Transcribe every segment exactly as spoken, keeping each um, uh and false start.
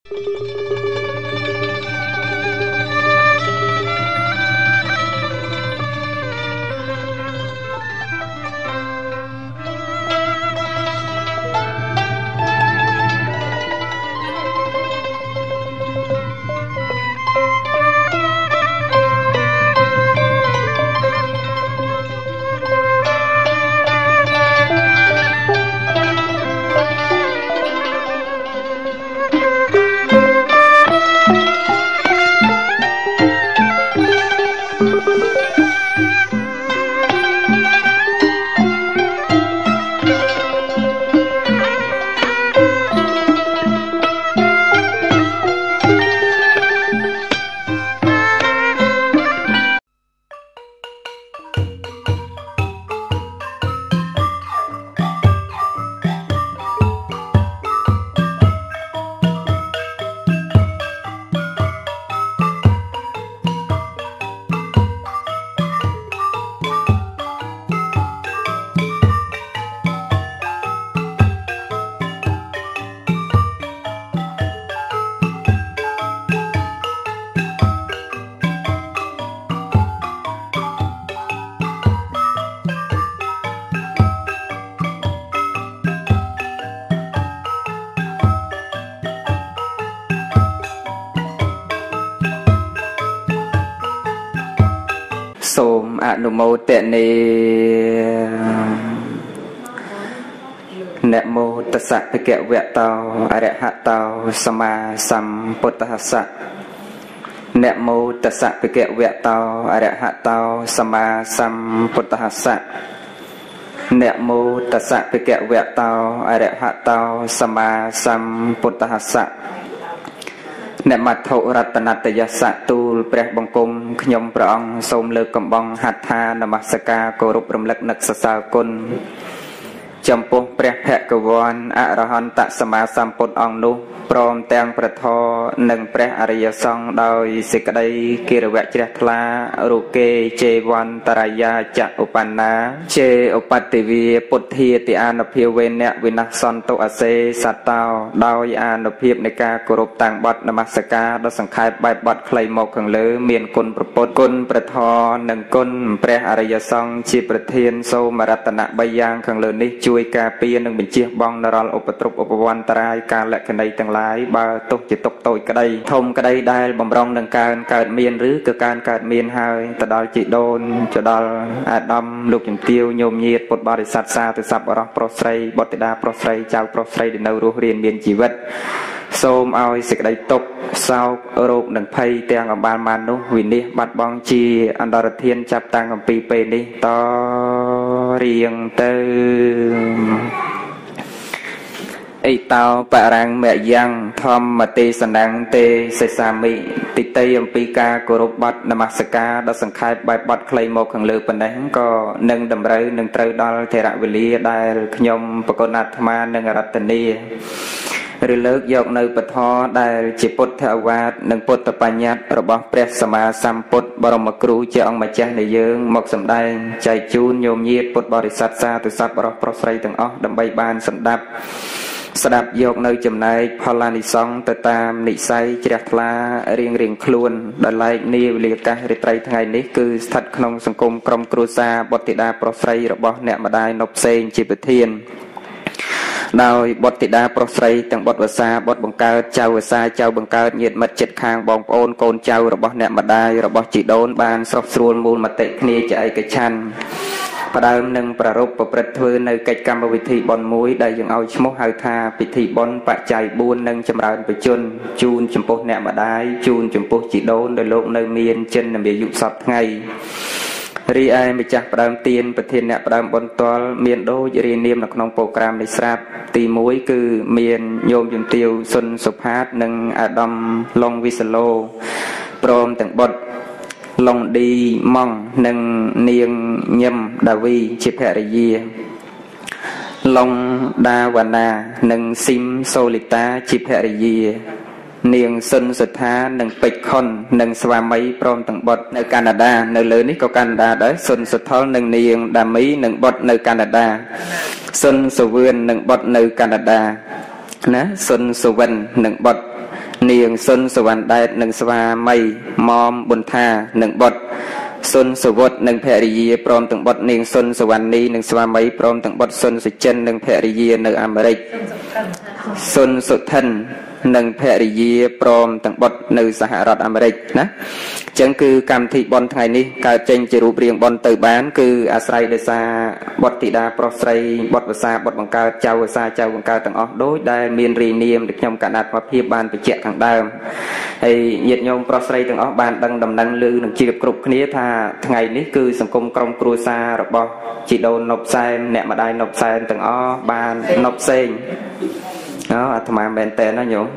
សូមអនុមោទនាนะโมตัสสะภะคะวะโตอะระหะโตสัมมาสัมพุทธัสสะนะโมตัสสะภะคะวะโตอะระหะโตสัมมาสัมพุทธัสสะนะโมตัสสะภะคะวะโตอะระหะโตสัมมาสัมพุทธัสสะអ្នកមត្ថុរតនតយស្សៈទូលព្រះបង្គំខ្ញុំព្រះអង្គសូមលើកកំបងហដ្ឋានមស្ការគោរពរំលឹកនឹកសរសើរគុណចំពោះព្រះភគវន្តអរហន្តសម្មាសម្ពុទ្ធអង្គនោះព្រមទាំងព្រះធម៌និងព្រះអរិយសង្ឃដោយសេចក្តីគិរវៈជ្រះថ្លារូកេជេវន្តរាយាចឧបន្នាជេឧបតិវាពុទ្ធាតិអានុភាវេនៈវិនាសន្តុអសេសតោដោយអានុភាពនៃការគោរពតាំងបទនមស្ការដ៏សង្ខេបបែបបទខ្លីមកខាងលើមានគុណប្រពុតគុណព្រះធម៌និងគុណព្រះអរិយសង្ឃជាប្រធានសូមរតនៈបីយ៉ាងខាងលើនេះជួយការពារនិងបញ្ជៀសបង់នរលឧបទ្រពឧបវន្តរាយការលក្ខណីទាំងឡាយបើទុកជាទុកតូចក្តីធំក្តីដែលបំរុងនឹងកើនកើតមានឬក៏កើនកើតមានហើយទៅដល់ជីដូនទៅដល់អាដាមលោកជំទាវញោមញាតពុទ្ធបរិស័ទសាទិស័ព្ទបរោះប្រុសស្រីបុត្រធីតាប្រុសស្រីចៅប្រុសស្រីដែលនៅរស់រានមានជីវិតសូមឲ្យសេចក្តីទុក្ខសោករោគនិងភ័យទាំងអបាលមាននោះវិនិច្ឆ័យបាត់បង់ជាអន្តរធានចាប់តាំងអំពីពេលនេះតរៀងទៅអេតោបរាំងមយ៉ាងធម្មទេសនាំងទេសេសាមិតិតីអំពីការគោរពបទនមស្ការដ៏សង្ខេបបែបបទខ្លីមកខាងលើប៉ុណ្ណេះក៏នឹងតម្រូវនឹងត្រូវដល់ថេរវេលាដែលខ្ញុំបកុណអាត្មានិងរតនាឬលើកយកនៅពធដែលជាពុទ្ធអវាទនិងពុទ្ធបញ្ញត្តិរបស់ព្រះសម្មាសម្ពុទ្ធបរមគ្រូជាអង្គម្ចាស់នៃយើងមកសម្ដែងចែកជូនញោមញាតពុទ្ធបរិស័ទសាទិស័ព្ទបរោះប្រុសស្រីទាំងអស់ដើម្បីបានសម្ដាប់ស្ដាប់យកនៅចំណែកផលអានិសង្សទៅតាមនិស័យជ្រះថ្លារៀងរៀងខ្លួនដល់ឡែកនាវេលាកាសរាត្រីថ្ងៃនេះគឺស្ថិតក្នុងសង្គមក្រុមគ្រួសារបុត្រធីតាប្រុសស្រីរបស់អ្នកម្ដាយនៅផ្សេងជាប្រធានដោយបុត្រធីតាប្រុសស្រីទាំងបុត្រវសាបុត្របង្កើតចៅវសាចៅបង្កើតញាតិមិត្តជិតខាងបងប្អូនកូនចៅរបស់អ្នកម្ដាយរបស់ជីដូនបានស្រស់ស្រួលមូលមតិគ្នាជាឯកច្ឆន្ទផ្ដើមនឹងប្រារព្ធប្រព្រឹត្តធ្វើនៅកិច្ចកម្មវិធីបុណ្យមួយដែលយើងឲ្យឈ្មោះហៅថាពិធីបុណ្យបច្ច័យបួននិងចម្រើនបជនជូនចំពោះអ្នកម្ដាយជូនចំពោះជីដូនដែលលោកនៅមានចិននាយុសពថ្ងៃរីឯម្ចាស់ផ្ដើមទានប្រធានអ្នកផ្ដើមបុណ្យតលមានដូចរៀបនាមនៅក្នុងប្រូក្រាមនៃស្រាប់ទីមួយគឺមានញោមជំទាវសុនសុផាតនិងអាដាមឡុងវិសាឡូព្រមទាំងបុត្រឡុងឌីម៉ងនិងនាងញឹមដាវីជាភរិយាឡុងដាវណ្ណានិងស៊ីមសូលីតាជាភរិយានាងសុនសុថានិងពេជ្រខុននិងស្វាមីព្រមទាំងបុត្រនៅកាណាដានៅលើនេះក៏កាណាដាដែរសុនសុថុលនិងនាងដាមីនិងបុត្រនៅកាណាដាសុនសុវឿននិងបុត្រនៅកាណាដាណាសុនសុវិននិងបុត្រ niềng xuân sờ văn đại nâng sva mây mom bồn tha nâng bọt xuân sờ vót nâng phệ ri prom từng bọt niềng xuân sờ văn ni nâng sva mây prom từng bọt xuân sờ chân nâng phệ ri nâng Americ xuân sờ thân nâng phệ ri prom từng bọt nângសហរដ្ឋអាមេរិកណាចឹងគឺកម្មវិធីបនថ្ងៃនេះកើតចេញជារូបរាងបនទៅបានគឺអាស្រ័យដោយសារបទធីតាប្រុសស្រីបទភាសាបទបង្កើតចៅភាសាចៅបង្កើតទាំងអស់ដូចដែលមានរីនាមដូចខ្ញុំកណ្ដាលមកភាពបានបញ្ជាក់ខាងដើមហើយញាតិញោមប្រុសស្រីទាំងអស់បានដឹងដំណឹងឮនឹងជ្រាបគ្រប់គ្នាថាថ្ងៃនេះគឺសង្គមក្រុមគ្រួសាររបស់ជីដូននប់សែនអ្នកម្ដាយនប់សែនទាំងអស់បាននប់ផ្សេងអូអាត្មាមែនតើណាញោម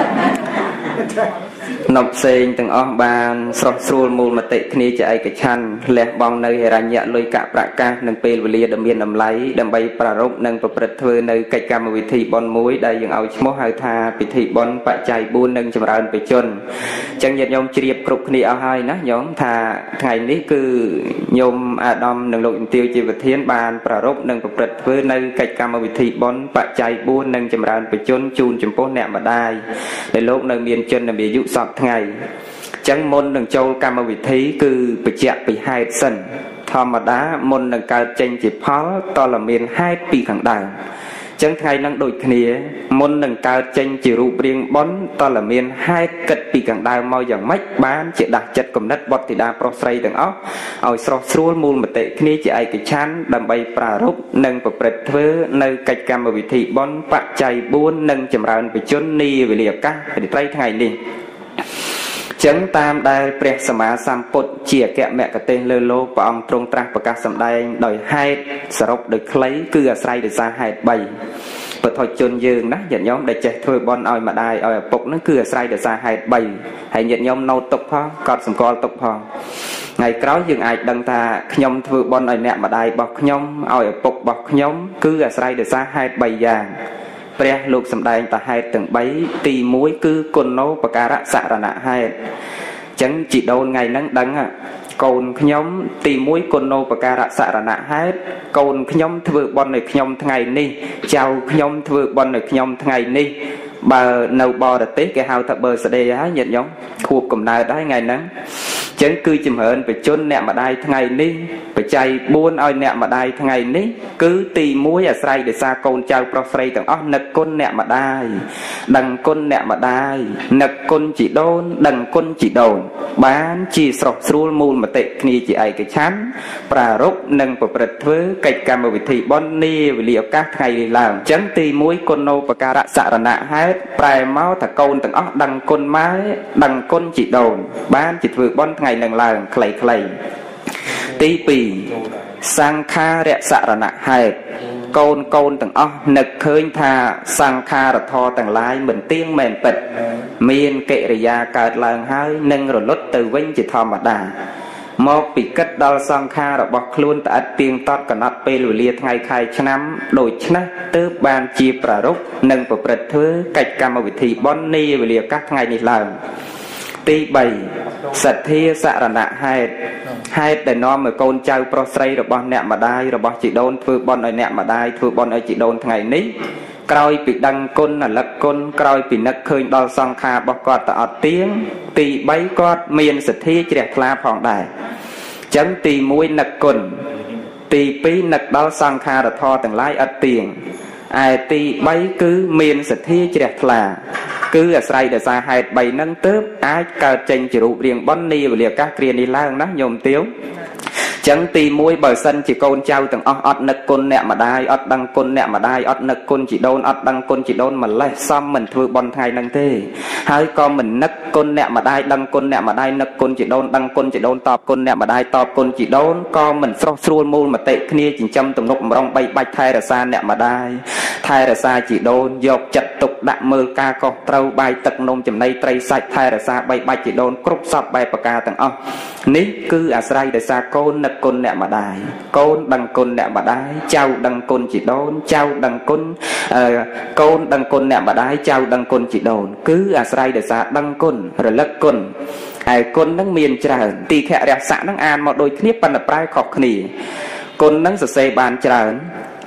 នប់ផ្សេងទាំងអស់បានស្រស់ស្រួលមូលមតិគ្នាជាឯកច្ឆន្ទលះបង់នៅហិរញ្ញលុយកាក់ប្រាក់កាសនិងពេលវេលាដ៏មានតម្លៃដើម្បីប្រារព្ធនិងប្រព្រឹត្តធ្វើនៅកិច្ចកម្មវិធីបុណ្យមួយដែលយើងឲ្យឈ្មោះហៅថាពិធីបុណ្យបច្ច័យបួននិងចម្រើនបជនអញ្ចឹងញាតិញោមជ្រាបគ្រប់គ្នាអស់ហើយណាញោមថាថ្ងៃនេះគឺញោមអាដាមនិងលោកជំទាវជាប្រធានបានប្រារព្ធនិងប្រព្រឹត្តធ្វើនៅកិច្ចកម្មវិធីបុណ្យបច្ច័យបួននិងចម្រើនបជនជូនចំពោះអ្នកម្ដាយដែលលោកនៅមានជនមានអាយុសពថ្ងៃចឹងមុននឹងចូលកម្មវិធីគឺបញ្ជាក់ពីហេតុសិនធម្មតាមុននឹងកើតចេញជាផលតលមានហេតុពីខាងដើមចឹងថ្ងៃនឹងដូចគ្នាមុននឹងកើតចេញជារូបរាងបុណ្យតលមានហេតុគិតពីខាងដើមមកយ៉ាងម៉េចបានជាដាស់ចិត្តគំនិតបុត្រធីតាប្រុសស្រីទាំងអស់ឲ្យស្រស់ស្រួលមូលមតិគ្នាជាឯកច្ឆន្ទដើម្បីប្រារព្ធនិងប្រព្រឹត្តធ្វើនៅកិច្ចកម្មវិធីបុណ្យបច្ច័យបួននិងចម្រើនបជននាវេលាឱកាសរាត្រីថ្ងៃនេះចឹងតាមដែលព្រះសម្មាសម្ពុទ្ធជាអគ្គមគ្គទេសលើលោកព្រះអង្គទ្រង់ត្រាស់ប្រកាសសម្ដែងដោយហេតុសរុបដោយខ្លីគឺអាស្រ័យដោយសារហេតុបីពុទ្ធជនយើងណាញាតិញោមដែលចេះធ្វើបុណ្យឲ្យម្ដាយឲ្យឪពុកហ្នឹងគឺអាស្រ័យដោយសារហេតុបីហើយញាតិញោមណូតទុកផងកត់សម្គាល់ទុកផងថ្ងៃក្រោយយើងអាចដឹងថាខ្ញុំធ្វើបុណ្យឲ្យអ្នកម្ដាយរបស់ខ្ញុំឲ្យឪពុករបស់ខ្ញុំគឺអាស្រ័យដោយសារហេតុបីយ៉ាងព្រះលោកសម្ដែងតាហេតុទាំងបីទីមួយគឺគុណោបការៈសរណហេតុអញ្ចឹងជីដូនថ្ងៃហ្នឹងដឹងកូនខ្ញុំទីមួយគុណោបការៈសរណហេតុកូនខ្ញុំធ្វើបុណ្យឲ្យខ្ញុំថ្ងៃនេះចៅខ្ញុំធ្វើបុណ្យឲ្យខ្ញុំថ្ងៃនេះបើនៅបរទេសគេហៅថា birthday ហើយញាតិញោមខួបកំណើតហើយថ្ងៃហ្នឹងអញ្ចឹងគឺចម្រើនបជនអ្នកម្ដាយថ្ងៃនេះបច្ច័យបួនឲ្យអ្នកម្ដាយថ្ងៃនេះគឺទីមួយអាស្រ័យដោយសារកូនចៅប្រុសស្រីទាំងអស់នឹកគុណអ្នកម្ដាយដឹងគុណអ្នកម្ដាយនឹកគុណជីដូនដឹងគុណជីដូនបានជាស្រស់ស្រួលមូលមតិគ្នាជាឯកច្ឆន្ទប្រារព្ធនិងប្រព្រឹត្តធ្វើកិច្ចកម្មវិធីបុណ្យនាវេលាឱកាសថ្ងៃនេះឡើងអញ្ចឹងទីមួយគុណោបការៈសរណហេតុប្រែមកថាកូនទាំងអស់ដឹងគុណម៉ែដឹងគុណជីដូនបានជាធ្វើបុណ្យថ្ងៃនឹងឡើងខ្លីៗទីពីរសង្ខារៈសរណហេតុកូនកូនទាំងអស់នឹកឃើញថាសង្ខារធម៌ទាំងឡាយមិនទៀងមែនពិតមានកិរិយាកើតឡើងហើយនឹងរលត់ទៅវិញជាធម្មតាមកពីគិតដល់សង្ខាររបស់ខ្លួនត្អិតទៀងទាត់កណត់ពេលវេលាថ្ងៃខែឆ្នាំដូច្នេះទើបបានជាប្រារព្ធនិងប្រព្រឹត្តធ្វើកិច្ចកម្មវិធីបុណ្យនាវេលាឱកាសថ្ងៃនេះឡើងទីបីសទ្ធាសរណហេតុហេតុដែលនាំឲ្យកូនចៅប្រុសស្រីរបស់អ្នកម្ដាយរបស់ជីដូនធ្វើបុណ្យឲ្យអ្នកម្ដាយធ្វើបុណ្យឲ្យជីដូនថ្ងៃនេះក្រោយពីដឹងគុណរលឹកគុណក្រោយពីនឹកឃើញដល់សង្ខាររបស់គាត់ទៅអត់ទៀងទីបីគាត់មានសទ្ធាជ្រះថ្លាផងដែរអញ្ចឹងទីមួយនឹកគុណទីពីរនឹកដល់សង្ខារធម៌ទាំងឡាយអត់ទៀងឯទីបីគឺមានសទ្ធាជ្រះថ្លាគឺអាស្រ័យដោយសារហេតុបីហ្នឹងទើបអាចកើតចេញជារូបរាងបុណ្យនាវេលាឱកាសគ្រានេះឡើងណាញោមទាវចឹងទីមួយបើសិនជាកូនចៅទាំងអស់អត់នឹកគុណអ្នកម្ដាយអត់ដឹងគុណអ្នកម្ដាយអត់នឹកគុណជីដូនអត់ដឹងគុណជីដូនម្លេះសមមិនធ្វើបុណ្យថ្ងៃហ្នឹងទេហើយក៏មិននឹកគុណអ្នកម្ដាយដឹងគុណអ្នកម្ដាយនឹកគុណជីដូនដឹងគុណជីដូនតបគុណអ្នកម្ដាយតបគុណជីដូនក៏មិនស្រស់ស្រួលមូលមតិគ្នាចិញ្ចឹមទំនុកបំរុងបីបាច់ថែរក្សាអ្នកម្ដាយថែរក្សាជីដូនយកចិត្តទុកដាក់មើលការកោសត្រូវបាយទឹកនំចំណីត្រីសាច់ថែរក្សាបីបាច់ជីដូនគ្រប់សពបែបប្រការទាំងអស់នេះគឺអាស្រ័យដោយសារកូននឹកគុណអ្នកម្ដាយកូនដឹងគុណអ្នកម្ដាយចៅដឹងគុណជីដូនចៅដឹងគុណកូនដឹងគុណអ្នកម្ដាយចៅដឹងគុណជីដូនគឺអាស្រ័យដោយសារដឹងគុណរលឹកគុណហើយគុណនឹងមានច្រើនទីខរស័កនឹងអានមកដូចគ្នាប៉ុន្តែប្រែខុសគ្នាគុណនឹងសរសេរបានច្រើន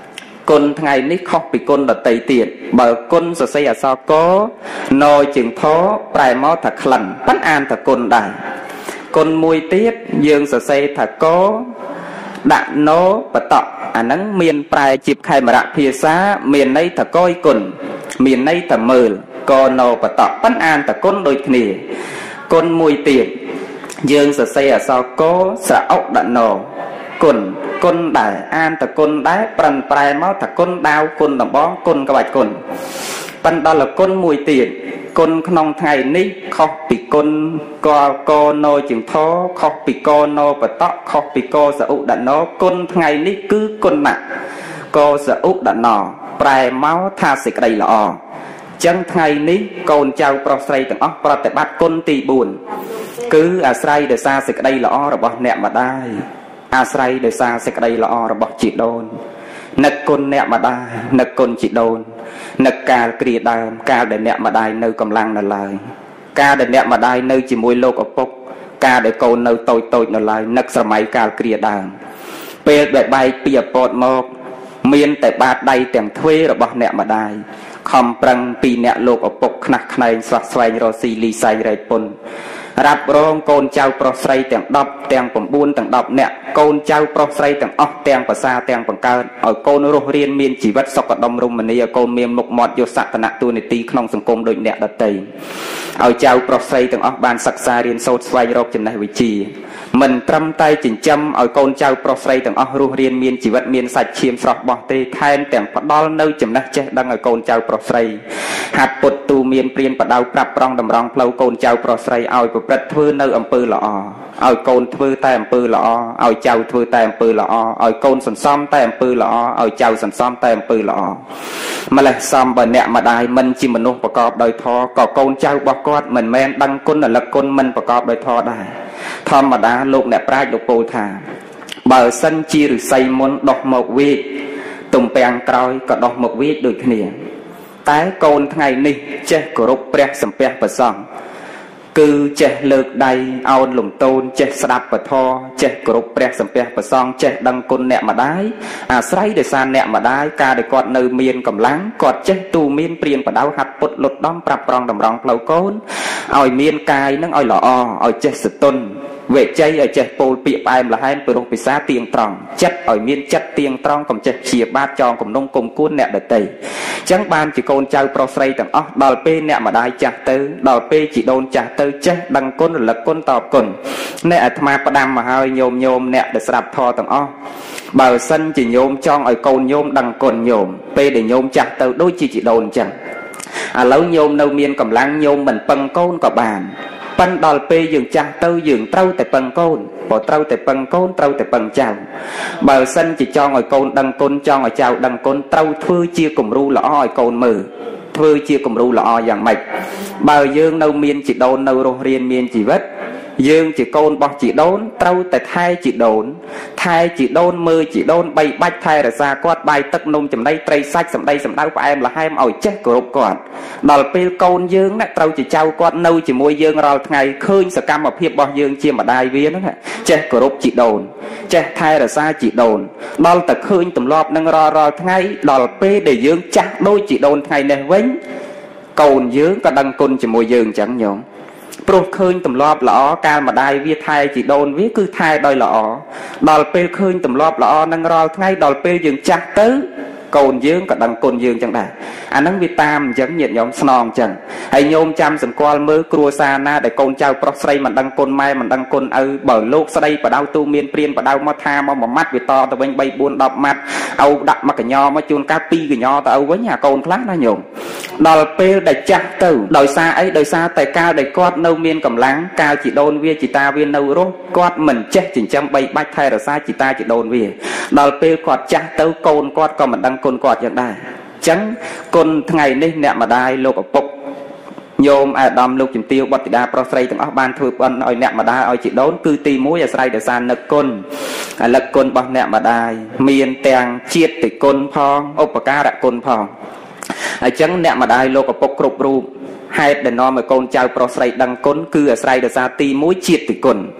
គុណថ្ងៃនេះខុសពីគុណដតីទៀតបើគុណសរសេរអក្សរកណជើងធប្រែមកថាក្លិនប៉ិនអានថាគុណដែរគុណមួយទៀតយើងសរសេរថាកដាក់ណបតៈអាហ្នឹងមានប្រែជាខេមរៈភាសាមានន័យថាកយគុណមានន័យថាមើលកណបតៈប៉ិនអានថាគុណដូចគ្នាគុណមួយទៀតយើងសរសេរអក្សរកស្រអុកដាក់ណគុណគុណដែរអានតគុណដែរប្រឹងប្រែមកតគុណដាវគុណដំបងគុណក្បាច់គុណប៉ុន្តែដល់គុណមួយទៀតគុណក្នុងថ្ងៃនេះខុសពីគុណកកណជើងធខុសពីកណបតៈខុសពីកសឧដណគុណថ្ងៃនេះគឺគុណណាកសឧដណប្រែមកថាសេចក្តីល្អចឹងថ្ងៃនេះកូនចៅប្រុសស្រីទាំងអស់ប្រតិបត្តិគុណទីបួនគឺអាស្រ័យដោយសារសេចក្តីល្អរបស់អ្នកម្ដាយអាស្រ័យដោយសារសេចក្តីល្អរបស់ជីដូននឹកគុណអ្នកម្ដាយនឹកគុណជីដូននឹកកាលគ្រាដើមកាលដែលអ្នកម្ដាយនៅកម្លាំងនៅឡើយកាលដែលអ្នកម្ដាយនៅជាមួយលោកឪពុកកាលដែលកូននៅតូចតូចនៅឡើយនឹកសម័យកាលគ្រាដើមពេលដែលបែកពីអពតមកមានតែបាតដៃទាំងទ្វេរបស់អ្នកម្ដាយខំប្រឹងពីអ្នកលោកឪពុកខ្នះខ្នែងស្វះស្វែងរកស៊ីលីសៃរៃពុនរ៉ាប់រងកូនចៅប្រុសស្រីទាំងដប់ទាំង៩ទាំងដប់អ្នកកូនចៅប្រុសស្រីទាំងអស់ទាំងភាសាទាំងបង្កើតឲ្យកូនរស់រៀនមានជីវិតសុខដុមរមនាឲ្យកូនមានមុខមាត់យកសក្តានៈតួនាទីក្នុងសង្គមដូចអ្នកដទៃឲ្យចៅប្រុសស្រីទាំងអស់បានសិក្សារៀនសូត្រស្វែងរកចំណេះវិជ្ជាមិនត្រឹមតែចិញ្ចឹមឲ្យកូនចៅប្រុសស្រីទាំងអស់រស់រៀនមានជីវិតមានសាច់ឈាមស្រស់បោះទេថែមទាំងផ្ដល់នៅចំណេះចេះដឹងឲ្យកូនចៅប្រុសស្រីហាត់ពុតទូមានព្រានបដៅប្រាប់ប្រងតម្រង់ផ្លូវកូនចៅប្រុសស្រីឲ្យប្រព្រឹត្តធ្វើនៅអំពើល្អឲ្យកូនធ្វើតែអំពើល្អឲ្យចៅធ្វើតែអំពើល្អឲ្យកូនសន្សំតែអំពើល្អឲ្យចៅសន្សំតែអំពើល្អម្លេះសំបើអ្នកម្ដាយមិនជាមនុស្សប្រកបដោយធម៌ក៏កូនចៅរបស់គាត់មិនមែនដឹងគុណរលឹកគុណមិនប្រកបដោយធម៌ដែរធម្មតាលោកអ្នកប្រាជ្ញលោកពោលថាបើសិនជាឫស្សីមុនដោះមកវេកទំពាំងក្រោយក៏ដោះមកវេកដូចគ្នាតែកូនថ្ងៃនេះចេះគោរពព្រះសម្ពះព្រះសង្ឃគឺចេះលើកដៃអោនលំទោនចេះស្ដាប់ពធចេះគោរពព្រះសម្ពះព្រះសង្ឃចេះដឹងគុណអ្នកម្ដាយអាស្រ័យដោយសារអ្នកម្ដាយការដែលគាត់នៅមានកម្លាំងគាត់ចេះទូមានព្រានបដៅហាត់ពុតលុតដំប្រាប់ប្រងតម្រង់ផ្លូវកូនឲ្យមានកាយនឹងឲ្យល្អឲ្យចេះសតុនវេជ័យឲ្យចេះពោលពាក្យផ្អែមល្ហែមពិរោះពិសាទៀងត្រង់ចិត្តឲ្យមានចិត្តទៀងត្រង់កុំចេះព្យាបាទចងគំនុំគុំគួនអ្នកដទៃអញ្ចឹងបានជាកូនចៅប្រុសស្រីទាំងអស់ដល់ពេលអ្នកម្ដាយចាស់ទៅដល់ពេលជីដូនចាស់ទៅចេះដឹងគុណរលឹកគុណតបគុណអ្នកអាត្មាផ្ដាំមកហើយញោមញោមអ្នកដែលស្ដាប់ធម៌ទាំងអស់បើសិនជាញោមចង់ឲ្យកូនញោមដឹងគុណញោមពេលដែលញោមចាស់ទៅដូចជាជីដូនអញ្ចឹងឥឡូវញោមនៅមានកម្លាំងញោមមិនពឹងកូនក៏បានប៉ិនដល់ពេលយើងចាស់ទៅយើងត្រូវតែពឹងកូនបើត្រូវតែពឹងកូនត្រូវតែពឹងចៅបើសិនជាចង់ឲ្យកូនដឹងគុណចង់ឲ្យចៅដឹងគុណត្រូវធ្វើជាគំរូល្អឲ្យកូនមើលធ្វើជាគំរូល្អយ៉ាងម៉េចបើយើងនៅមានជីដូននៅរស់រៀនមានជីវិតយើងជាកូនរបស់ជីដូនត្រូវតែថែជីដូនថែជីដូនមើលជីដូនបីបាច់ថែរក្សាគាត់បាយទឹកនំចំណីត្រីសាច់សម្ដីសម្ដៅផ្អែមល្ហែមឲ្យចេះគោរពគាត់ដល់ពេលកូនយើងណាត្រូវជាចៅគាត់នៅជាមួយយើងរាល់ថ្ងៃឃើញសកម្មភាពរបស់យើងជាម្ដាយវាហ្នឹងចេះគោរពជីដូនចេះថែរក្សាជីដូនដល់តែឃើញទម្លាប់នឹងរាល់រាល់ថ្ងៃដល់ពេលដែលយើងចាស់ដូចជីដូនថ្ងៃនេះវិញកូនយើងក៏ដឹងគុណជាមួយយើងអញ្ចឹងញោមព្រោះឃើញទម្លាប់ល្អកាលម្ដាយវាថែជីដូនវាគឺថែដោយល្អដល់ពេលឃើញទម្លាប់ល្អនឹងរាល់ថ្ងៃដល់ពេលយើងចាស់ទៅកូនយើងក៏ដឹងគុណយើងចឹងដែរអាហ្នឹងវាតាមអញ្ចឹងញាតិញោមស្នងអញ្ចឹងហើយញោមចាំសម្គាល់មើលគ្រួសារណាដែលកូនចៅប្រុសស្រីមិនដឹងគុណម៉ែមិនដឹងគុណឪបើលោកស្ដីបដៅទូមានព្រានបដៅមកថាមកមួយម៉ាត់វាតទៅវិញបីបួនដប់ម៉ាត់ឪដាក់មកកញ្ញមកជួនកាលពីរកញ្ញទៅឪវិញអាកូនខ្លះណាញោមដល់ពេលដែលចាស់ទៅដោយសារអីដោយសារតែកាលដែលគាត់នៅមានកម្លាំងកាលជីដូនវាជីតាវានៅរស់គាត់មិនចេះចិញ្ចឹមបីបាច់ថែរក្សាជីតាជីដូនវាដល់ពេលគាត់ចាស់ទៅកូនគាត់ក៏មិនដឹងគុណគាត់យ៉ាងដែរអញ្ចឹងគុណថ្ងៃនេះអ្នកម្ដាយលោកឪពុកញោមអាដាមលោកជំទាវបុត្រធីតាប្រុសស្រីទាំងអស់បានធ្វើបុណ្យឲ្យអ្នកម្ដាយឲ្យជីដូនគឺទីមួយអាស្រ័យដោយសារនឹកគុណអាលឹកគុណរបស់អ្នកម្ដាយមានទាំងជាតិគុណផងឧបការៈគុណផងអញ្ចឹងអ្នកម្ដាយលោកឪពុកគ្រប់រូបហេតុដែលនាំឲ្យកូនចៅប្រុសស្រីដឹងគុណគឺអាស្រ័យដោយសារទីមួយជាតិគុណ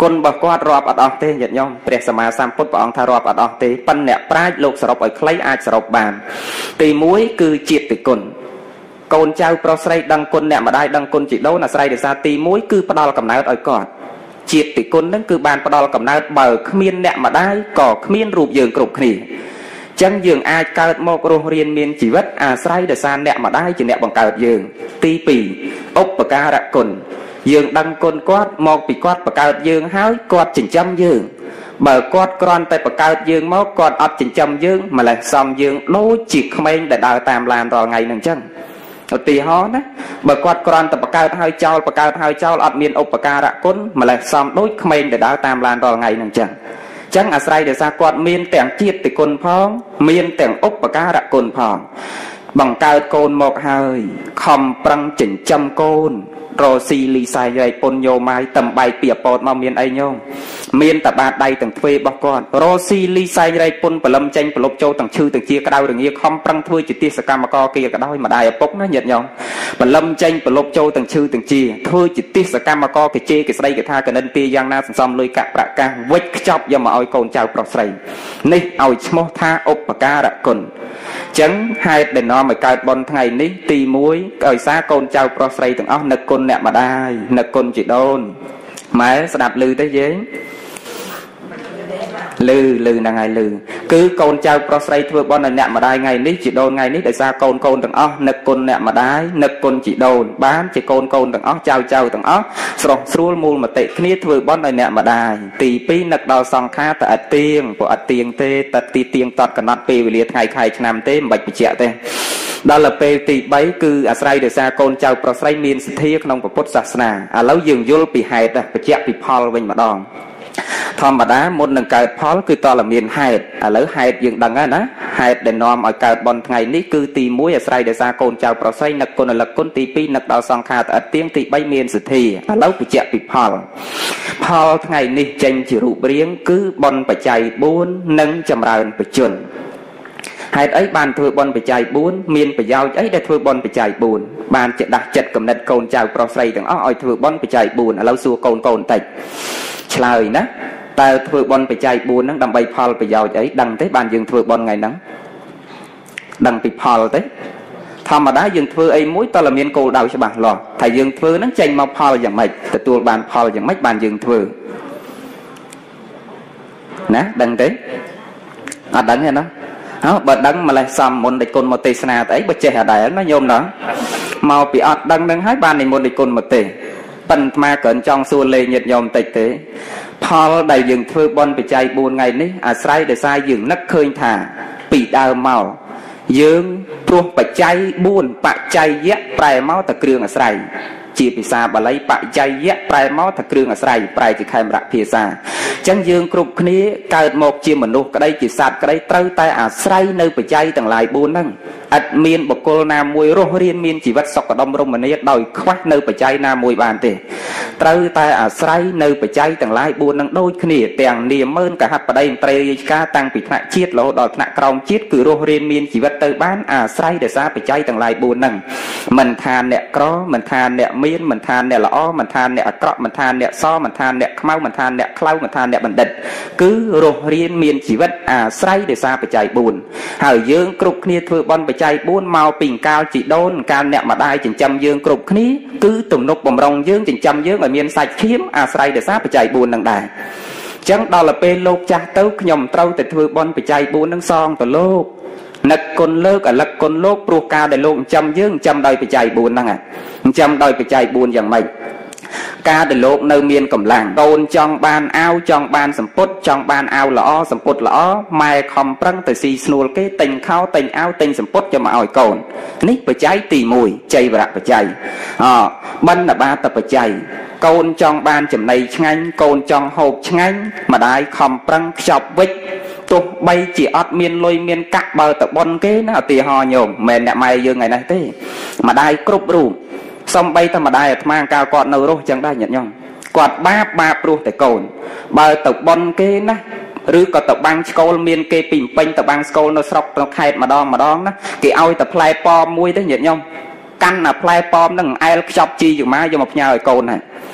គុណរបស់គាត់រាប់អត់អស់ទេញាតិញោមព្រះសម្មាសម្ពុទ្ធព្រះអង្គថារាប់អត់អស់ទេប៉ុន្តែអ្នកប្រាជ្ញលោកសរុបឲ្យខ្លីអាចសរុបបានទីមួយគឺជាតិគុណកូនចៅប្រុសស្រីដឹងគុណអ្នកម្ដាយដឹងគុណជីដូនអាស្រ័យដោយសារទីមួយគឺផ្ដល់កំណើតឲ្យគាត់ជាតិគុណហ្នឹងគឺបានផ្ដល់កំណើតបើគ្មានអ្នកម្ដាយក៏គ្មានរូបយើងគ្រប់គ្នាចឹងយើងអាចកើតមករស់រៀនមានជីវិតអាស្រ័យដោយសារអ្នកម្ដាយជាអ្នកបង្កើតយើងទីពីរឧបការៈគុណយើងដឹងគុណគាត់មកពីគាត់បង្កើតយើងហើយគាត់ចិញ្ចឹមយើងបើគាត់គ្រាន់តែបង្កើតយើងមកគាត់អត់ចិញ្ចឹមយើងម្លេះសំយើងដូចជាក្មេងដែលដើរតាមឡានរាល់ថ្ងៃហ្នឹងចឹងឧទាហរណ៍ណាបើគាត់គ្រាន់តែបង្កើតហើយចោលបង្កើតហើយចោលអត់មានឧបការៈគុណម្លេះសំដូចក្មេងដែលដើរតាមឡានរាល់ថ្ងៃហ្នឹងចឹងចឹងអាស្រ័យដោយសារគាត់មានទាំងជាតិគុណផងមានទាំងឧបការៈគុណផងបង្កើតកូនមកហើយខំប្រឹងចិញ្ចឹមកូនរស់ស៊ីលីសាយរៃពុនយោម៉ាយតំបៃពីអពតមកមានអីញោមមានតបាតដៃទាំងទ្វេរបស់គាត់រស់ស៊ីលីសាយរៃពុនបលឹមចេញប្រលប់ចូលទាំងឈឺទាំងជាក្តៅរងាខំប្រឹងធ្វើជាទេសកម្មករគេក៏ដោយម្ដាយឪពុកណាញាតិញោមបលឹមចេញប្រលប់ចូលទាំងឈឺទាំងជាធ្វើជាទេសកម្មករគេជេរគេស្ដីគេថាកនិនទីយ៉ាងណាសន្សំលុយកាក់ប្រាក់កាសវិចខ្ចប់យកមកឲ្យកូនចៅប្រុសស្រីនេះឲ្យឈ្មោះថាឧបការៈគុណចឹងហេតុដែលនាំឲ្យកើតបុណ្យថ្ងៃនេះទីមួយឲ្យសារកូនចៅប្រុសស្រីទាំងអស់នឹកគុណអ្នកម្ដាយនឹកគុណជីដូនម៉ែស្ដាប់ឮទេយើងឮឮហ្នឹងហើយឮគឺកូនចៅប្រុសស្រីធ្វើបុណ្យឲ្យអ្នកម្ដាយថ្ងៃនេះជីដូនថ្ងៃនេះដោយសារកូនកូនទាំងអស់នឹកគុណអ្នកម្ដាយនឹកគុណជីដូនបានជាកូនកូនទាំងអស់ចៅចៅទាំងអស់ស្រស់ស្រួលមូលមតិគ្នាធ្វើបុណ្យឲ្យអ្នកម្ដាយទីពីរនឹកដល់សង្ខារតែអត់ទៀងព្រោះអត់ទៀងទេតែទីទៀងតត់កណត់ពេលវេលាថ្ងៃខែឆ្នាំទេមិនបាច់បញ្ជាក់ទេដល់ទៅពេលទីបីគឺអាស្រ័យដោយសារកូនចៅប្រុសស្រីមានសទ្ធាក្នុងពុទ្ធសាសនាឥឡូវយើងយល់ពីហេតុបញ្ជាក់ពីផលវិញម្ដងធម្មតាមុននឹងកើតផលគឺតើមានហេតុឥឡូវហេតុយើងដឹងហើយណាហេតុដែលនាំឲ្យកើតបុណ្យថ្ងៃនេះគឺទីមួយអាស្រ័យដោយសារកូនចៅប្រុសស្រីនឹកគុណរលឹកគុណទីពីរនឹកដល់សង្ខារត្អិតទៀងទីបីមានសទ្ធាឥឡូវបញ្ជាក់ពីផលផលថ្ងៃនេះចេញជារូបរាងគឺបុណ្យបច្ច័យបួននិងចម្រើនបជនហេតុអីបានធ្វើបុណ្យបច្ច័យបួនមានប្រយោជន៍អីដែលធ្វើបុណ្យបច្ច័យបួនបានជាដាស់ចិត្តកំណត់កូនចៅប្រុសស្រីទាំងអស់ឲ្យធ្វើបុណ្យបច្ច័យបួនឥឡូវសួរកូនកូនតិចឆ្លើយណាតើធ្វើបុណ្យបច្ច័យបួនហ្នឹងដើម្បីផលប្រយោជន៍អីដឹងទេបានយើងធ្វើបុណ្យថ្ងៃហ្នឹងដឹងពីផលទេធម្មតាយើងធ្វើអីមួយតើមានគោលដៅច្បាស់លាស់ថាយើងធ្វើហ្នឹងចេញមកផលយ៉ាងម៉េចទទួលបានផលយ៉ាងម៉េចបានយើងធ្វើណាដឹងទេអត់ដឹងទេណាហ៎បើដឹងម្លេះសំមុនដេចគុណមកទេសនាទៅអីបើចេះអត់ដែរណាញោមណាមកពីអត់ដឹងនឹងហើយបាននិមន្តដេចគុណមកទេប៉ិនអាត្មាគ្រាន់ចង់សួរលេងញាតិញោមតិចទេផលដែលយើងធ្វើបុណ្យបច្ច័យបួនថ្ងៃនេះអាស្រ័យដោយសារយើងនឹកឃើញថាពីដើមមកយើងព្រោះបច្ច័យបួនបច្ច័យយៈប្រែមកតែគ្រឿងអាស្រ័យជាភាសាបាលីបច្ច័យយៈប្រែមកតែគ្រឿងអាស្រ័យប្រែជាខេមរៈភាសាអញ្ចឹងយើងគ្រប់គ្នាកើតមកជាមនុស្សក្តីជាសត្វក្តីត្រូវតែអាស្រ័យនៅបច្ច័យទាំងឡាយបួនហ្នឹងអត់មានបុគ្គលណាមួយរស់រៀនមានជីវិតសុខដុមរមនាដោយខ្វះនៅបច្ច័យណាមួយបានទេត្រូវតែអាស្រ័យនៅបច្ច័យទាំងឡាយបួនហ្នឹងដូចគ្នាទាំងនាមឺនកហបតីមន្ត្រីរាជការតាំងពីថ្នាក់ជាតិរហូតដល់ថ្នាក់ក្រោមជាតិគឺរស់រៀនមានជីវិតទៅបានអាស្រ័យដោយសារបច្ច័យទាំងឡាយបួនហ្នឹងមិនថាអ្នកក្រមិនថាអ្នកមានមិនថាអ្នកល្អមិនថាអ្នកអាក្រក់មិនថាអ្នកសមិនថាអ្នកខ្មៅមិនថាអ្នកខ្លៅមិនថាអ្នកបណ្ឌិតគឺរស់រៀនមានជីវិតអាស្រ័យដោយសារបច្ច័យបួនហើយយើងគ្រប់គ្នាធ្វើបុណ្យបច្ច័យបួនមកពីកាលជីដូនកាលអ្នកម្ដាយចិញ្ចឹមយើងគ្រប់គ្នាគឺទំនុកបំរុងយើងចិញ្ចឹមយើងឲ្យមានសាច់ឈាមអាស្រ័យដោយសារបច្ច័យបួននឹងដែរអញ្ចឹងដល់ទៅពេលលោកចាស់ទៅខ្ញុំត្រូវតែធ្វើបុណ្យបច្ច័យបួននឹងសងទៅលោកនឹកគុណលើកអលឹកគុណលោកព្រោះការដែលលោកចិញ្ចឹមយើងចិញ្ចឹមដោយបច្ច័យបួនហ្នឹងចិញ្ចឹមដោយបច្ច័យបួនយ៉ាងម៉េចការដែលលោកនៅមានកម្លាំងកូនចង់បានអាវចង់បានសម្ពុតចង់បានអាវល្អសម្ពុតល្អម៉ែខំប្រឹងទៅស៊ីស្នួលគេទិញខោទិញអាវទិញសម្ពុតយកមកឲ្យកូននេះបច្ច័យទីមួយចៃវរៈបច្ច័យអបណ្ឌបាតបច្ច័យកូនចង់បានចំណីឆ្ងាញ់កូនចង់ហូបឆ្ងាញ់ម្ដាយខំប្រឹងខ្ចប់វិចទោះបីជាអត់មានលុយមានកាក់បើតប៉ុនគេណាឧទាហរណ៍ញោមមិនមែនអ្នកម៉ែយើងថ្ងៃនេះទេម្ដាយគ្រប់រូបសំបីតែម្ដាយអាត្មាកាលគាត់នៅរស់ចឹងដែរញាតិញោមគាត់បាបបាបព្រោះតែកូនបើទៅប៉ុនគេណាឬក៏ទៅបាំងស្កូលមានគេពីពេញទៅបាំងស្កូលនៅស្រុកនៅខេត្តម្ដងម្ដងណាគេឲ្យតែផ្លែប៉មមួយទេញាតិញោមកាន់តែផ្លែប៉មនឹងអែលខ្ចប់ជីយ៉ាងម៉ាយកមកផ្ញើឲ្យកូនហ្នឹង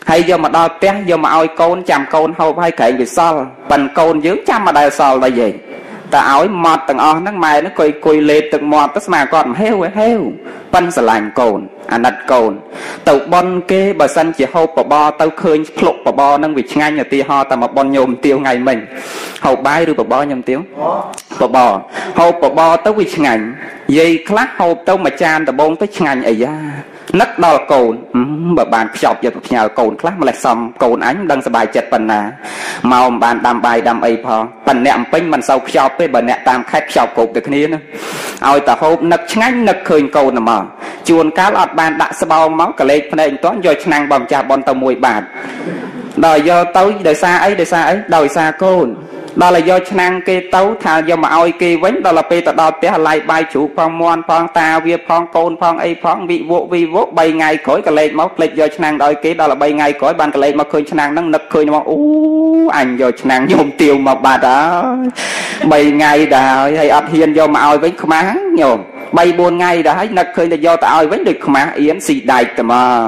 hay do mà đo té do mà oi côn chạm côn hộp hay kệ bị sol phần côn dưới chăm mà đại sol là gì ta áo mọt từng o nước mày nó cười cười lệ từng mọt tất mà còn heo heo phân sờ lạnh cồn anh đặt cồn tàu bon kê bờ sân chỉ hộp bò bò tàu khơi lục bò bò nâng vị ngay nhà tì ho ta mà bon nhôm tiêu ngày mình hộp bái đưa bò bò nhôm tiêu bò bò hộp bò bò tàu vị ngay dây class hộp tàu mà chan tàu bông tới ngay ấy da nấc đo cồn bờ bàn chọc giờ nhờ cồn class mà lại xong cồn ánh đang sờ bài chật phần nà màu bàn đam bài đam ấy phò phần nẹm pin mình sau chọc với bờ nẹm tam khách chọc cột được kia nữa ao ta hộp nấc ngay nấc khơi cồn nằm mà chuồn cá lọt bàn đã sờ bao máu cả lên này toán do năng bằng trà bon tàu mùi bạt đòi do tới đời xa ấy đời xa ấy đòi xa cồn đó là do năng kê tấu thà do mà oi kê vấn đó là pe ta đo té lại bài chủ phong mon phong ta vía phong côn phong ấy phong vị vô vi vô bay ngày khỏi cả lên máu lên do năng đòi kê đó là bay ngày khỏi bàn cả lên mà khơi năng nâng nực khơi nó ú anh do năng nhôm tiêu mà bà đó bay ngày đã hay ắt hiền do mà oi với má nhôm bay buồn ngày đã nực khơi là do ta oi với được má yến xì đại tầm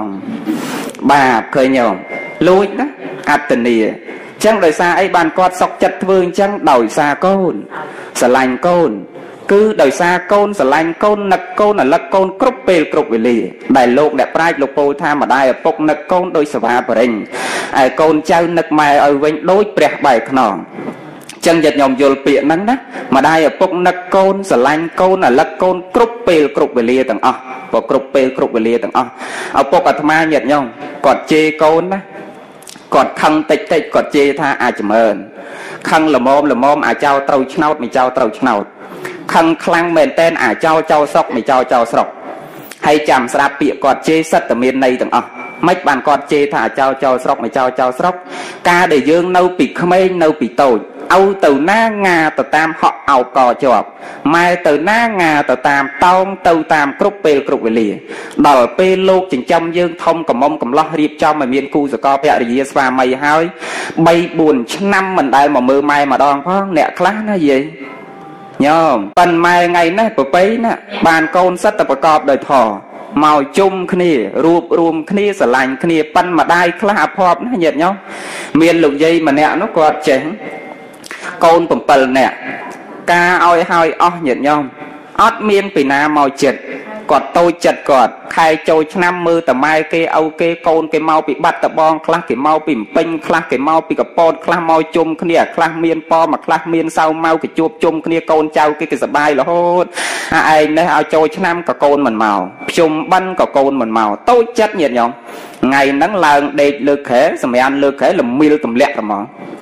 bà khơi nhôm lùi đó atenia chẳng đời xa ấy bàn cọt sọc chặt vương chẳng đổi xa côn sờ lành côn cứ đời xa côn sờ lành côn nặc côn là lắc côn cướp bê cướp về lì đại lục đẹp trai lục bồ tham mà đại ở phục nặc côn đôi sờ va bờ đình ai côn trao nặc mày ở bên đôi bẹt bài khòn chân giật nhom dồn biển nắng đó mà đại ở phục nặc côn sờ lành côn là lắc côn cướp bê cướp về lì tầng o và cướp bê cướp về lì tầng o ở phục ở tham ai nhật nhom cọt chê côn đó còn khăn tịch tịch còn chê tha ai chầm ơn khăn là mồm là mồm à trao trâu chnaut mày trao trâu chnaut khăn khăn mền tên à trao trao sọc mày trao trao sọc hay chạm sạp bịa còn chê sắt từ miền này từng ở mấy bàn còn chê tha trao trao sọc mày trao trao sọc ca để dương nâu bị khmei nâu bị tồi âu từ na ngà từ tam họ ảo cò chọp mai từ na ngà từ tam tông từ tam cướp bê cướp về lìa đòi bê lô chỉnh trăm dương thông cầm mông cầm lo riệp cho mà miền cu giờ co bẹ gì và mày hai bay buồn năm mình đây mà mưa mai mà đòn phong nẹt class nó gì nhôm phần mai ngày nè bữa bấy nè bàn côn sắt tập cọp đời thò màu chung kia ruột ruột kia sờ lạnh kia pan mà đai class pop nó nhiệt nhau miền lục dây mà nẹt nó quạt chén côn bầm bầm nè ca oi hai o nhiệt nhau ót miên bị na màu chật quạt tôi chật quạt khai trôi năm mươi tầm mai kê âu kê côn kê mau bị bắt tập bong class kê mau bị pin class kê mau bị cặp pon class mau chung kia class miên po mà class miên sau mau kê chuột chung kia côn trao kê kê sờ bài là hốt ai này ao trôi năm cả côn mình màu chung banh cả côn mình màu tôi chật nhiệt nhau ngày nắng làng để lừa khế sầm ăn lừa khế là miêu tầm lẹ rồi mà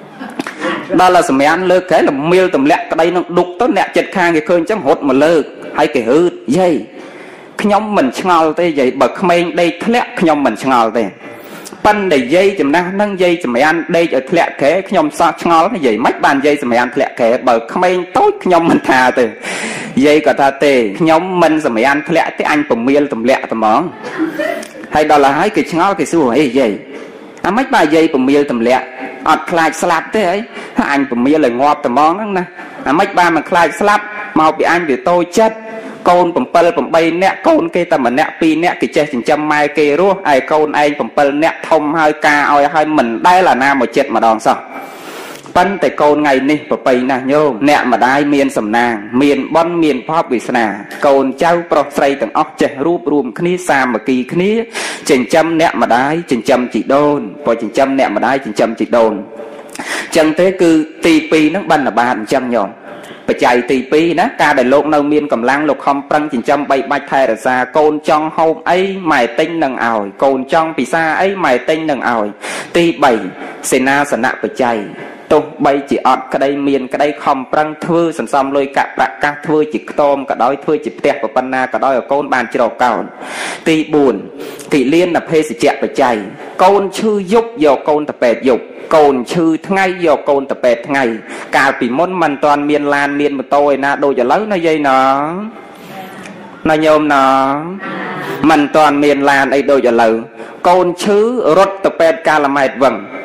đó là sầm ăn lừa khế là miêu tầm lẹ cái đây nó đục tốt nẹt chật khang cái khơi chấm hốt mà lừa hay cái hư dây nhóm mình ngol tê vậy bậc men đây thẹn nhóm mình ngol tê pan để dây chùm na nâng dây chùm ăn đây ở thẹn kế nhóm sao ngol cái gì mấy bàn dây chùm ăn thẹn kế bậc men tối nhóm mình thà từ dây cả ta tê nhóm mình chùm ăn thẹn cái anh tụm miên tụm lẹ tụm món hay đó là hai cái ngol cái xu ấy vậy à mấy bài dây tụm miên tụm lẹ ọt khai slap thế ấy anh tụm miên là ngọt tụm món đó nè à mấy ba mà khai slap mau bị anh bị tôi chết côn bầm bầm bầm bay nẹt côn kê tầm mà nẹt pi nẹt cái chơi chỉnh trăm mai kê rú ai côn ai bầm bầm nẹt thông hai ca oi hai mình đây là nam một chết mà đòn sao bắn tại côn ngày ní bầm bay nè nhô nẹt mà đai miền sầm nàng miền bon miền pop bị sna côn trao pro say từng óc chơi rúp rùm khní xa mà kỳ khní chỉnh trăm nẹt mà đai chỉnh trăm chỉ đôn rồi chỉnh trăm nẹt mà đai chỉnh trăm chỉ đôn chân thế cứ tì pi nó bắn là ba trăm nhom bạch chạy tì pi đó ca đại lục nâu miên cầm lang lục không prăng chỉnh trăm bay bạch thay ra xa côn trong hôm ấy mày tinh nâng ảo côn trong bị xa ấy mày tinh nâng ảo tì bảy xe na sẵn nạ bạch chạy tôi bay chỉ ọt cái đây miền cái đây không prăng thưa sẵn xong lôi cả bạc các thưa chỉ tôm cả đói thưa chỉ tẹt của panna cả đói ở côn bàn chỉ đầu cao tì buồn tì liên là phê sẽ chạy bạch chạy côn chư giúp vào côn tập bẹt dục côn chư ngay vô côn tập bẹt ngay cả bị môn mình toàn miền lan miền mà tôi na đôi giờ lớn nó dây nó nó nhôm nó mình toàn miền lan đây đôi giờ lớn côn chư rốt tập bẹt ca là mệt vâng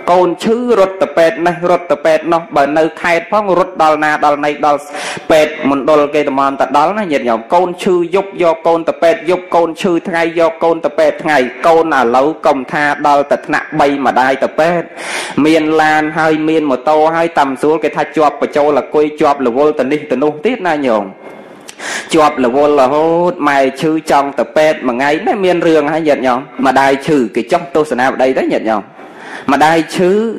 côn chứ rốt tập pet này rốt tập pet nó bởi nơi khai phong rốt đal na đal này đal pet một đôi cái tầm mòn tạt đó nó nhiệt nhom côn chứ dục do côn tập pet dục côn chứ thay do côn tập pet ngày côn là lâu công tha đal tạt nặng bay mà đai tập pet miền lan hơi miền một tô hơi tầm xuống cái tha chọp và châu là quay chọp là vô tận đi tận nô tiết na nhom chọp là vô là hốt mày chư trong tập pet mà ngay nó miền rường hay nhiệt nhom mà đai trừ cái trong tô sơn ở đây đấy nhiệt nhom mà đai chứ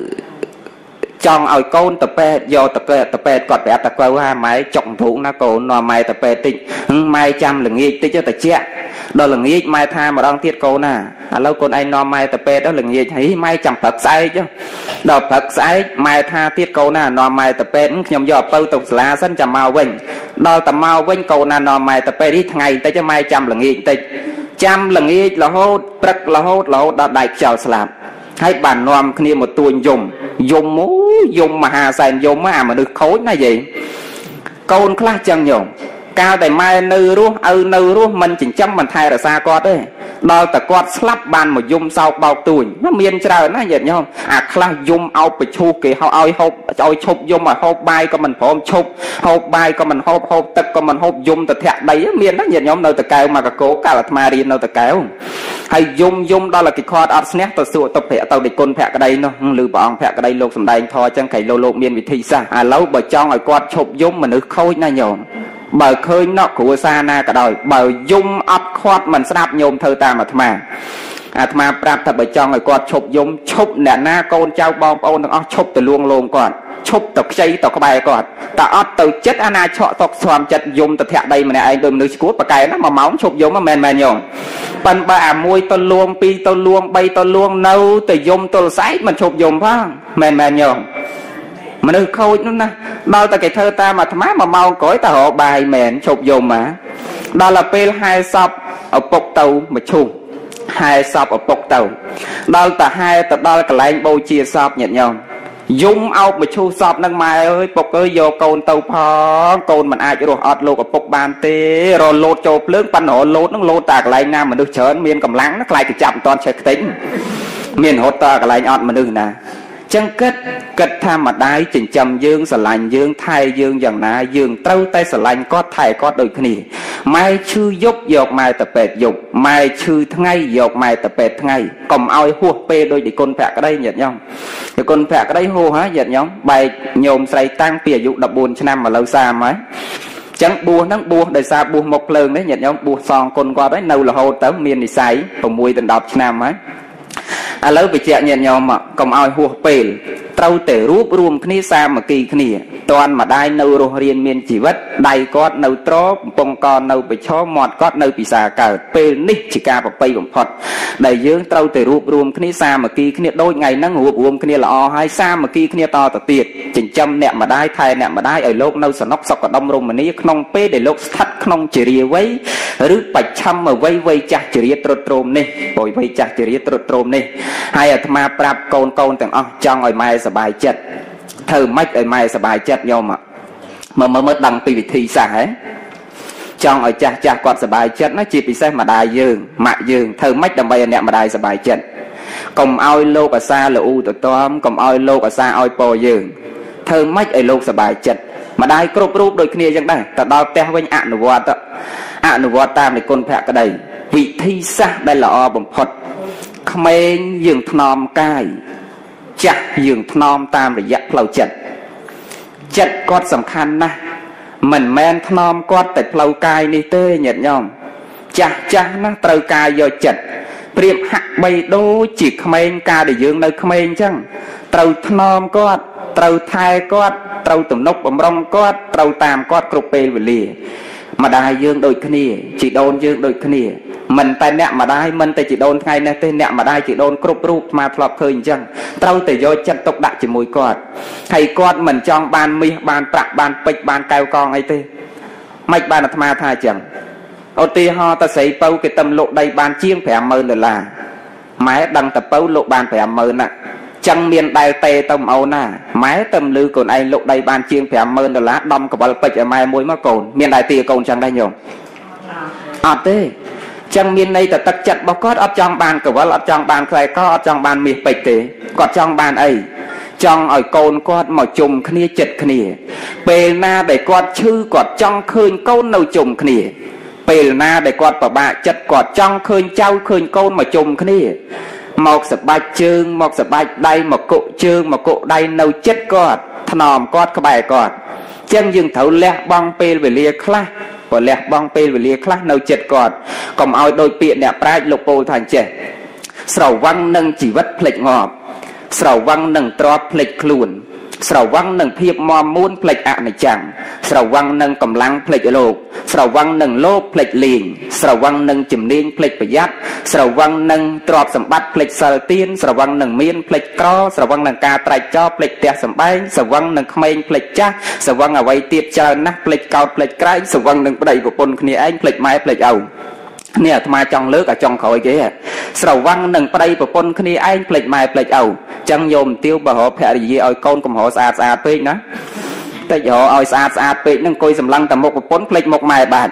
trong ở côn tập pet do tập pet tập pet còn bé tập quay qua máy trọng thủ nó cổ nó mày tập pet tịnh mai trăm là nghi tích cho tập chẹt đó là nghi mai tha mà đang tiết cô nè à lâu con anh nó mai tập pet đó là nghi thấy mai trăm thật sai chứ đó thật sai mai tha tiết cô nè nó mai tập pet nhom do bao tục lá sân chầm màu vinh đó tầm màu vinh cô nè nó mai tập pet đi ngày tới cho mai trăm là nghi tích trăm là nghi là hốt rất là hốt là hốt đã đại chào sạp hay bản nòm kia một tuần dùng dùng mú dùng mà hà sàn dùng mà mà được khối là gì côn khá chân nhung cao tại mai nư rú ư nư rú mình chỉ chấm mình thay là xa con đấy đôi ta con slap bàn một dùng sau bao tuổi nó miên trời nó vậy nhau à khá dùng ao bị chu kỳ họ ao hộp ao chụp dùng mà hộp bay có mình phom chụp hộp bay có mình hộp hộp tật có mình hộp dùng từ thẹn đấy miên nó vậy nhóm đâu từ cao mà cả cố cả là mà đi đâu từ cao hay dùng dùng đó là cái kho art snack tao sửa tao phẹ tao để côn phẹ cái đây nó lư bọn phẹ cái đây lục sầm đai thò chẳng cái lô lô miên vị thị xa à lâu bởi cho người con chụp dùng mà nữ khôi na nhổm bởi khơi nó của xa na cả đời bởi dùng ấp khoát mình sắp nhôm thơ ta mà thà à thà prap thật bởi cho người con chụp dùng chụp nè na con trao bom ôn nó chụp từ luôn luôn còn chụp tập xây tập cái bài còn ta ấp từ chết ana chọ tộc xoàm chật dùng từ thẹn đây mà này anh đừng nữ cút và cái nó mà máu chụp dùng mà mền mền nhổm phần bà môi tôi luôn pi tôi luôn bay tôi luôn nâu từ dùng tôi sái mình chụp dùng phải mền mền nhổm mà nữ khôi nó nè bao ta cái thơ ta mà thầm mà mau cõi ta họ bài mền chụp dùng mà đó là pel hai sập ở bọc tàu mà chung hai sập ở bọc tàu đó ta hai tập đó là cái lạnh bầu chia sập nhận nhau dùng ao mà chu sập năng mai ơi bọc ơi vô côn tàu phó côn mình ai cho rồi ọt lô ở bọc bàn tê rồi lột chộp lớn pan nổ lột nó lột tạc lại nam mà được chớn miền cầm lắng nó lại cái chậm toàn chơi tính miền hốt ta cái lại ọt mà đừng nè chân kết kết tham mà đái chỉnh chầm dương sờ lạnh dương thay dương dần ná dương trâu tay sờ lạnh có thay có đôi khi mai chư dốc dọc mai tập bệt dục mai chư ngay dọc mai tập bệt ngay còn ao hùa pê đôi để con phẹt cái đây nhật nhau thì con phẹt cái đây hô há nhật nhau bài nhôm say tăng pìa dụ đập buồn cho năm mà lâu xa mấy chẳng bùa nắng bùa đời xa bùa một lần đấy nhật nhau bùa son con qua đấy nâu là hô tới miền thì say còn mùi tình đọc cho năm mấy à lâu bị chẹn nhẹ nhõm mà còn ao hùa pê trâu tể rúp rùm khní xa mà kỳ khní toàn mà đai nâu rô riêng miền chỉ vất đầy cót nâu tró bông con nâu bị chó mọt cót nâu bị xà cờ pê nít chỉ ca và pây bằng phật đầy dương trâu tể rúp rùm khní xa mà kỳ khní đôi ngày nắng hùa rùm khní là o hai xa mà kỳ khní to tờ tiệt chỉnh châm nẹm mà đai thay nẹm mà đai ở lốc nâu sờ nóc sọc ở đông rùm mà ní không pê để lốc thắt không chỉ rìa vấy rước bạch châm mà vây vây chặt chỉ rìa trộn trộm nè bồi vây chặt chỉ rìa trộn trộm nè hai ở tham prap côn côn từng o trong ở maiสบายចិត្តthơ mách ở maiสบายចិត្តnhau mà mà mới mới đăngពីវិធីសាស្ត្រហ៎ចង់ឲ្យចាស់ចាស់គាត់សบายចិត្តណាជាពិសេសម្ដាយយើងម៉ាក់យើងធ្វើម៉េចដើម្បីឲ្យអ្នកម្ដាយសบายចិត្តកុំឲ្យលោកអាសាលូតតំកុំឲ្យលោកអាសាឲ្យពរយើងធ្វើម៉េចឲ្យលោកសบายចិត្តម្ដាយគ្រប់រូបដូចគ្នាចឹងដែរទៅដល់ផ្ទះវិញអនុវត្តអនុវត្តតាមនៃគុណភក្តីវិធីសាស្ត្រដែលល្អបំផុតក្មេងយើងថ្នមកាយចាស់យើងថ្នមតាមរយៈផ្លូវចិត្តចិត្តគាត់សំខាន់ណាស់មិនមែនថ្នមគាត់តែផ្លូវកាយនេះទេញាតិញោមចាស់ចាស់ណាស់ត្រូវការយកចិត្តប្រៀបហាក់បីដូចជាក្មេងកាលដែលយើងនៅក្មេងអញ្ចឹងត្រូវថ្នមគាត់ត្រូវថែគាត់ត្រូវទំនុកបំរុងគាត់ត្រូវតាមគាត់គ្រប់ពេលវេលាម្ដាយយើងដូចគ្នាជីដូនយើងដូចគ្នាមិនតែអ្នកម្ដាយមិនតែជីដូនថ្ងៃនេះទេអ្នកម្ដាយជីដូនគ្រប់រូបមកធ្លាប់ឃើញអញ្ចឹងត្រូវតែយកចិត្តទុកដាក់ជាមួយគាត់ហើយគាត់មិនចង់បានមាសបានប្រាក់បានពេជ្របានកែវកងអីទេមិនបានអាត្មាថាអញ្ចឹងឧទាហរណ៍តស្រីពៅគេទំលក់ដីបានជាងប្រាំម៉ឺនដុល្លារម៉ែដឹងតពៅលក់បានប្រាំម៉ឺនណាចឹងមានដែលតេទៅម្អូនណាម៉ែទៅលឺកូនឯងលក់ដីបានជាងប្រាំម៉ឺនដុល្លារដំកបិលពេជ្រឲ្យម៉ែមួយមកកូនមានដែលទីកូនចឹងដែរញោមអត់ទេចឹងមានន័យតែទឹកចិត្តរបស់គាត់អត់ចង់បានកវលអត់ចង់បានខ្សែកអត់ចង់បានមាសពេជ្រទេ quạt trong bàn ấy trong ở côn quạt màu chùm khnia chật khnia bề na để quạt chư quạt trong khơi côn nâu chùm khnia bề na để quạt bà bạ chật quạt trong khơi trao khơi côn màu chùm khnia một sập bạch chương một sập bạch đây một cụ chương một cụ đây nâu chết quạt thòm quạt cái bài quạt chân dương thấu lẹ bong pê về lia khla và lẹ bong pê về lia khla nâu chết quạt còn ao đôi piện đẹp trai lục bồ thành trẻ sầu văng nâng chỉ vất plek ngọt sầu văng nâng trò plek khuôn sầu văng nâng phiệp mò muôn plek ạ này chẳng sầu văng nâng cầm lăng plek lục sầu văng nâng lô plek liền sầu văng nâng chìm niên plek bạch dắt sầu văng nâng trọp sầm bát plek sờ tiên sầu văng nâng miên plek cro sầu văng nâng ca trai cho plek tè sầm bay sầu văng nâng khmênh plek cha sầu văng ở vây tiệp chờ nát plek cao plek cái sầu văng nâng đầy của pôn khnia anh plek mai plek ầu nè tham trong lướt ở trong khối kia sầu văng nâng đây của pôn khnia anh plek mai plek ầu chân nhôm tiêu bà họ phải gì ở con cùng họ xa xa pê nó tại họ ở xa xa pê nâng coi sầm lăng tầm một của pôn plek một mai bạc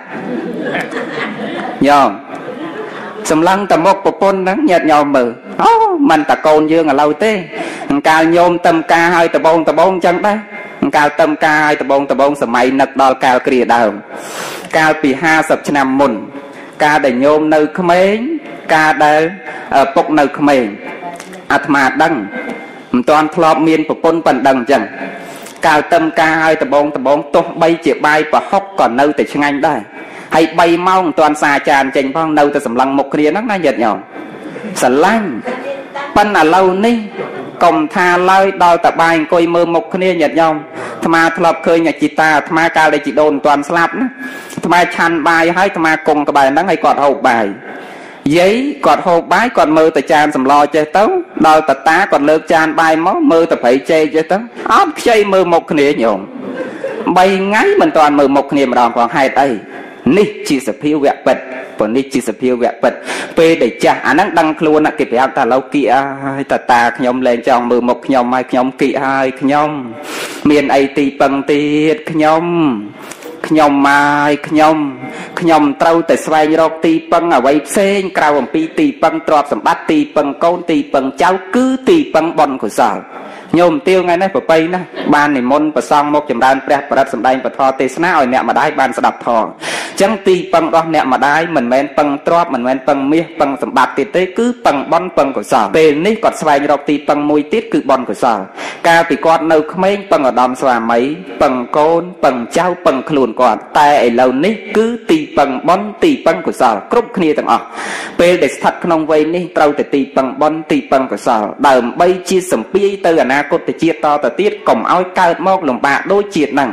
nhom sầm lăng tầm một của pôn nó nhạt nhom mờ mình ta côn dương ở lâu tê cao nhôm tâm ca hai tờ bông tờ bông chân đấy cao tâm ca hai tờ bông tờ bông sầm mày nặc đo cao kia đầu cao pì ha sập năm mồn ca để nhôm nơi khmênh ca để bốc nơi khmênh atma đăng toàn thọp miên của pôn phần đằng chẳng cao tâm ca hai tờ bông tờ bông tốt bay chỉ bay và hốc còn nơi từ chân anh đây hay bay mau toàn xa tràn chành phong nơi từ sầm lăng một kia nó ngay giật nhỏ sờ lăng pan ở lâu ní cùng tha lời đòi tập bài coi mơ một kia nhật nhau tham thọp khơi nhà chị ta tham cao đây chị đồn toàn slap nữa tham chăn bài hay tham cùng tập bài nắng hay cọt hộp bài giấy cọt hộp bài còn mơ từ tràn sầm lo chơi tấu đòi tập tá còn lược tràn bài máu mơ tập phải chơi chơi tấu ốp chơi mơ một kia nhổm bay ngay mình toàn mơ một kia mà đòn còn hai tay ní chỉ sập phiêu vẹt bật còn ní chỉ sập phiêu vẹt bật pe để cha anh đang đăng luôn á kịp phải ta lâu kia ta ta nhom lên trong mười một nhom mai nhom kỵ hai nhom miền ai tì bằng tiệt nhom nhom mai nhom nhom trâu từ xoay rọc tì bằng ở vậy sen cào bằng pi tì bằng trọp sầm bát tì bằng côn tì bằng cháu cứ tì bằng bòn của sào nhôm tiêu ngay này phải nè ban này môn và xong một chấm đan prep và đặt sầm đai và thò tê sná ở nẹm mà đai ban sẽ đập thò chẳng tì bằng đó nẹm mà đai mình men bằng trọp mình men bằng mía bằng sầm bát tiệt tế cứ bằng bòn bằng của sào tên ní còn xoay rọc tì bằng mùi tiết cứ bòn của sào ca thì con nâu khmênh bằng ở đòn xòa mấy bằng côn bằng cháu bằng khuôn còn tay lâu ní cứ tì bằng bòn tì bằng của sào cướp kia từng ở pe để thật không vây ní trâu từ tì bằng bòn tì bằng của sào đờm bay chia sầm pi từ na cốt từ chia to từ tiết cùng áo cao mốc lồng bạc đôi chiết năng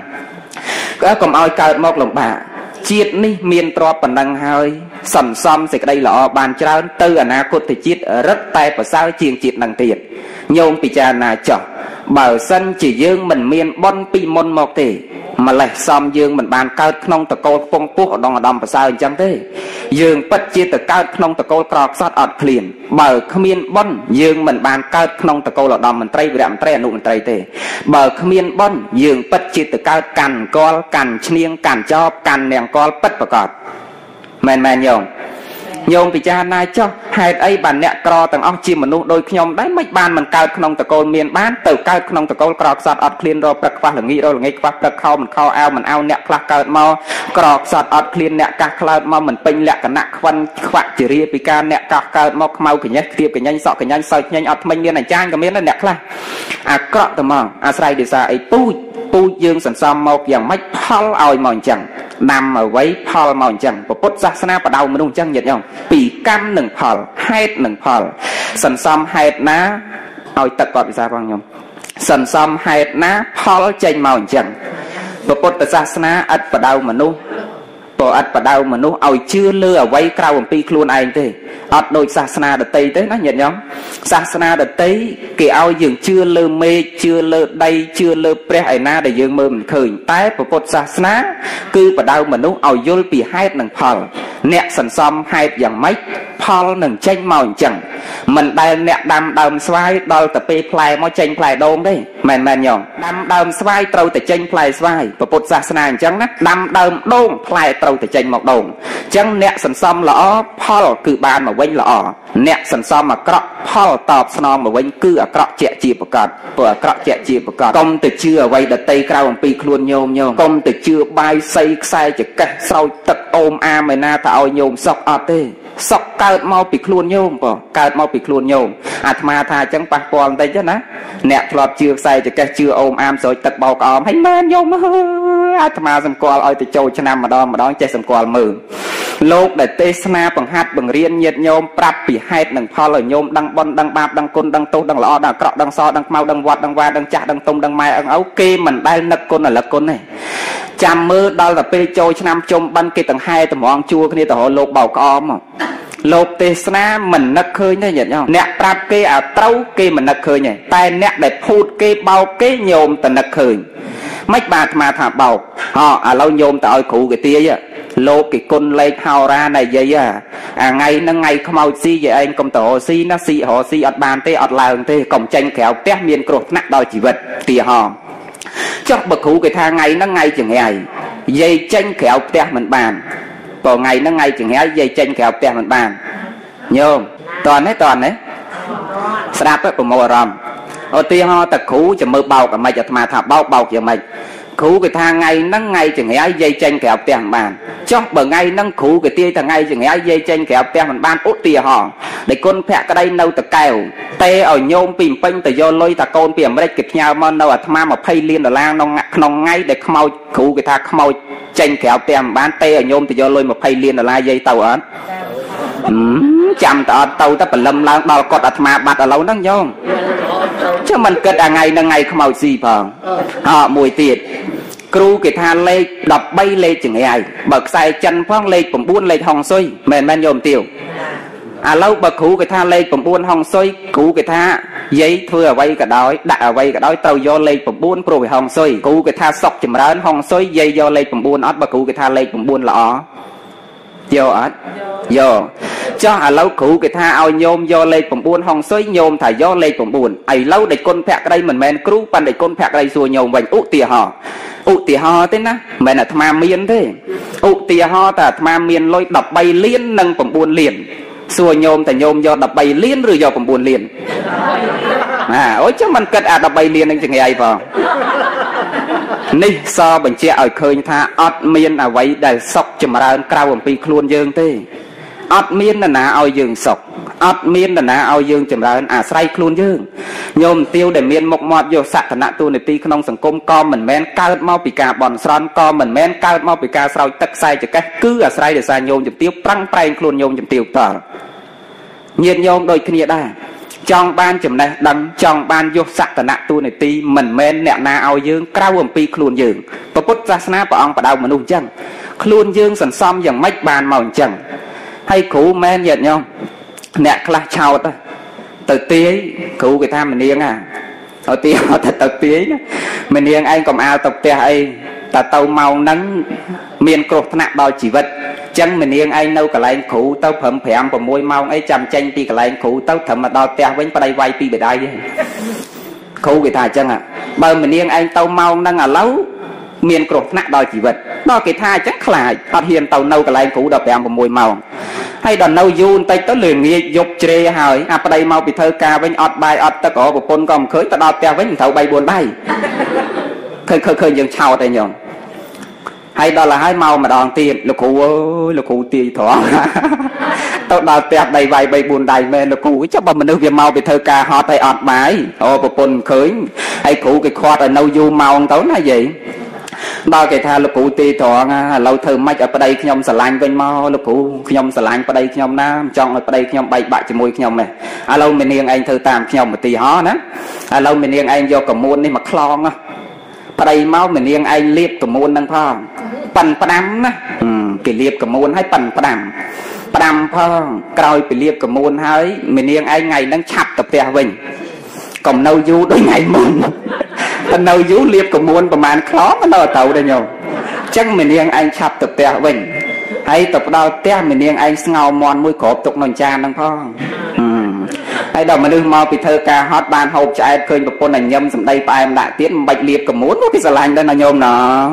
có cùng áo cao mốc lồng bạc chiết ní miền trọ phần năng hơi sầm xăm thì đây là bàn trơn từ na cốt từ chiết rất tay và sao chiên chiết năng tiền nhôm bị cha na chọn bảo sân chỉ dương mình miền bon pi môn một tỷ mà lại xóm dương mình bàn cao không từ cô phong phú ở đông ở đông và sao chẳng thế dương bất chia từ cao không từ cô trọc sát ọt liền bảo khmiên bon dương mình bàn cao không từ cô là đông mình tây việt tây nụ mình tây thế bảo khmiên bon dương bất chia từ cao cằn co cằn chiêng cằn cho cằn nèng co bất và cọt men men nhung nhôm bị cha nai cho hai ấy bàn nẹt cò từng ong chim mà nu đôi nhom đấy mấy ban mình cao không từ cô miền bán từ cao không từ cô cọt sọt ọt clean rồi bật qua là nghĩ rồi là nghĩ qua bật khâu mình khâu ao mình ao nẹt khạc cọt mau cọt sọt ọt clean nẹt cạc cọt mau mình pin nẹt cả nẹt khoan khoạc chỉ riêng bị ca nẹt cạc cọt mau mau cái nhát tiệp cái nhanh sọ cái nhanh soi nhanh ọt mình miền này trang cái miền là nẹt khạc à cọt từ mong à sai để ra ấy pu pu dương sẵn sàng một dạng mấy phal ao mòn chẳng nằm ở với phal mòn chẳng và bút ra sana bắt đầu mình đúng chẳng nhiệt nhông bị cam nừng phal hết nừng phal sẵn sàng hết ná ao tật gọi ra bằng nhông sẵn sàng hết ná phal chênh mòn chẳng và bút ra sana ắt bắt đầu mình đúng bộ ắt bắt đầu mình đúng ao chưa lừa ở với cao bằng pi luôn anh thế ắt đôi sa sana đợt tây thế nó nhiệt nhông sa sana đợt tây cái ao dường chưa lơ mê chưa lơ đây chưa lơ pre ai na để dương mơ mình khởi tái của Phật sa sana cứ bắt đầu mình đúng ao yul bị hai nằng phal nẹt sần xăm hai dạng mấy phal nằng tranh màu chẳng mình đây nẹt đâm đầm xoay đo tập pi play mó chênh play đôm đấy mền mền nhỏng đâm đầm xoay trâu từ chênh play xoay và bột sa sna chẳng nè đâm đầm đôm play trâu từ chênh một đôm chẳng nẹt sần xăm lõ Paul cứ bàn mà quên lõ nẹt sần xăm mà cọ Paul tọp snom mà quên cứ ở cọ chẹ chìa bạc cọt vừa cọ chẹ chìa bạc cọt công từ chưa quay đợt tây cao bằng pi luôn nhôm nhôm công từ chưa bay xây sai chả cả sau tật ôm a mày na tạo nhôm sọc ọt tê sọc cao mau bị luôn nhôm bỏ cao mau bị luôn nhôm à mà tha chẳng bạc bòn đây chứ ná nẹt lọp chưa sai chả cả chưa ôm am rồi tật bao còm hay men nhôm à mà sầm còi ơi từ châu cho nam mà đo mà đo chạy sầm còi mờ lột để tê sna bằng hạt bằng riêng nhiệt nhôm prap bị hai đằng pha lời nhôm đăng bon đăng bạp đăng côn đăng tô đăng lọ đăng cọ đăng so đăng mau đăng vọt đăng va đăng chạ đăng tung đăng mai đăng ấu kê mình đây nực côn là lật côn này chăm mưa đo là pê châu cho nam chôm ban kia tầng hai tầng mòn chua cái này tầng họ lột bào còm mà lột tê sna mình nực khơi này nhỉ nhau nẹt prap kê à trâu kê mình nực khơi nhỉ tai nẹt để phụt kê bao kê nhôm tầng nực khơi mấy bà mà thả bầu họ à lâu nhôm tại ơi cụ cái tia á lô cái con lấy hào ra này vậy à à ngày nó ngày không mau xi vậy anh công tổ xi nó xi họ xi ọt bàn tê ọt làng tê cổng tranh khéo té miên cột nặng đòi chỉ vật tìa họ chắc bậc cụ cái thang ngày nó ngày chừng ngày dây tranh khéo té mình bàn vào ngày nó ngày chừng ngày dây tranh khéo té mình bàn nhôm toàn đấy toàn đấy sạp ấy của màu rầm ở tia ho tật cụ chỉ mơ bào cả mày mà thả bao bào cho mày khu cái thang ngày nâng ngày chừng ngày dây tranh kẹo tiền bàn cho bờ ngày nâng khu cái tia thằng ngày chừng ngày dây tranh kẹo tiền bàn ban út tia họ để con phẹt cái đây nâu tật kèo tê ở nhôm pìm pinh từ do lôi ta con pìm đây kịp nhau mà đâu à tham mà phay liên ở lang nông nông ngay để mau khu cái thang mau tranh kẹo tiền bàn tê ở nhôm từ do lôi mà phay liên ở la dây tàu ớt chăm tàu tàu ta phải lâm lang đào cọt mà bạt ở lâu nâng nhôm chứ mình kết à ngày nâng ngày không màu gì phải họ mùi tiệt kêu cái than lê đập bay lê chừng ngày bậc sai chân phong lê bẩm buôn lê hồng xuôi mền men nhôm tiểu à lâu bậc cũ cái than lê bẩm buôn hồng xuôi cũ cái tha giấy thưa ở vay cả đói đặt ở vay cả đói tàu do lê bẩm buôn pro về hồng xuôi cũ cái tha sọc chừng rán hồng xuôi dây do lê bẩm buôn ót bậc cũ cái than lê bẩm buôn lọ vô ót vô cho à lâu cũ cái tha ao nhôm do lê bẩm buôn hồng xuôi nhôm thải do lê bẩm buôn ấy lâu để con phẹt đây mình men cũ pan để con phẹt đây xua nhôm vành út tìa họ ụ tìa ho thế na mẹ là tham miên thế ụ tìa ho ta tham miên lôi đập bay liên nâng bẩm buôn liền xua nhôm ta nhôm do đập bay liên rồi do bẩm buôn liền à ôi chứ mình cất à đập bay liên anh chừng ngày vào ní so bệnh trẻ ở khơi tha ọt miên à vậy để sọc chừng ra cao bẩm pi khuôn dương thế ọt miên là ná ao dương sọc ọt miên là ná ao dương chừng ra à say khuôn dương nhôm tiêu để miên mộc mọt vô sạch thằng nã tu này ti không sòng công co mình men cao mau bị cả bòn son co mình men cao mau bị cả sau tất sai cho cách cứ à say để sai nhôm chụp tiêu prăng prang khuôn nhôm chụp tiêu tờ nhiệt nhôm đôi kia đa trong ban chừng này đâm trong ban vô sạch thằng nã tu này ti mình men nẹt na ao dương cao bẩm pi khuôn dương và put ra sna bà ông bà đau mà nung chân khuôn dương sần xóm dạng mách bàn màu chân hay cũ men nhiệt nhôm nẹt là chào ta từ tía cụ cái tham mình điên à ở tía họ thật từ tía mình điên anh còn ao tập tía ấy ta tàu màu nắng miền cột nặng đòi chỉ vật chân mình điên anh đâu cả lại cụ tao phẩm phèm và môi màu ấy chăm tranh đi cả lại cụ tao thầm mà đòi tía với đây vay pi về đây cụ cái thà chân à bờ mình điên anh tàu màu nắng à lâu miền cột nặng đòi chỉ vật đó cái tha chắc là phát hiện tàu nâu cả lại cụ đòi phèm và môi màu hay đòn nâu yun tay tới liền nghe dục chê hỏi à đây mau bị thơ ca với ọt bài ọt ta có một con còn khơi ta đọt teo với thầu bay buồn bay khơi khơi khơi dừng chào tay nhộng hay đó là hai màu mà đòn tiền lục cụ ơi lục cụ tiền thọ tao đọt teo đầy vay bay buồn đầy men lục cụ chắc bà mình đưa việc mau bị thơ ca họ tay ọt bài ô một con khơi hay cụ cái khoa ở nâu yun màu tối là gì bao cái tha lục cụ tì thọ lâu thơ mách ở đây nhom sờ lanh bên mau lục cụ nhom sờ lanh ở đây nhom nam trong ở đây nhom bay bại chỉ môi nhom này à lâu mình niên anh thơ tam nhom một tì hó nữa à lâu mình niên anh do cầm muôn đi mà clon á ở đây máu mình niên anh liệp cầm muôn năng phong pan padam á cái liệp cầm muôn hay pan padam padam phong còi bị liệp cầm muôn hay mình niên anh ngày đang chặt tập tè mình còn nâu du đôi ngày mùng nâu du liệp cầm muônประมาณ khó mà nó tàu đây nhau chắc mình niên anh chặt tập tè mình hay tập đào tè mình niên anh ngào mòn mũi cọp tục nồi cha năng phong ai đâu mà đưa mau bị thơ ca hot ban hộp cho ai khơi một con này nhâm sầm đây phải em đã tiến bạch liệt cầm muốn cái xà lanh đây là nhôm nó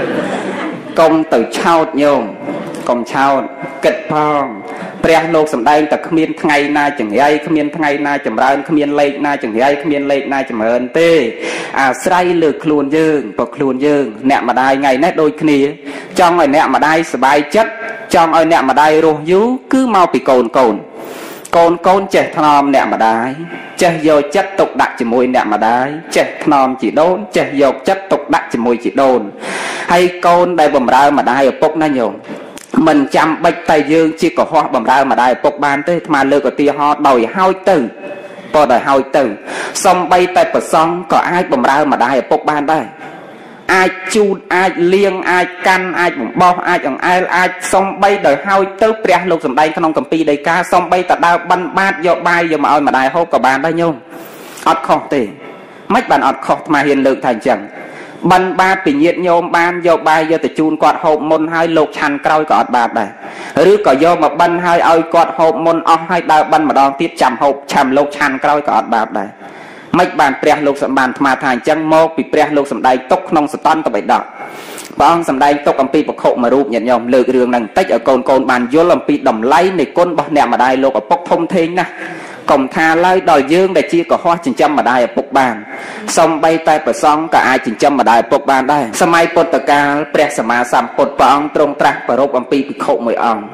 công từ trao nhôm công trao kịch phong bè lục sầm đây ta khmiên ngày na chẳng ai khmiên ngày na chầm ra khmiên lệ na chẳng ai khmiên lệ na chầm ơn tê à say lược luôn dương bọc luôn dương nẹt mà đai ngày nét đôi kia trong ngày nẹt mà đai sải chất trong ơi nẹt mà đai rô dú cứ mau bị cồn cồn cồn cồn trẻ thom nẹt mà đai trẻ vô chất tục đặt chỉ môi nẹt mà đai trẻ thom chỉ đôn trẻ vô chất tục đặt chỉ môi chỉ đôn hay cồn đây bầm ra mà đai ở bốc na nhung mình chăm bạch tay dương chỉ có hoa bầm ra mà đai bốc ban tới mà lừa có tia ho đòi hoi từ po đòi hoi từ xong bay tay bờ sông có ai bầm ra mà đai bốc ban đây ai chu ai liêng ai căn ai bụng bo ai chẳng ai ai xong bay đời hoi tới bè lục sầm đây không cầm pi đầy ca xong bay ta đau băn bát do bay do mà ơi mà đai hô có bàn đây nhung ọt khó tỉ mấy bàn ọt khó mà hiền lượng thành chẳng băn ba bị nhiệt nhôm ban do bay do từ chun quạt hộp môn hai lục chăn cõi cọt bạt này rứa có do mà băn hai ơi quạt hộp môn ong hai đào băn mà đòn tiết chầm hộp chầm lục chăn cõi cọt bạt này mấy bàn bè lục sầm bàn mà thành chẳng mô bị bè lục sầm đây tốc nông sờ tan tao bị đọt bong sầm đây tốc âm pi bọc hộ mà rụp nhận nhom lừa đường năng tách ở cồn cồn bàn vô làm pi đầm lấy này côn bọc nẹm mà đây lục ở bọc thông thiên nè cổng tha lấy đòi dương để chia có hoa chỉnh châm mà đây ở bọc bàn xong bay tay bờ song cả ai chỉnh châm mà đây bọc bàn đây sớm mai bột tờ ca bè sầm mà sầm bột bong trong trạc bờ rụp âm pi bị hộ mười ong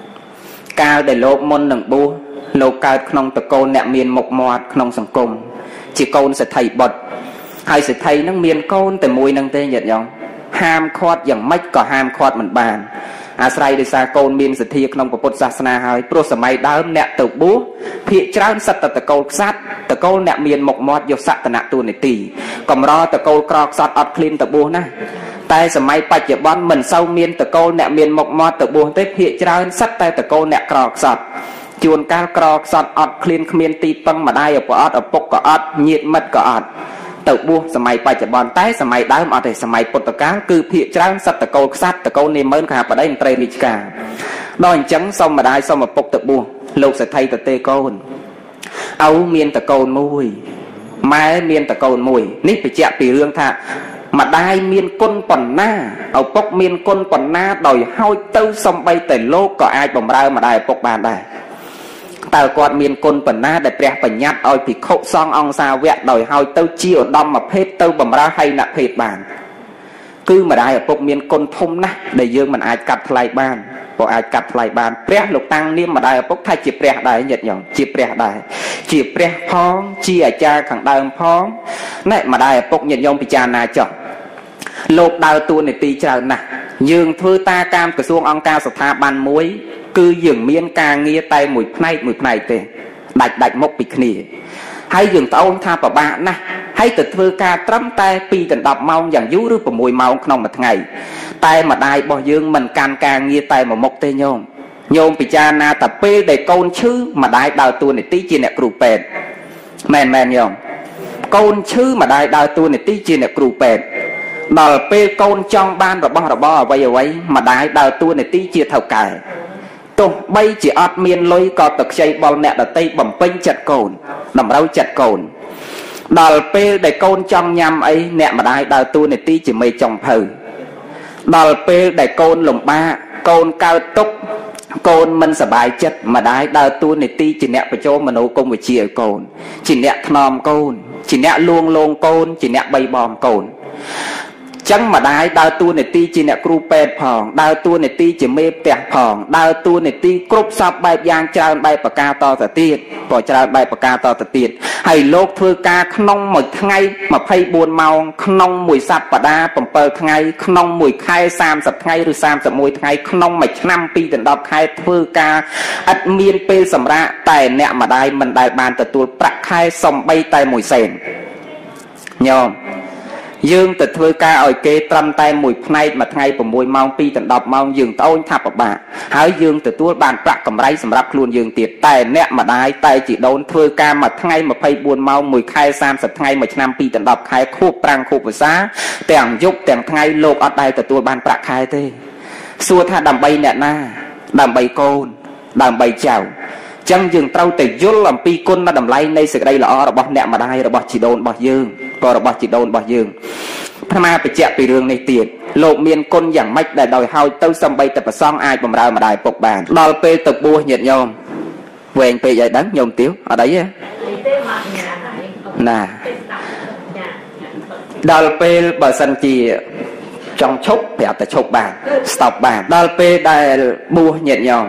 cao để lốp môn nằng bu lục cao nông tờ côn nẹm miền mộc mọt nông sòng cung chỉ côn sẽ thầy bật hay sẽ thầy nâng miền côn từ mùi nâng tê nhật nhông ham khoátอย่างmấy có ham khoát mình bàn à say đi xa côn miền sẽ thiệt nông của Phật Sasana hơi pro sầm mai đám nẹt từ búa phía trán sắt từ côn sát từ côn nẹt miền mộc mọt vô sắt từ nẹt tu này tì còn ro từ côn crop sắt ọt clean từ búa nè tay sầm mai bạch giờ bón mình sâu miền từ côn nẹt miền mộc mọt từ búa tới phía trán sắt tay từ côn nẹt crop sắt chuồn cao crop sắt ọt clean miền tì băng mà đai ở ọt ở bốc có ọt nhiệt mật có ọt tự buộcสมัยปัจจุบันแต่สมัยได้มาแต่สมัยปุตตะการคือเพียรจ้างสัตว์ตะโกสัตว์ตะโกเนมเมินขาประได้เตรลิกาโดยจังส่งมาได้ส่งมาปกตะบัวโลกสะไทยตะเตโกนเอาเมียนตะโกนมวยไม้เมียนตะโกนมวยนี่ไปแจกปีเรื่องท่ามาได้เมียนก้นปนหน้าเอาปกเมียนก้นปนหน้าโดยห้อยตื้อส่งไปแต่โลกก็อายบ่มเรามาได้ปกบานได้แต่กอดเมียนกลปัญนาได้แปรปัญญาเอาผิดโคซององซาเวะโดยเฮาเต้าเชี่ยวดอมมาเพศเต้าบ่มราให้หนักเพศบานคือมาได้พวกเมียนกลทมนะได้เยอะมันอาจกัดทลายบ้านพออาจกัดทลายบ้านแปรลูกตังเนี่ยมาได้พวกไทยจีแปรได้เหยียดหย่องจีแปรได้จีแปรพ้องจีอาจารย์ขังดาวพ้องนี่มาได้พวกเหยียดหย่องพิจารณาจ่อโลกดาวตัวในตีเจ้าน่ะยืงทือตาการกระทรวงองค์การสถาบันมวยคือยืงเมียนกางเงียไตหมุยไพรหมุยไพรเตะดัดดัดมกปิดขณีให้ยืงเต้าท่าปะบะนะให้ติดทือการตรำแต่ปีตันดับเมาอย่างยุหรือปะมวยเมาขนมมาทั้งไงแต่มาได้บ่ยืงมันการกางเงียไตมามกเตโยมโยมปิจานาแต่เป้ได้โกนชื่อมาได้ดาวตัวในตีจีเนกรูเป็ดแมนแมนโยมโกนชื่อมาได้ดาวตัวในตีจีเนกรูเป็ดดอลเป้โกนจ้องบ้านระบ้าระบ้าไว้ไว้มาได้ดาวตัวในตีเจียเท่าไก่ตัวใบจีอดเมียนลอยก็ตกใจบอลแนตตีบ่มเป้งจัดโกนนำเราจัดโกนดอลเป้ได้โกนจ้องยำไอ้แนมาได้ดาวตัวในตีจีไม่จ้องเพอดอลเป้ได้โกนหลงบ้าโกนเกาตุกโกนมันสบายจัดมาได้ดาวตัวในตีจีเนปะโจมโนกงวิเชียโกนจีเนขนอมโกนจีเนลวงลงโกนจีเนใบบอมโกนจังมาได้ดาวตัวในตีจีเนครูเป็ดผ่องดาวตัวในตีจีเมฟแตกผ่องดาวตัวในตีกรุบซับใบยางจานใบปากกาต่อตะตีดปล่อยจานใบปากกาต่อตะตีดให้โลกเพื่อกาขนมหมดไงมาไพ่บวนเมาขนมมวยซับปะดาปมเปิดไงขนมมวยไข่สามสับไงหรือสามสับมวยไงขนมไม่น้ำปีแต่ดอกไข่เพื่อกาอัดเมียนเปสำระแต่เนี่ยมาได้มันได้บานแต่ตัวประไข่สมใบไตมวยเซนยอมยืงแต่เธอกาอ่อยเกตรำไตมวยไงมาไงผมมวยเมาปีแต่ดอกเมายืงโต้นทับปะบะหายยืงแต่ตัวบานประกำไรสำหรับครูนยืงเตียดแต่เนี่ยมาได้แต่จีโดนเธอกามาไงมาไพ่บวนเมามวยไข่สามสับไงมาชนำปีแต่ดอกไข่คู่ปรางคู่ภาษาแต่งยุบแต่งไงโลกอัดได้แต่ตัวบานประไข่เต้สัวท่าดำใบเนี่ยหน้าดำใบโกนดำใบเจ้า chẳng dừng trâu từ dốt làm pi côn nó đầm lay nay sự đây là ở bọc nẹm mà đai rồi bọc chỉ đồn bọc dương còn rồi bọc chỉ đồn bọc dương tham gia bị chẹt bị đường này tiền lộ miền côn dạng mách để đòi hao tâu xăm bay tập và xong ai bầm ra mà đài bọc bàn đòi pe tập bua nhiệt nhôm quen pe vậy đắng nhôm tiếu ở đấy nè đòi pe bờ sân chi trong chốc phải tại chốc bàn stop bàn đòi pe đài bua nhiệt nhôm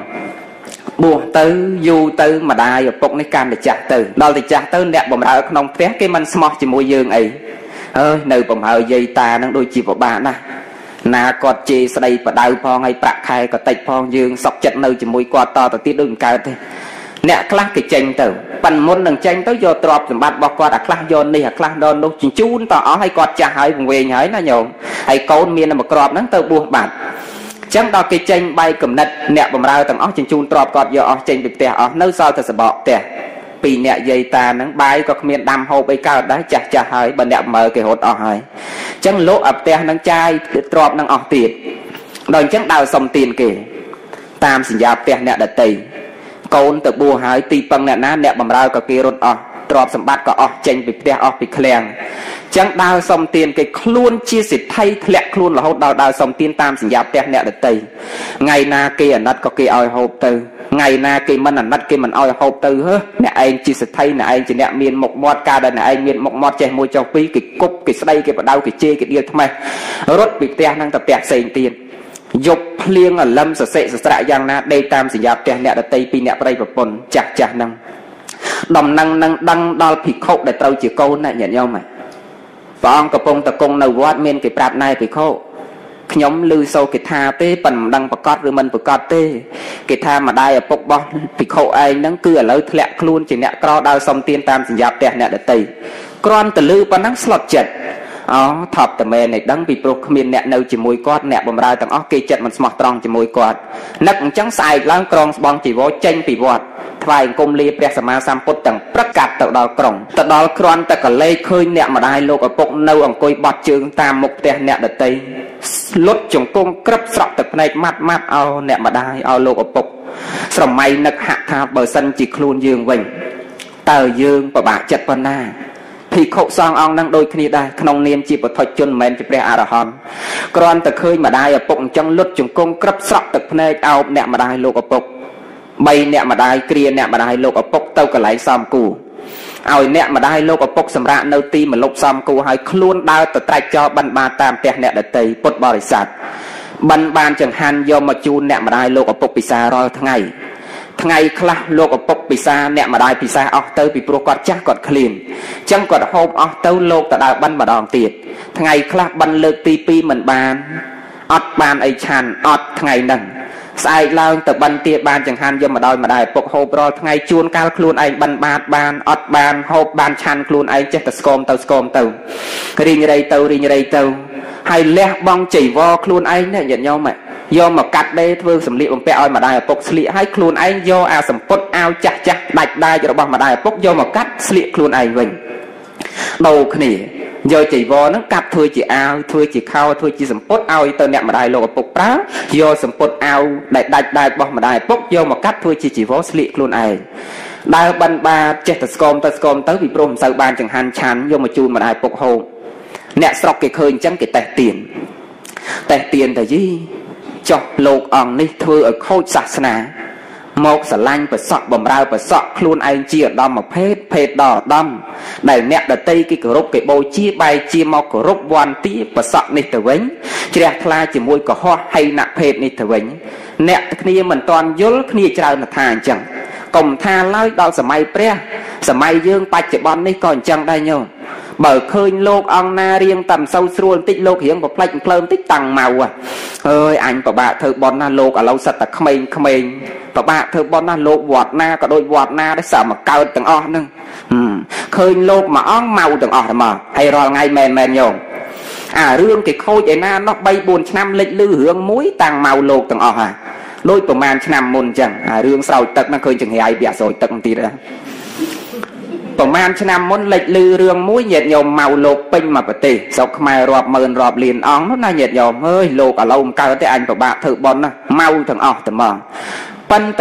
bùa tới du tới mà đai ở bọc này can để chặt từ đòi thì chặt tới nẹt bầm ra ởក្នុងផ្ទះគេមិនស្មោះជាមួយយើងអីអើយនៅបំហើយាយតានឹងដូចជាពិបាកណាស់ណាគាត់ជេរស្ដីបដៅផងហើយប្រាក់ខែក៏តិចផងយើងសក់ចិត្តនៅជាមួយគាត់តទៅទៀតដូចមិនកើតទេអ្នកខ្លះគេចេញទៅប៉ិនមុននឹងចេញទៅយកទ្រព្យសម្បត្តិរបស់គាត់អាខ្លះយកនេះអាខ្លះដល់នោះជញ្ជូនតអស់ហើយគាត់ចាស់ហើយវង្វេងហើយណាញោមហើយកូនមានតែមួយគ្រាប់ហ្នឹងទៅបួសបាត់ចឹងដល់គេចេញបាយកំណត់អ្នកបំរើទាំងអស់ជញ្ជូនទ្រព្យគាត់យកអស់ចេញពីផ្ទះអស់នៅសល់តែសបកផ្ទះពីអ្នកយាយតាហ្នឹងបាយក៏គ្មានដាំហូបអីកើតដែរចាស់ចាស់ហើយបើអ្នកមើលគេរត់អស់ហើយចឹងលោកអាផ្ទះហ្នឹងចាយទ្រព្យហ្នឹងអស់ទៀតដល់អញ្ចឹងដើរសុំទានគេតាមសញ្ញាផ្ទះអ្នកដតីកូនទៅបួសហើយទីពឹងអ្នកណាអ្នកបំរើក៏គេរត់អស់ទ្រព្យសម្បត្តិក៏អស់ចេញពីផ្ទះអស់ពីឃ្លាំងចឹងដើរសុំទានគេខ្លួនជាសិទ្ធិធ្លាក់ខ្លួនរហូតដល់ដើរសុំទានតាមសញ្ញាផ្ទះអ្នកដតីថ្ងៃណាគេអាណិតក៏គេឲ្យហូបទៅថ្ងៃណាគេមិនអាណិតគេមិនឲ្យហូបទៅហឺអ្នកឯងជាសិទ្ធិអ្នកឯងជាអ្នកមានមុខមាត់ការដែលអ្នកឯងមានមុខមាត់ចេះមួយចុះពីរគេគប់គេស្ដីគេបដៅគេជេរគេដៀលថ្មេះរត់ពីផ្ទះហ្នឹងទៅផ្ទះផ្សេងទៀតយប់ភ្លៀងអលឹមសសិសស្រៈយ៉ាងណាដេកតាមសញ្ញាផ្ទះអ្នកដតីពីអ្នកប្រិយប្រពន្ធចាស់ចាស់ហ្នឹងដំណឹងនឹងដឹងដល់ភិក្ខុដែលត្រូវជាកូនណាញាតិញោមព្រះអង្គកំពុងតកងនៅវត្តមានគេប្រាប់ណែភិក្ខុខ្ញុំឮសូរគេថាទេប៉ុន្តែមិនដឹងប្រកាសឬមិនប្រកាសទេគេថាម្ដាយឪពុករបស់ភិក្ខុឯងហ្នឹងគឺឥឡូវធ្លាក់ខ្លួនជាអ្នកក្រដើរសុំទានតាមសញ្ញាផ្ទះអ្នកដតីគ្រាន់តែឮប៉ុណ្ណឹងស្លុតចិត្តអូថប់តែមែនឯដឹងពីព្រោះគ្មានអ្នកនៅជាមួយគាត់អ្នកបម្រើទាំងអស់គេចិត្តមិនស្មោះត្រង់ជាមួយគាត់នឹកអញ្ចឹងស្អែកឡើងក្រងស្បង់ជីវរចេញពីវត្តថ្វាយអង្គមលាព្រះសម្មាសម្ពុទ្ធទាំងប្រកាសទៅដល់ក្រុងទៅដល់គ្រាន់តែកលេចឃើញអ្នកម្ដាយលោកឪពុកនៅអង្គុយបត់ជើងតាមមុខផ្ទះអ្នកដតីលុតជង្គង់ក្រឹបស្រក់ទឹកភ្នែកម៉ាត់ម៉ាត់ឲ្យអ្នកម្ដាយឲ្យលោកឪពុកស្រមៃនឹកហាក់ថាបើសិនជាខ្លួនយើងវិញតើយើងពិបាកចិត្តប៉ុណ្ណាភិក្ខុសង្ឃអង្គនឹងដូចគ្នាដែរក្នុងនាមជាពុទ្ធជនមិនមែនជាព្រះអរហន្តគ្រាន់តែឃើញម្ដាយឪពុកអញ្ចឹងលុតជង្គង់ក្រឹបស្រក់ទឹកភ្នែកអោបអ្នកម្ដាយលោកឪពុកបីអ្នកម្ដាយគ្រាអ្នកម្ដាយលោកឪពុកទៅកន្លែងសំគូឲ្យអ្នកម្ដាយលោកឪពុកសម្រាប់នៅទីមលុបសំគូឲ្យខ្លួនដើរទៅត្រាច់ចោលបិណ្ឌបាតតាមផ្ទះអ្នកដតីពុទ្ធបរិស័ទបិណ្ឌបានចង្ហាន់យកមកជូនអ្នកម្ដាយលោកឪពុកពិសារាល់ថ្ងៃថ្ងៃខ្លះលោកឪពុកពិសាអ្នកម្ដាយពិសាអស់ទៅពីព្រោះគាត់ចាស់គាត់ឃ្លានអញ្ចឹងគាត់ហូបអស់ទៅលោកទៅដើរបិណ្ឌម្ដងទៀតថ្ងៃខ្លះបិណ្ឌលើកទីពីរមិនបានអត់បានអីឆាន់អត់ថ្ងៃហ្នឹងស្អែកឡើងទៅបិណ្ឌទៀតបានចង្ហាន់យកមកដោយម្ដាយឪពុកហូបរាល់ថ្ងៃជួនកាលខ្លួនឯងបិណ្ឌបាតបានអត់បានហូបបានឆាន់ខ្លួនឯងចេះតែស្គមទៅស្គមទៅរីងរៃទៅរីងរៃទៅហើយលះបង់ចៃវរខ្លួនឯងណាញាតិញោមយកមកកាត់ដេរធ្វើសម្លៀកបំពាក់ឲ្យម្ដាយឪពុកស្លៀកឲ្យខ្លួនឯងយកអាសម្ពុតអាវចាស់ចាស់ដាច់ដាច់របស់ម្ដាយឪពុកយកមកកាត់ស្លៀកខ្លួនឯងវិញដូរគ្នាយកចៃវរហ្នឹងកាត់ធ្វើជាអាវធ្វើជាខោធ្វើជាសម្ពុតឲ្យទៅអ្នកម្ដាយលោកឪពុកប្រើយកសម្ពុតអាវដែលដាច់ដាច់របស់ម្ដាយឪពុកយកមកកាត់ធ្វើជាចៃវរស្លៀកខ្លួនឯងដើរបិណ្ឌបាតចេះតែស្គមទៅស្គមទៅពីព្រោះមិនសូវបានចង្ហាន់ឆាន់យកមកជូនម្ដាយឪពុកហូបអ្នកស្រុកគេឃើញអញ្ចឹងគេតេះទៀនតេះទៀនតែយីចុះលោកអង្គនេះធ្វើឲ្យខូចសាសនាមកស្រឡាញ់ប្រសក់បំរើប្រសក់ខ្លួនឯងជាឧត្តមភេទភេទដ៏ឧត្តមដែលអ្នកដតីគេគោរពគេបូជាបែរជាមកគោរពវន្ទាប្រសក់នេះទៅវិញជ្រះថ្លាជាមួយកុហកហីនភេទនេះទៅវិញអ្នកគ្នាមិនតាន់យល់គ្នាច្រើនថាអញ្ចឹងកុំថាឡើយដល់សម័យព្រះសម័យយើងបច្ចុប្បន្ននេះក៏អញ្ចឹងដែរញោមបើឃើញលោកអង្គណារៀងតែមិនសូវស្រួលបន្តិចលោករៀងប្រផ្លេចផ្លើមបន្តិចតាំងមកអើយអញពិបាកធ្វើបន់ណាលោកឥឡូវសិតតែក្មេងក្មេងពិបាកធ្វើបន់ណាលោកវត្តណាក៏ដូចវត្តណាដែរសើមកកើតទាំងអស់ហ្នឹងឃើញលោកមួយអង្គមកទាំងអស់ហ្មងហើយរាល់ថ្ងៃមែនមែនញោមអារឿងគេខូចឯណានោះបីបួនឆ្នាំលេចលឺរឿងមួយតាំងមកលោកទាំងអស់ហើយដូចប្រហែលឆ្នាំមុនអញ្ចឹងអារឿងស្រោចទឹកហ្នឹងឃើញចង្រៃវាស្រោចទឹកទៀតដែរប្រហែលឆ្នាំមុនលេចលឺរឿងមួយញាតិញោមមកលោកពេញមកប្រទេសស្រុកខ្មែររាប់ម៉ឺនរាប់លានអង្គនោះណាញាតិញោមអើយលោកឥឡូវមិនកើតទេអញពិបាកធ្វើបន់ណាមកទាំងអស់តែមកប៉ុន្តែធាតុ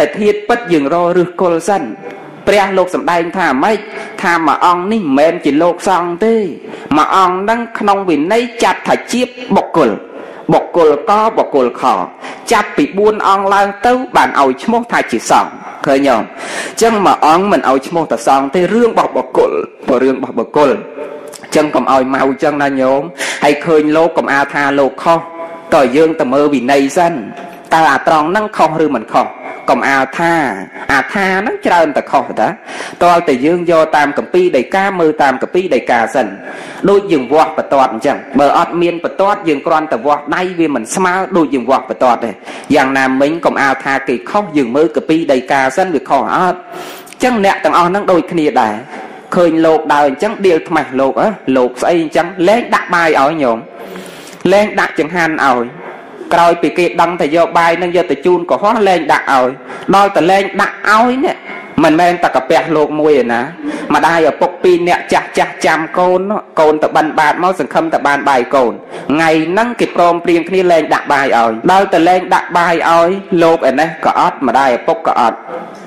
bất dừng ro rư côn sân Prea lục sầm đai thà mấy thà mà ông ní mềm chỉ lục xong thế mà ông đang không vì nấy chặt thà chiếp bọc cồn bọc cồn có bọc cồn khó chặt bị buôn ông lang tấu bàn ổi chmốt thà chỉ xong khởi nhom chân mà ông mình ổi chmốt thà xong thế riêng bọc bọc cồn và riêng bọc bọc cồn chân cầm ổi màu chân là nhôm hay khơi lô cầm a tha lô kho tỏi dương tầm mơ vì này dân ta à tròn năng kho rư mình kho cầm a tha a tha nó trơn ta kho đó to từ dương do tam cầm pi đầy ca mơ tam cầm pi đầy ca dần đôi dừng vọt và tọt chẳng bờ ọt miên và tọt dừng con ta vọt đây vì mình smart đôi dừng vọt và tọt này dạng nam mình cầm a tha kỳ kho dừng mơ cầm pi đầy ca dần việc kho ọt chẳng nẹt tầng on năng đôi kia đại khơi lột đời chẳng điều mà lột á lột xây chẳng lấy đặt bài ở nhộm lên đặt chẳng han ỏi coi bị kia đăng thầy do bài nên do từ chun có hóa lên đặt ỏi đôi từ lên đặt ỏi nè mình men ta cặp bẹt lột mùi nè mà đây ở bọc pin nè chặt chặt chạm côn nó côn tập bàn bạc máu sừng khâm tập bàn bài côn ngày nắng kịp prom priêng khi lên đặt bài ỏi đôi từ lên đặt bài ỏi lột ở đây có ót mà đây ở bọc có ót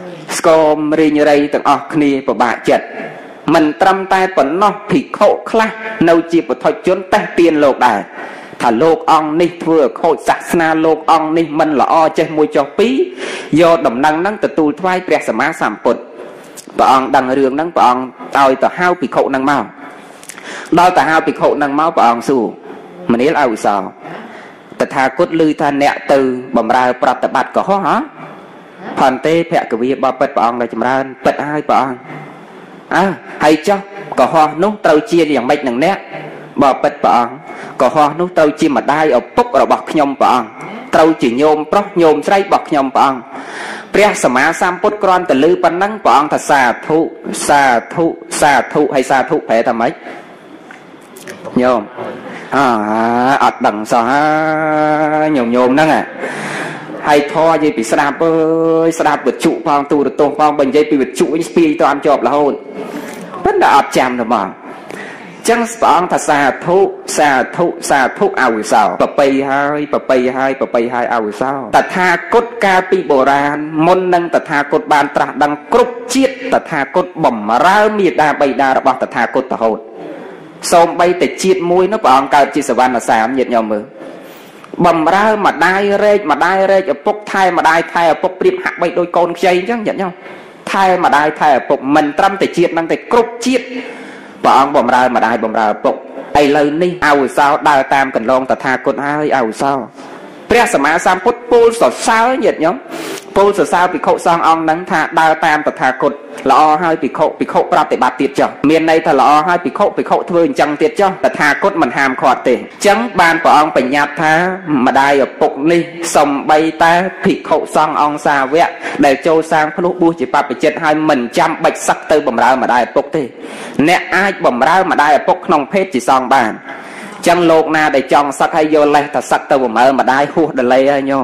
scom ri như đây từng ót kia và bạc chật mình trâm tay vẫn nó thì khổ khá nâu chịp và thôi chốn tay tiền lột đài thả lột ong ní vừa khôi sạc na lột ong ní mình là o chơi mùi cho phí do đồng năng năng từ tù thoai bẹt sả má sảm bột và ong đằng rương năng và ong tao tờ hao bị khổ năng mau đau tờ hao bị khổ năng máu và ong xù mình ấy là ảo sao tờ thà cốt lư tha nẹ từ bầm ra bạc tập bạc có hóa hả hoàn tê phẹ cái việc bà bật và ong là chầm ra bật hai và ong à hay cho có hoa nút tàu chiaอย่างmấy nằng nét bà bật bà có hoa nút tàu chia mà đai ở bốc ở bọc nhom bà tàu chỉ nhôm pro nhôm say bọc nhom bà prea sama samput kron từ lư pan năng bà thật xà thụ xà thụ xà thụ hay xà thụ phảiทำmấy nhôm à ọt đằng sao nhôm nhôm năng à hay thoa dây bị sạp ơi sạp bật trụ phong tu được tôn phong bình dây bị bật trụ pi to ăn chọp là hôn rất là ập chạm được mà chẳng sáng thật xa thụ xa thụ xa thụ ao sao bập bay hai bập bay hai bập bay hai ao sao tật tha cốt ca pi bồ ran môn năng tật tha cốt ban tra đăng cốt chiết tật tha cốt bẩm ra miệt đa bay đa đã bỏ tật tha cốt tật hồn xong bay tật chiết mũi nó bỏ cao chi sờ van là xàm nhiệt nhau mơ bầm ra mà đai rê mà đai rê ở bốc thai mà đai thai ở bốc điệp hạ bay đôi con dây chứ nhận nhau thai mà đai thai ở bốc mình trăm tỷ chiết năng tỷ cốt chiết và ông bầm ra mà đai bầm ra bốc ai lời ni ao sao đai tam cần long tật tha cốt hai ao sao prea sama sam put pol sọt sao nhiệt nhau pol sọt sao bị khổ sang ông nắng tha đai tam tật tha cốt lọ hai bị khổ bị khổ ra tỷ bát tiệt cho miền này thà lọ hai bị khổ bị khổ thôi chẳng tiệt cho tật tha cốt mình hàm khọt tề chẳng ban của ông phải nhạt tha mà đai ở bụng ni sòng bay ta bị khổ sang ông xa vẽ để châu sang phun bùa chỉ ba bị chết hai mình trăm bạch sắc tư bầm ra mà đai ở bụng tề nè ai bầm ra mà đai ở bụng nòng phết chỉ sang bàn chẳng lột na để chọn sắc hay vô lệ thật sắc tư bầm ra mà đai hú để lấy nhôm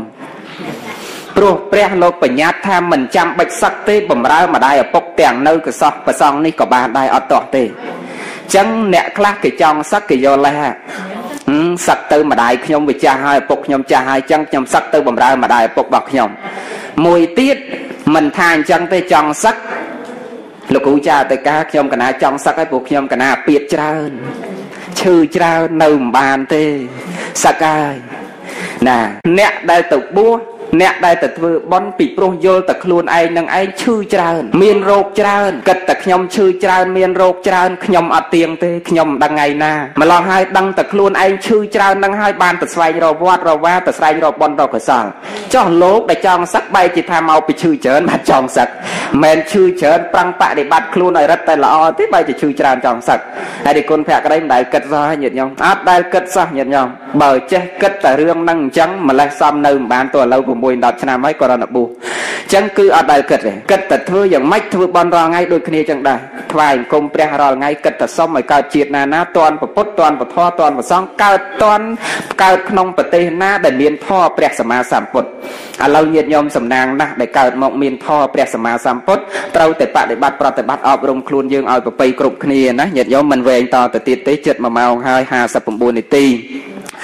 pro pre lột phải nhạt tha mình trăm bạch sắc tê bầm ra mà đai ở bụng tiền nơi cái sọ và song ni có ba đai ở tọt tê chẳng nè khác cái chọn sắc cái vô lệ sắc tư mà đại nhom bị cha hai bọc nhom cha hai chân nhom sắc tư bầm ra mà đại bọc bọc nhom mùi tiết mình than chân tê chọn sắc lục cụ cha tê cá nhom cả na chọn sắc cái bọc nhom cả na biệt trơn chư trơn nâu bàn tê sắc ai nè nè đại tục búa nè đại tật vừa bón bị pro vô tật luôn ai nâng ai chư trơn miên rộp trơn cật tật nhom chư trơn miên rộp trơn nhom ở tiền tê nhom đằng ngày na mà lo hai đăng tật luôn ai chư trơn đăng hai ban tật xoay rồi vót rồi va tật xoay rồi bon rồi cái sòng cho lốp để chọn sắc bay chỉ tham mau bị chư trơn mà chọn sắc men chư trơn prang bạ để bắt luôn này rất tay là thế bay chỉ chư trơn chọn sắc hay để con phẹt cái đấy đại cật do nhiệt nhom áp đại cật sao nhiệt nhom bờ che cật tại rương năng trắng mà lại xăm nơi bánตัวlâu mùi đọt chna mấy còn là bù chẳng cứ ở đây cật này cật tật thưaอย่างmấy thưa bon rò ngay đôi khi chẳng đây vài công pre rò ngay cật tật xong rồi cao triệt na na toàn và pốt toàn và thoa toàn và xong cao toàn cao nông bờ tây na để miền thoa pre sama sam pốt à lâu nhiệt nhom sầm nàng na để cao mộng miền thoa pre sama sam pốt trâu để bạn để bắt bắt để bắt ọp rung khuôn dương ở bờ tây cục kia na nhiệt nhom mình về anh to từ tiết tế trượt mà màu hai hà sập bùn này ti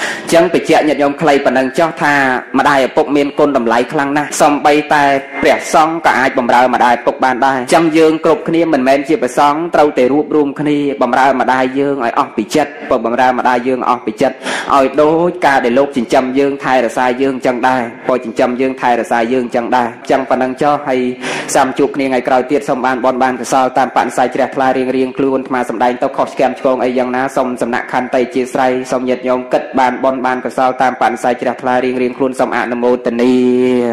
chẳng bị chẹn nhận nhôm clay bản năng cho tha mà đài phục miền côn đầm lái khăng na xong bay tai bẻ xong cả ai bầm rau mà đài phục bàn đài chẳng dương cột kia mình men chia bẻ xong trâu tề rùm rùm kia bầm rau mà đài dương ở ọt bị chết bầm rau mà đài dương ọt bị chết ở đôi ca để lúc chỉnh châm dương thay là sai dương chẳng đài coi chỉnh châm dương thay là sai dương chẳng đài chẳng bản năng cho hay xăm chụp kia ngày cày tiết xong bàn bon bàn cái sao tam bạn sai trẻ khai riêng riêng luôn mà sầm đai tao khó scan cho ấy dân ná xong sầm nặng khăn tay chia say xong nhiệt nhôm cất bàn bon bàn cái sao tam bạn sai trẻ khai riêng riêng luôn xong ạ nam mô tần ni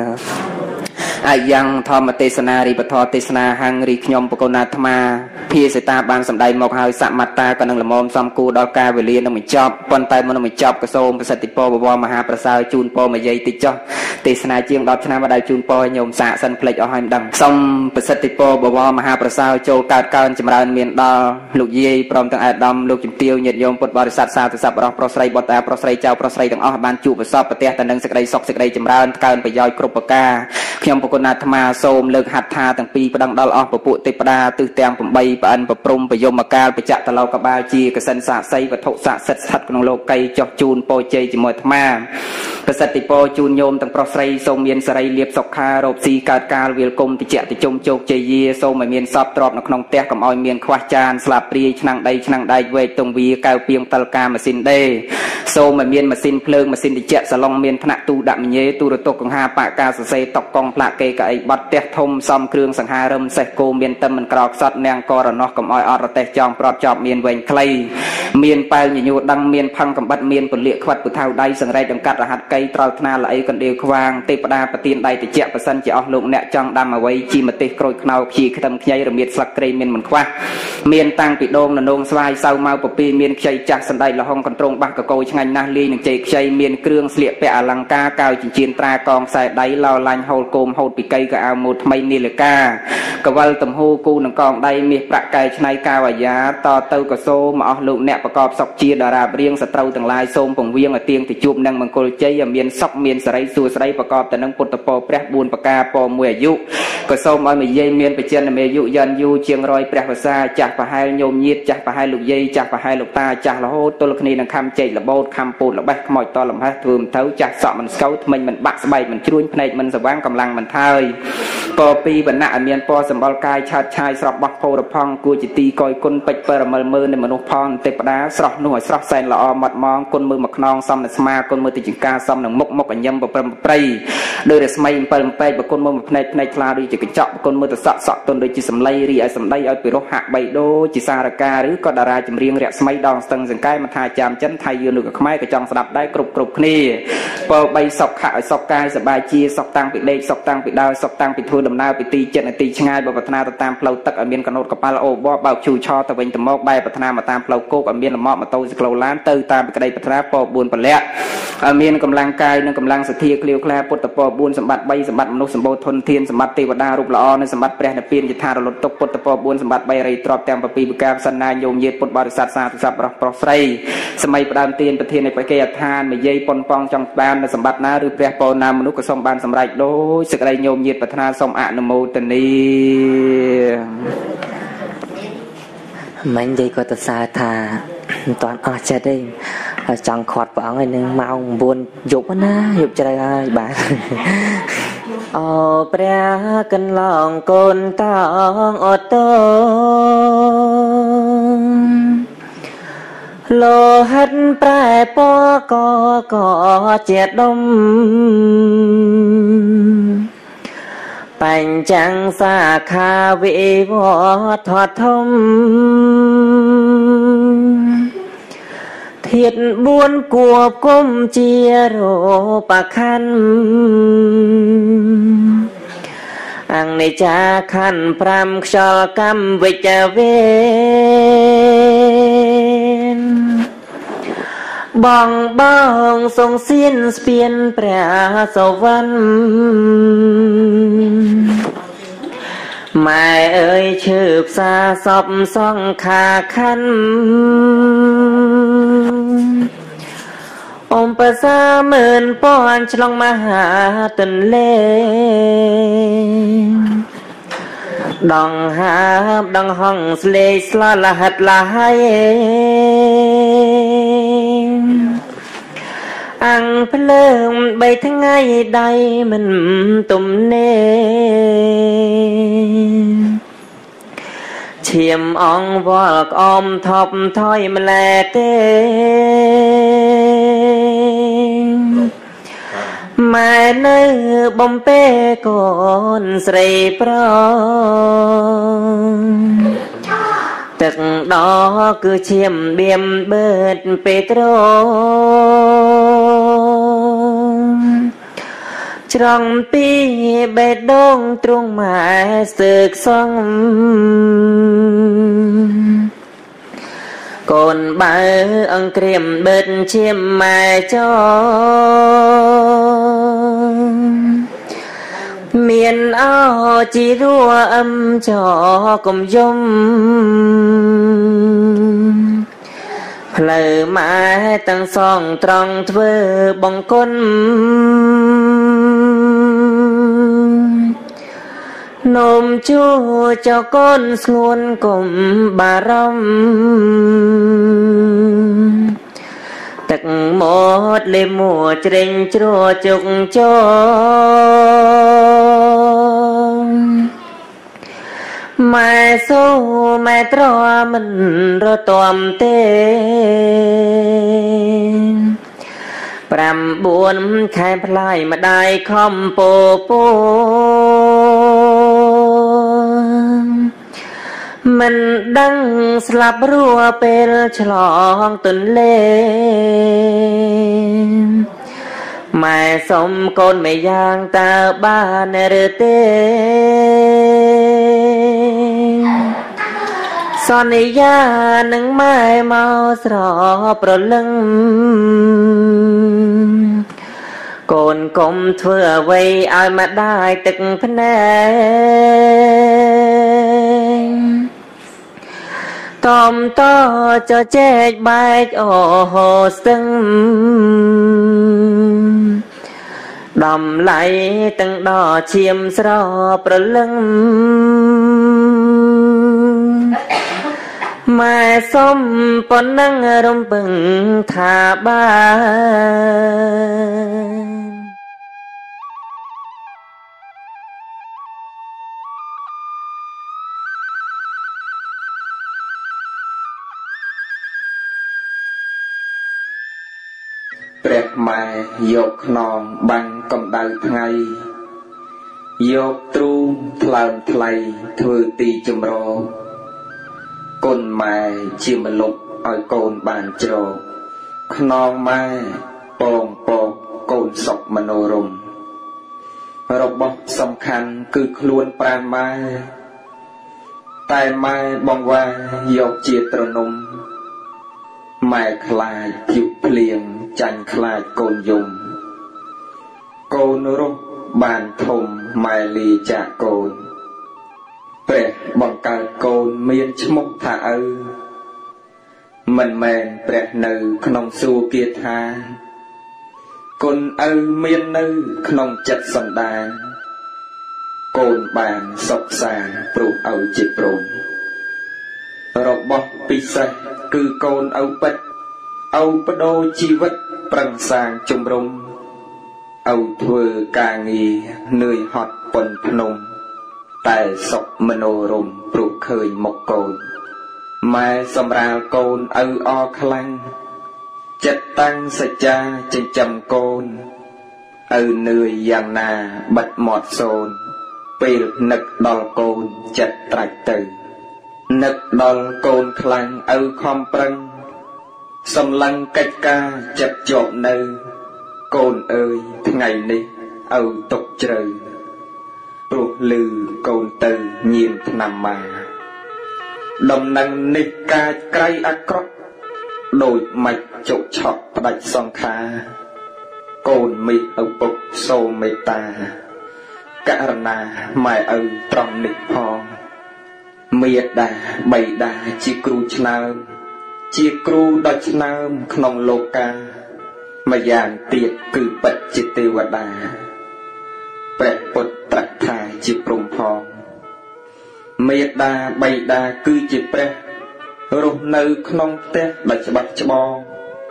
ai yang thọ mà tê sana ri bát thọ tê sana hang ri nhom bồ na tham ma phi sẽ ta ban sầm đai một hai sạm mặt ta còn năng làm mồm xong cu đo ca về liền năng mình chọc quan tay mình mình chọc cái xôm cái sạch po bò mà hà prasai chun po mà dây tít cho tê sana chiêng đọt chana mà đai chun po nhom xạ sân plek ở hai đằng xong cái sạch po bò mà hà prasai châu cao cao chìm ra miền đo lục dây prom tầng adam lục chìm tiêu nhiệt nhom bột bò sạt sạt sạt bò prosai bọt ta prosai châu prosai tầng ở ban chu và sọp bẹt tầng năng sạch đây sọc sạch đây chìm ra caoไปย่อยกรุบกาខ្ញុំ គុណអាត្មាសូមលើកហាត់ថាទាំងពីរផ្ដងដល់អស់ពពួកទេវតាទិសទាំងeightប្រអិនប្រព្រំប្រយមកាលបច្ចៈតឡោកបាលជាកសិនសាស័យវត្ថុស័ក្តិសិទ្ធិស្ថិតក្នុងលោកីចោះជូនពរជ័យជាមួយអាត្មាប្រសិទ្ធិពរជូនញោមទាំងប្រុសស្រីសូមមានសេរីលៀបសុខារោគស៊ីកើតកាលវាលគុំតិចតិជុំជោគជ័យយាសូមឲ្យមានសពទ្របនៅក្នុងផ្ទះកុំឲ្យមានខ្វះចានស្លាបព្រាយឆ្នាំងដីឆ្នាំងដែកវែកទងវាកៅពីងតលកាម៉ាស៊ីនដេសូមឲ្យមានម៉ាស៊ីនភ្លើងម៉ាស៊ីនតិចសាឡុងមានថ្នាក់ទូដាក់មញេទូរទស្សន៍កង្ហាបកាសរសេរតុកកងផ្លាកគេកអីបាត់ផ្ទះធំសំគ្រឿងសង្ហារឹមសេះគោមានតែមិនក្រោកសតនាងករណោះកុំឲ្យអត់រទេះចងប្រត់ចប់មានវែងខ្លីមានប៉ែលញញួរដឹងមានផឹងកំបិតមានពលិខ្វាត់ពុថៅដៃសង្រែកដង្កាត់រហាត់កៃត្រល់ថ្នាល្អីកណ្ដៀវខ្វាងទេពតាប្រទានដៃតិចប្រសិនជាអស់លោកអ្នកចង់ដាំអ្វីជីម្ទេសក្រូចខ្នោខ្ជិខ្ទឹមខ្ញីរមៀតស្លឹកគ្រៃមានមិនខ្វះមានតាំងពីដងននងស្វាយសៅម៉ៅពពីមានខ្ចីចាស់សណ្ដែកលហុងកន្ទ្រងបាសកកោឆ្ងាញ់ណាស់លីនឹងជ័យខ្ចីមានគ្រឿងស្លៀកពាក់អលង្ការកៅចិញ្ចៀនត្រាកងខ្សែដៃឡោឡាញ់ហូលគោមហូតពីកៃកៅម៉ូតថ្មីនីលកាកវលទំហូគូនឹងកងដៃមាសប្រាក់កែឆ្នៃកាវយ៉ាតទៅកសូមអស់លោកអ្នកប្រកបសុខជាតារារៀងសត្រូវទាំងឡាយសូមពង្វៀងឲ្យទៀងទៅជួបនឹងមង្គលជ័យឲ្យមានសុខមានសេរីសួស្តីប្រកបទៅនឹងពុទ្ធពរព្រះបួនប្រការពរមួយអាយុក៏សូមឲ្យមេយាយមានបច្ចនមេយុយ័នយូជាងរយព្រះវសាចាស់ប្រហែលញោមញាតចាស់ប្រហែលលោកយាយចាស់ប្រហែលលោកតាចាស់រហូតទល់គ្នានឹងខំចេកលបោតខំពូតលបេះខ្មោចតលំហេះធ្វើមិនទៅចាស់សក់មិនស្កូវថ្មិញមិនបាក់ស្បែកមិនជ្រួញភ្នែកមិនស្វាងកម្លាំងមិនថើយពរពីវណ្ណៈឲ្យមានពរសម្បល់កាយឆាតឆាយស្រស់បោះផោរផង់គួរជាទីកយគុណពេជ្រពរមិលមើនៃមនុស្សផងទេពតាស្រស់នោះឲ្យស្រស់សែនល្អមាត់ម៉ងគុណមើលមកខ្នងសំនៅស្មាគុណមើលទីចង្ការសំនឹងមុខមុខអញឹមប្រព្រឹមប្រៃដោយរស្មីអំពិលអំពែកបគុណមើលមកភ្នែកភ្នែកថ្លាដូចជាកញ្ចក់គុណមើលទៅសក់សក់ទុនដូចជាសម្លៃរីឲ្យសម្ដីឲ្យពិរោះហាក់បីដូចជាសារកាឬក៏តារាចម្រៀងរស្មីដងស្ទឹងសង្កែមិនថាចាមចិនថៃយឺនឬក៏ខ្មែរក៏ចង់ស្ដាប់ដែរគ្រប់គ្រប់គ្នាពរបីសុខខៈឲ្យសុខកាយសบายជាសុខតាំងពីដេកសុខតាំងពីដើរសុខតាំងពីធ្វើដំណើរពីទីចិត្តទីឆ្ងាយបើប្រាថ្នាទៅតាមផ្លូវទឹកឲ្យមានកណូតកប៉ាល់អូបបើកជូឆទៅវិញទៅមកបែរប្រាថ្នាមកតាមផ្លូវគោកឲ្យមានលំអម៉ូតូសក្លូឡានទៅតាមពីក្តីប្រាថ្នាពរបួនពលៈឲ្យមានកម្លាំងកាយនិងកម្លាំងសទ្ធាក្លៀវក្លាពុទ្ធពរបួនសម្បត្តិ3សម្បត្តិមនុស្សសម្បូរធនធានសម្បត្តិទេវតារូបល្អនិងសម្បត្តិព្រះនិព្វានយថារលត់ទុកពុទ្ធពរបួនសម្បត្តិ3រីទ្របទាំងពីប្រការសន្នាញោមញាតពុទ្ធបរិស័ទសាធុស័ព្ទប្រុសប្រុសស្រីសម័យផ្ដើមទានប្រធាននៃបេកេអដ្ឋាននិយាយប៉ុនប៉ងចង់បាននៅសម្បត្តិណាឬព្រះពរណាមនុស្សក៏សូមបានសម្រេចដោយសេចក្តីញោមញាតប្រាថ្នាសូមអនុមោទនីមិននិយាយក៏ទៅសារថាមិនតាន់អស់ចិត្តទេចង់ខាត់ព្រះអង្គឯនឹងម៉ោងnineយប់ណាយប់ជ្រៅហើយបាទអូព្រះកន្លងកូនតងអត់តលោហិតប្រែពណ៌ក៏ក៏ជាដុំបញ្ចាំងសាខាវិវត្តធំធាតុបួនគួបគុំជារូបខណ្ឌអង្គនិច្ចាខណ្ឌfiveខ្យល់កម្មវិជ្ជវេនបងបងសងសៀនស្ពានព្រះសវណ្ណម៉ែអើយឈើផ្សារសពសង្ខាខណ្ឌអមប្រសាម៉ឺនពាន់ឆ្លងមហាទន្លេដងហាបដងហងស្លេកស្លលហិតលហើយភ្លើងបីថ្ងៃដៃមិនទំនេរឈាមអងវល់ក្អមថប់ថយម្លែទេម៉ែនៅបំពេកូនស្រីប្រទឹកដល់គឺឈាមបៀមបឺតពេត្រោច្រងពីបេះដូងទ្រង់ម៉ែស្ទើកសងកូនបើអង្គ្រាមបឺតឈាមម៉ែចមានអោជីរួអឹមចកុំយំផ្លូវម៉ែទាំងសងត្រង់ធ្វើបង្គន់នោមជួចកូនស្ងួនកុំបារម្ភទឹកមាត់លេមួជ្រេញជ្រោជុកចម៉ែសូម៉ែត្រមិនរទាំទេប្រាំបួនខែផ្លាយម្ដាយខំពោពោមិនដឹងស្លាប់រួពេលឆ្លងទន្លេម៉ែសុំកូនម្យ៉ាងតើបានឬទេសន្យានឹងម៉ែមកស្រប្រលឹងកូនកុំធ្វើអ្វីឲ្យម្ដាយទឹកភ្នែកតំតចចែកបែកអូហូស្ទឹងដំឡៃទាំងដល់ឈាមស្រប្រលឹងម៉ែសុំប៉ុណ្ណឹងរំពឹងថាបានព្រះម៉ែយកខ្នងបាំងកម្ដៅថ្ងៃយកទ្រូងថ្លើមថ្លៃធ្វើទីចម្រោគុណម៉ែជាមលុបឲ្យកូនបានជ្រកខ្នងម៉ែពងពកកូនសុខមនោរម្យរបស់សំខាន់គឺខ្លួនប្រាណម៉ែតែម៉ែបងវ៉ាយកជាត្រនំម៉ែខ្លាចយុភ្លៀងចាញ់ខ្លាចកូនយំកូនរស់បានធំម៉ែលីចាកូនព្រះបង្កើតកូនមានឈ្មោះថាឪមិនមែនព្រះនៅក្នុងសួគ៌ថាគុណឪមាននៅក្នុងចិត្តសន្តានកូនបានសុខសាន្តព្រោះឪជាព្រមរបស់ពិសេសគឺកូនឪពិតឪបដូរជីវិតប្រឹងសាងជំរុំឪធ្វើការងារនឿយហត់ប៉ុនភ្នំតែសុខមនោរម្យព្រោះឃើញមុខកូនម៉ែសម្រាលកូនឪអខ្លាំងចិត្តតាំងសច្ចាចិញ្ចឹមកូនឪនឿយយ៉ាងណាបិទមាត់សូនពេលនឹកដល់កូនចិត្តត្រាច់ទៅនឹកដល់កូនខ្លាំងឪខំប្រឹងសម្លឹងកិច្ចការចិត្តជាប់នៅកូនអើយថ្ងៃនេះឪຕົកជ្រៅព្រោះលឺកូនទៅញៀនថ្នាំមាដំណឹងនេះកាចក្រៃអាក្រក់ដូចម៉េចជោគឆក់ផ្ដាច់សង្ខារកូនមិតឪពុកសូមមេត្តាករណាម៉ែឪត្រង់នេះផងមេដាបៃតាជាគ្រូឆ្នើមជាគ្រូដ៏ឆ្នើមក្នុងលោកាម្យ៉ាងទៀតគឺពិតជាទេវតាព្រះពុទ្ធត្រាស់ថាជាព្រំផងមេដាបៃតាគឺជាព្រះរស់នៅក្នុងផ្ទះដ៏ច្បាស់ច្បង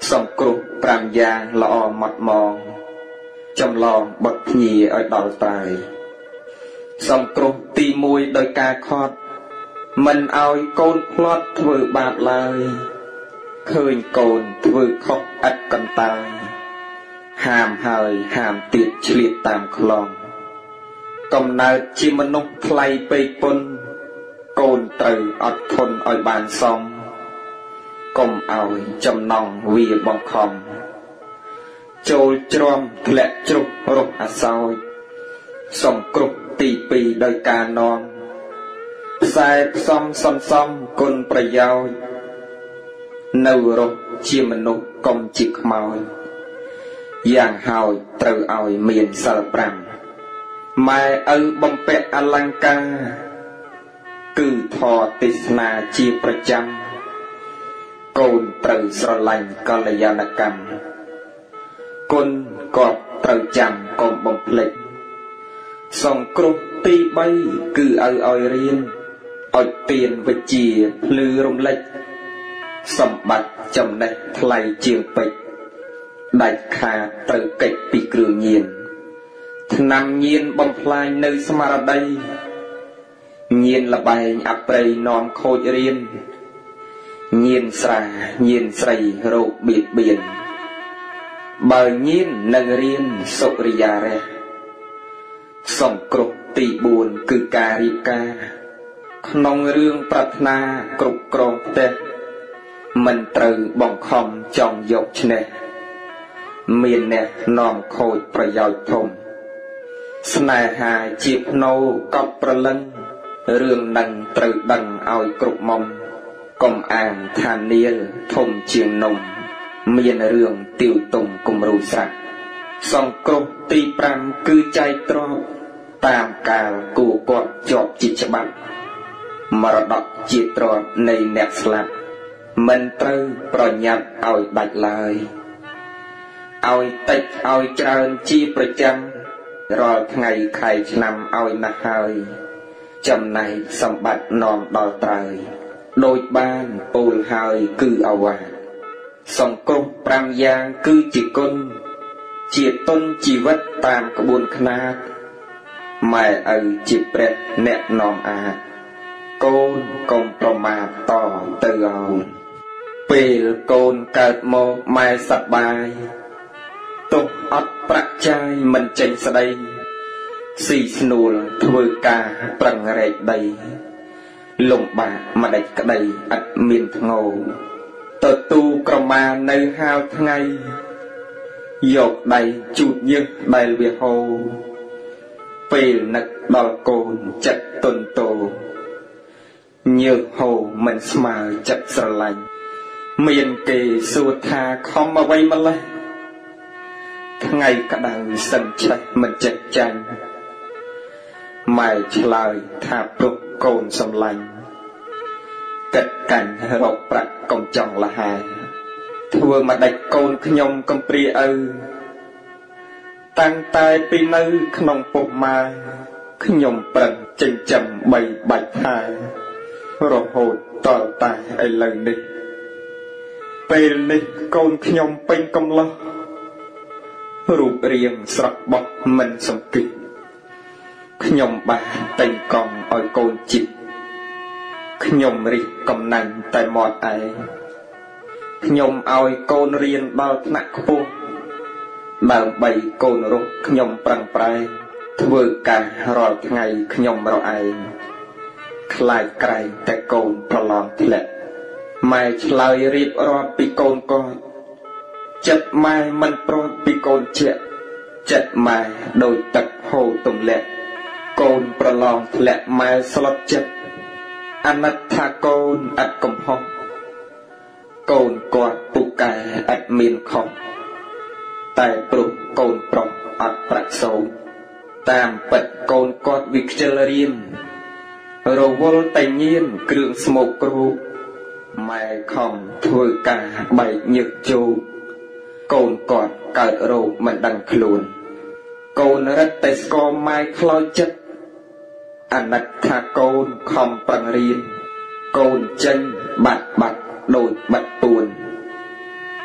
សង្គ្រោះប្រាំយ៉ាងល្អម៉ត់ម៉ងចម្លងបត់ភ្ញីឲ្យដល់ត្រើយសង្គ្រោះទីមួយដោយការខត់មិនឲ្យកូនផ្លត់ធ្វើបាបឡើយឃើញកូនធ្វើខុសឥតកន្តើយហាមហើយហាមទៀតឆ្លៀតតាមខ្លងកំណើតជាមនុស្សថ្លៃពេកពុនកូនត្រូវអត់ធន់ឲ្យបានសមកុំឲ្យចំណងវាបង្ខំចូលជ្រាំធ្លាក់ជ្រុះរស់អសោចសង្គ្រោះទីពីរដោយការនាំខ្សែផ្សំសន្សំគុណប្រយោជន៍នៅរស់ជាមនុស្សកុំជាខ្មោចយ៉ាងហើយត្រូវឲ្យមានសិលប្រាំម៉ែឪបំពាក់អលង្ការគឺធម៌ទេសនាជាប្រចាំកូនត្រូវស្រឡាញ់កល្យាណកម្មគុណក៏ត្រូវចាំកុំបំភ្លេចសង្គ្រោះទីបីគឺឲ្យឲ្យរៀនឲ្យទានវិជ្ជាភ្លឺរំលេចសម្បត្តិចំណេះថ្លៃជាងពេជ្រដាច់ខាតត្រូវកិច្ចពីគ្រឿងញៀនថ្នាំញៀនបំផ្លាញនៅស្មារតីញៀនលបែងអប្រៃនាំខូចរៀនញៀនស្រាញៀនស្រីរោគបៀតបៀនបើញៀននឹងរៀនសុរិយារៈសង្គ្រោះទីបួនគឺការរៀបការក្នុងរឿងប្រាថ្នាគ្រប់គ្រងផ្ទះមិនត្រូវបង្ខំចង់យកឈ្នះមានអ្នកនាំខូចប្រយោជន៍ធំស្នេហាជាភ្នោកប់ប្រលឹងរឿងនឹងត្រូវដឹងឲ្យគ្រប់មុំកុំអាងថានាលធំជាងនំមានរឿងទាវទុំគំរូស្រាប់សង្គ្រោះទីប្រាំគឺចែកទ្រព្យតាមកាលគូគាត់ជាប់ជាច្បាប់មរតកជាទ្រព្យនៃអ្នកស្លាប់មិនត្រូវប្រញាប់ឲ្យដាច់ឡើយឲ្យតិចឲ្យច្រើនជាប្រចាំរាល់ថ្ងៃខែឆ្នាំឲ្យណាស់ហើយចំណែកសម្បត្តិនាំដល់ត្រើយដូចបានពោលហើយគឺអវាទសង្គ្រោះប្រាំយ៉ាងគឺជាគុណជាទុនជីវិតតាមក្បួនខ្នាតម៉ែឪជាព្រះអ្នកនាំអាចកូនកុំប្រមាទតទៅឲ្យពេលកូនកើតមកម៉ែសប្បាយទុកអត់ប្រាក់ចាយមិនចេញស្ដីស៊ីស្នួលធ្វើការប្រឹងរែកដីលំបាកម្ដេចក្ដីឥតមានធ្ងោទទូក្រមានៅហាលថ្ងៃយកដៃជូតញើសដែលវាហូរពេលនឹកដល់កូនចិត្តទុនតោញើសហូរមិនស្មើចិត្តស្រឡាញ់មានគេសួរថាខំអ្វីម្លេះថ្ងៃក្តៅសិនឆេះមិនចិត្តចាញ់ម៉ែឆ្លើយថាព្រោះកូនសំឡាញ់កិត្តកាញ់រកប្រាក់កុំចង់លះហើយធ្វើមកដាច់កូនខ្ញុំកំព្រាឪតាំងតែពីនៅក្នុងពុកម៉ែខ្ញុំប្រឹងចិញ្ចឹមបីបាច់ថែរហូតតលតែឥឡូវនេះពេលនេះកូនខ្ញុំពេញកំឡោះរូបរាងស្រស់បោះមិនសំគិតខ្ញុំបានតែងកង់ឲ្យកូនជីកខ្ញុំរិះកំណាញ់តែមាត់ឯងខ្ញុំឲ្យកូនរៀនដល់ថ្នាក់ខ្ពស់ដើម្បីកូនរស់ខ្ញុំប្រឹងប្រែងធ្វើការរាល់ថ្ងៃខ្ញុំរឯងខ្លាចក្រែងតែកូនប្រឡងធ្លាក់ម៉ែឆ្លើយរៀបរាប់ពីកូនគាត់ចិត្តម៉ែមិនប្រត់ពីកូនជាចិត្តម៉ែដូចទឹកហូរទម្លាក់កូនប្រឡងធ្លាក់ម៉ែស្លុតចិត្តអាណិតថាកូនឥតកំហុសកូនគាត់ពូកែឥតមានខុសតែព្រោះកូនប្រុសអត់ប្រាក់សូនតាមពិតកូនគាត់វិខ្ជិលរៀនរវល់តែញៀនគ្រឿងស្មោកគ្រូម៉ែខំធ្វើការបែកញើសជោគកូនគាត់កើតរោគមិនដឹងខ្លួនកូនរឹតតែស្គមម៉ែខ្លោចចិត្តអាណិតថាកូនខំប្រឹងរៀនកូនចេញបាត់បាត់ដូចបាត់ពួនក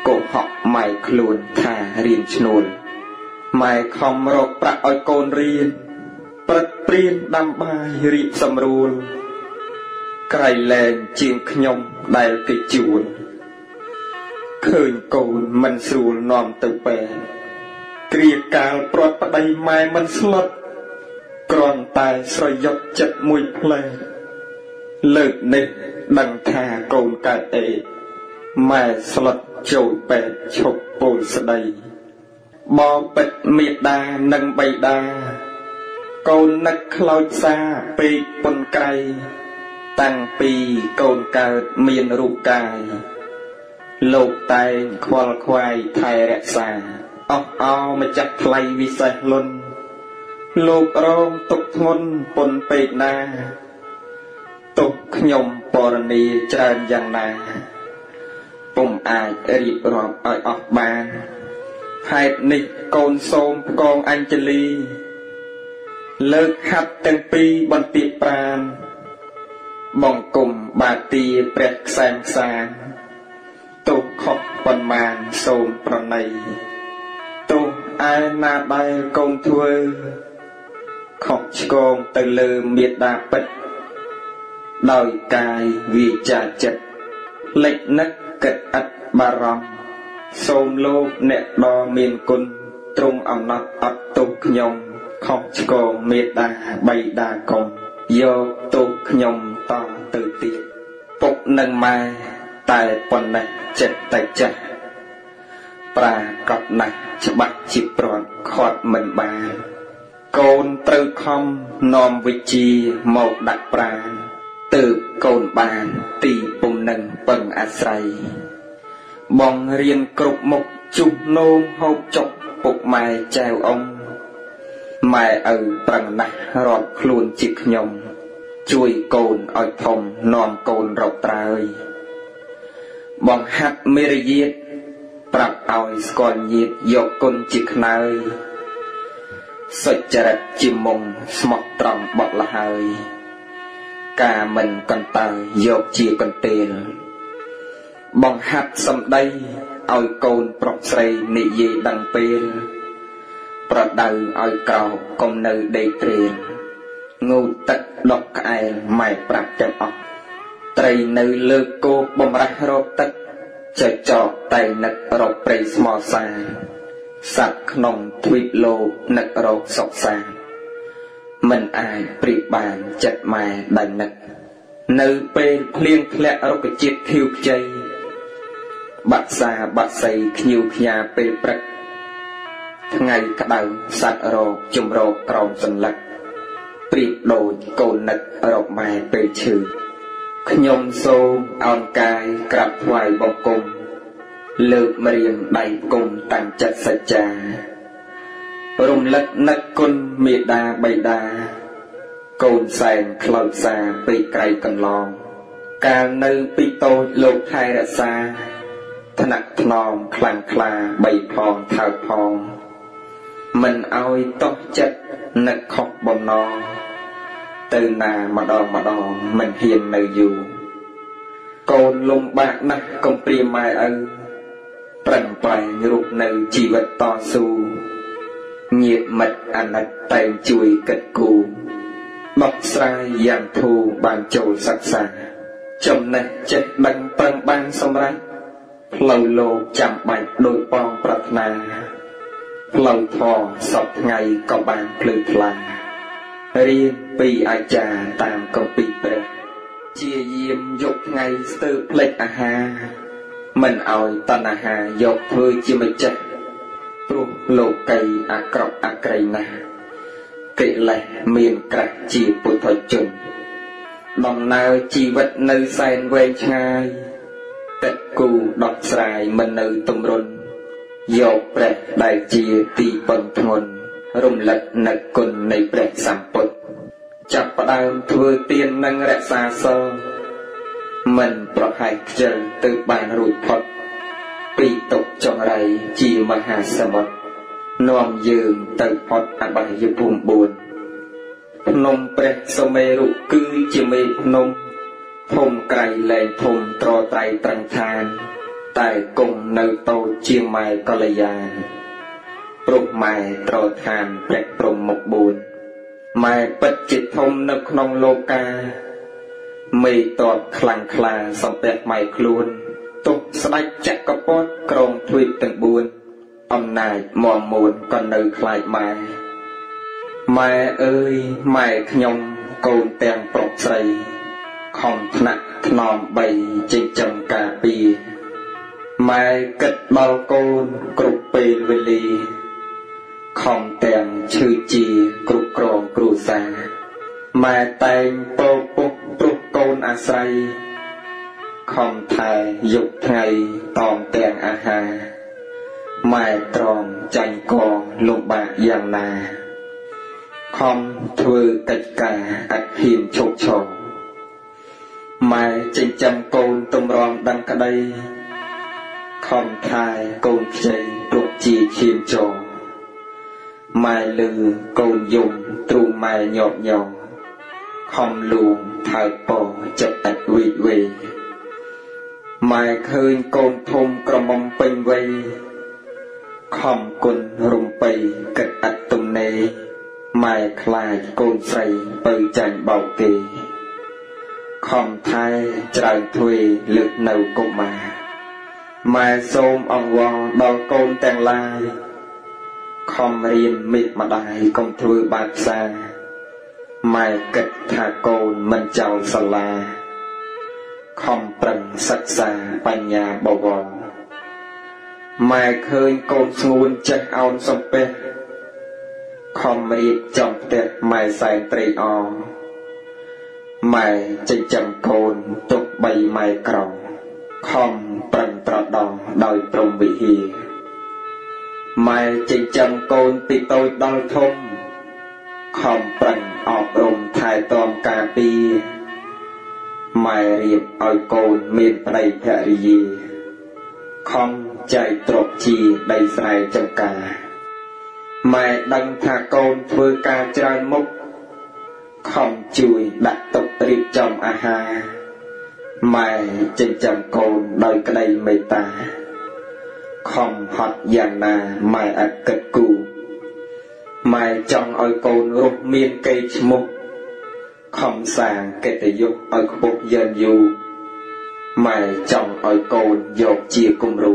cổ học mày luôn thà riêng nôn mày không rộp bạc oi côn riêng bật priên đam bài riêng xâm ruôn cày lèn chiên nhông đại kịch chuồn khơi côn mình sùn nòm từ bè kia cao prot bắt đây mai mình slot còn tài soi dọc chật mùi ple lợi nịch đằng thà côn cài ệ mai slot trôi bè chụp bồn sờ đầy bò bệt miệt đà nâng bay đà côn nắc khơi xa pi bồn cày tăng pi côn cài miền ruột cài lục tay khoal khoai thay rẽ xa ọc ao mà chặt play vì sạch luôn lục rong tục ngôn bồn bệ na tục nhom bò ni tràn giang na bùm ai rịp rọp ở ọc bàn hai nịch côn xôm con anh chân ly lợt hạt tên pi bần tiệp pran bong cùng bà tia bẹt sang sang tục khóc bần màn xôm prần này tục ai na bay công thua khóc con từ lơ miệt đà bật đòi cài vì trà chật lệch nấc cật ắt bà rong xôm lô nẹ đo miền cun trung ẩm nọt ấp tục nhông khóc con miệt đà bay đà công vô tục nhông to từ tiết phục nâng mai tại quần này chật tay chật pra cọp này cho bắt chịp tròn khọt mình bàn côn tư không nòm vị chi một đặc pràn từ côn bàn tì bùm nâng bằng át say bong riêng cục mục chụp nôm hộp chọc bục mai treo ông mai ở bằng nạch rọt luôn chịp nhông chui côn oi thòng nòm côn rọc trời bong hạt mê riết bạc oi còn nhiệt dọc côn chịp nơi sợi chật chìm mông smọt tròn bọt là hơi cả mình còn tờ dọc chia còn tiền bong hạt xâm đây oi côn prọc srei nị dì đằng pêl prọc đầu oi cầu công nơi đầy tiền ngu tật đọc ai mày prap chân ọc trầy nơi lơ cô bom rạch rộp tất chờ cho tay nực rộp prey small xa sạc nông thuyết lô nực rộp sọc xa mình ai pri bàn chật mày đành nực nơi bên liên lẹ rộp cái chiếc thiêu chay bạc xa bạc xây khniu khnhà bê prek ngày cả đầu sạc rộp chùm rộp tròn sân lật pri đồ côn nực rộp mày bê chư nhom xô on cài cặp hoài bọc cùng lược mềm đầy cùng tăng chặt sạch trà rung lật nấc côn miệt đà bay đà côn sàn khlau xa bị cày cần lòng cả nơi bị tôi lục hai đã xa thân nặng nòm khlang khla bay phong thao phong mình oi tốt chất nấc khóc bông non từ nà mà đòn mà đòn mình hiền nơi dù côn lung bạc nắc công pri mai ân prần bài rụt nơi chỉ vật to su nhiệt mật ăn nạch tay chui cật cù bọc sai giang thu bàn châu sắc xa chồng này chết đăng prần ban sông rách lâu lô chạm bạch đôi bong prật nà lâu thò sọc ngày có bàn plư phlang riêng pi ai trà tam công pi bè chia diêm dục ngày tư lệch à ha mình ỏi tân à ha dục thôi chia mày chết pro lô cây à cọp à cây na kỵ lệ miền cạch chia bụi thôi chừng đồng nào chi vật nơi sen quen ngay tết cù đọt sài mình nơi tung run dục bè đại chia ti bằng thôn rung lật nực cônនៃព្រះសម្ពុទ្ធចាប់ផ្ដើមធ្វើទាននិងរក្សាសិលមិនប្រហែលខ្ជិលទៅបានរួចផុតពីទុក្ខចង្រៃជាមហាសមុទ្រនាំយើងទៅផុតអបាយភូមិបួនភ្នំព្រះសុមេរុគឺជាមេភ្នំធំក្រៃលែងធំត្រត្រៃត្រឹងឋាន tại cùng nơi tôi chiêng mai có lây gian Prục mai trò thàn bẹt trùm một buồn mai bất chịt thông nực nông lô ca mây tọt khlang khla song bẹt mai khuôn tục sạch chắc có bót krong thuyết từng buồn ông này mò muôn còn nơi khai mai mai ơi mai nhông côn tèng bọc xây không nặng nòm bầy trên chầm cà bì mai cất bao côn cục bì về lì không tèng chư chi cục krong cru xa mai tèng bô bốc trục côn à say không thai dục ngày tòm tèng à hà mai tròn chanh co lục bạc giang nà không thưa cách cả ạch hiền chột chột mai trên trăm côn tôm rong đăng cả đây không thai côn chạy trục chi khiêm trò mai lư côn dùng tru mai nhọt nhọt không luồng thai bò chật ạch vị vị mai khơi côn thôm crom bông pênh vây không quân rung bầy cất ạch tùm nê mai khai côn say bơi chanh bầu kỳ không thai trời thuê lực nâu cục mà mai xôm ông vò đo côn tèng lai không riêng mịt mà đài công thư bạc xa mai cất thả côn mình chào xa la không prần sắc xa bánh nhà bầu vò mai khơi côn nguồn chắc áo sông bê không riêng trong tết mai xài trì o mai trên chầm côn tục bay mai cầu không prần trọt đòn đòi trông vị hì mai trên chầm côn tì tôi đòi thông không prần ọp rùng thai tòm cà bì mai riêng oi côn miền đầy thẻ rì không chạy trộp chi đầy sài trong cả mai đăng thả côn thưa ca tràn mốc không chui đặt tục riêng trong a ha mai trên chầm côn đôi cái đây mê ta không hoạt giang na mai ạc cất cụ mai trong oi côn rụt miên cây mục không sàng kể thể dục oi bốc dân du mai trong oi côn dọc chia cùng ru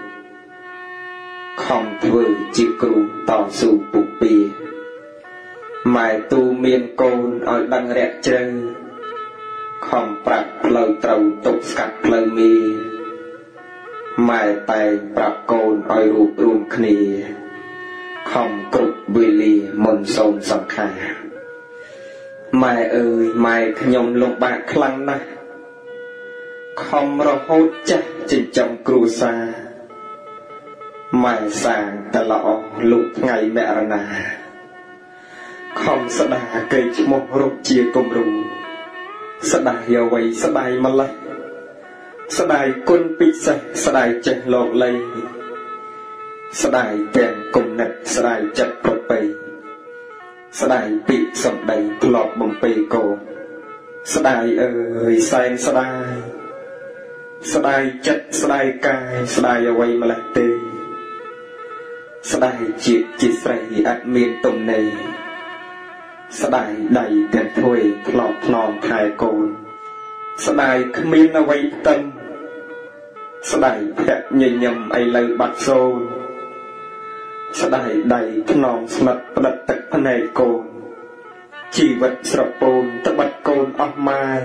không thưa chia cru tỏ su bục bìa mai tu miên côn oi đăng rẹt chân không bạc lâu trâu tục sạc lâu mi mai tay bạc côn oi rụp rùm khỉ không cục bì lì môn sôn sọc khả mai ơi mai nhông lục bạc khăn na không rô hốt chắc trên trong cru xa mai sàng ta lọ lúc ngày mẹ nà không sẽ đà cây một rụp chia công rù sẽ đà hiểu vậy sẽ đài mà lây sẽ đài quân bị sạch sẽ đài chạy lột lây sẽ đài kèm cùng nạch sẽ đài chặt bọc bầy sẽ đài bị sầm đầy lọt bồng bì cổ sẽ đài ơi xanh sẽ đài sẽ đài chặt sẽ đài cài sẽ đài ở vậy mà lại tê sẽ đài chiếc chiếc sầy ạc miên tùng này sẽ đài đầy tiền thuê lọt non thai côn sẽ đài khâm miên ở vậy tâm sẽ đài hẹp nhìn nhầm ấy lời bạc xôn sẽ đài đầy non sạch bật tật thân này côn chỉ vật sập bồn tất bật côn ọc mai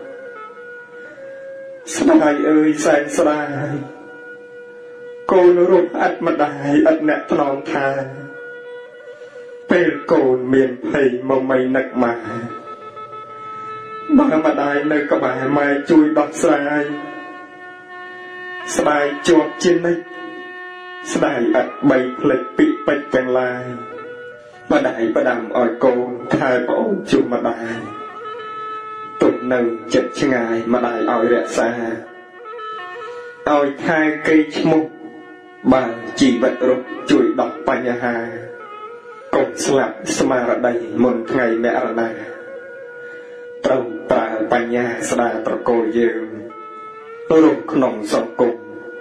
sẽ đài ơi xanh sẽ đài côn rụp ắt mặt đài ắt nẹ non thaiពេលកូនមានភ័យមកមិននឹកមកបើម្ដាយនៅក្បែរម៉ែជួយដោះស្រាយស្ដាយជាប់ជានិច្ចស្ដាយអត់បីផ្លេចពីពេចទាំងឡាយម្ដាយផ្ដាំឲ្យកូនថែប្អូនជុំម្ដាយទុកនៅចិត្តឆ្ងាយម្ដាយឲ្យរក្សាឲ្យថែគេឈ្មោះបើជីវិតរស់ជួយដោះបញ្ហាកុំស្លាប់ស្មារតីមុនថ្ងៃមរណាត្រូវប្រើបញ្ញាស្ដារប្រកលយើងរស់ក្នុងសង្គម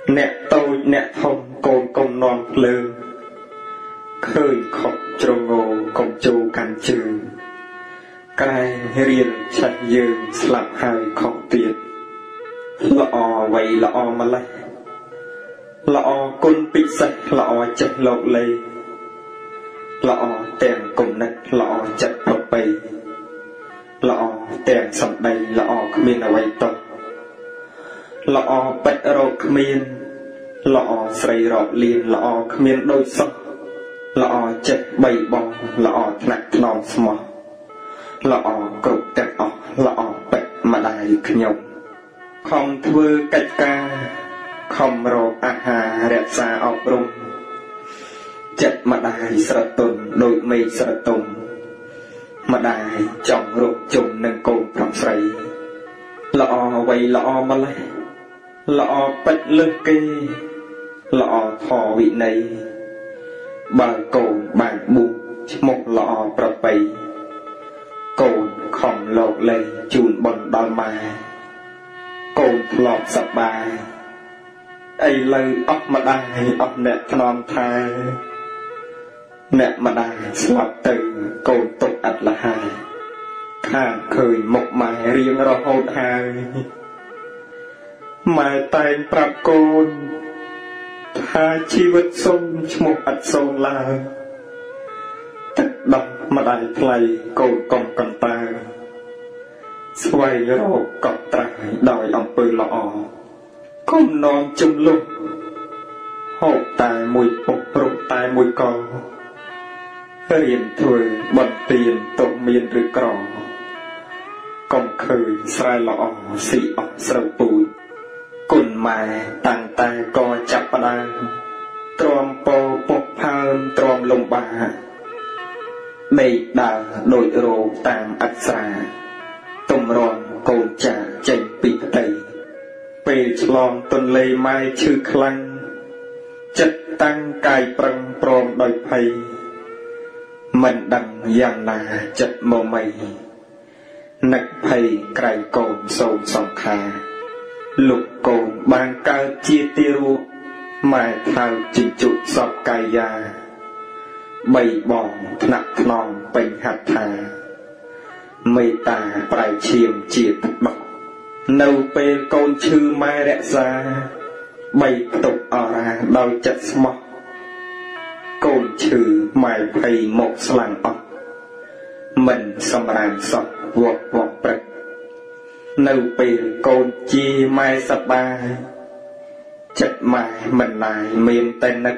nẹt tôi nẹt thông cồn công non lơ khơi khóc trông ngô công châu càn trường cái riêng chặt dương slap hai khóc tiệt lọ vậy lọ mà lại lọ côn bị sạch lọ chặt lột lây lọ tèn cùng nách lọ chặt lột bầy lọ tèn sầm đầy lọ miên ở vậy to lọ bạch rột miên lọ sấy rọt liền lọ miên đôi sọc lọ chặt bầy bò lọ nặng non small lọ cột tẹt ọt lọ bạch mà đài nhộng không thưa cách ca không rộp à hà rẹt xa ọp rung chặt mà đài sờ tồn đôi mây sờ tồn mà đài chồng rộp chồng nâng cồn trong sấy lọ quay lọ mà lấy lọ bạch lưng kê lọ thò vị này bà cồn bàn bu một lọ bờ bầy cồn khom lột lây chùn bần đòn mà cồn lọt sập bài ấy lời ốc mà đài ốc nẹt non thai nẹt mà đài sập từ cồn tục ắt là hai khang khơi một mài riêng rồi hốt hai mài tay prap cồn tha chi vật sông một ắt sông la tất đọc mà đại play cồn còng cầm ta xoay rổ cọp trái đòi ông bự lọ không non chung lúc hộp tài mùi bột rụt tài mùi cò riêng thôi bật tiền tổ miên rư cỏ công khơi sai lọ xị ọc sâu bụi cùn mài tàng tài co chắp đàn tròm bò bột phàm tròm lồng bà đầy đà đội rô tam ạch xa tùm ròn cồn trà chanh bị tây bề lòng tuần lê mai chư khăn chất tăng cài prăng prong đòi phay mình đằng giang là chất mô mây nạch phay cài cồn sâu sòng khá lục cồn bàn cao chia tiêu mai thao chỉnh trụ sọp cài già bầy bò nặng non bềnh hạt thà mây tà phải chiêm chia bọc nâu bê côn chư mai rẽ ra bầy tục ở ra đôi chất mọc côn chư mai bầy một slang ọc mình xâm ràng sọt vọt vọt bật nâu bê côn chi mai sập ba chất mai mình lại miền tây nực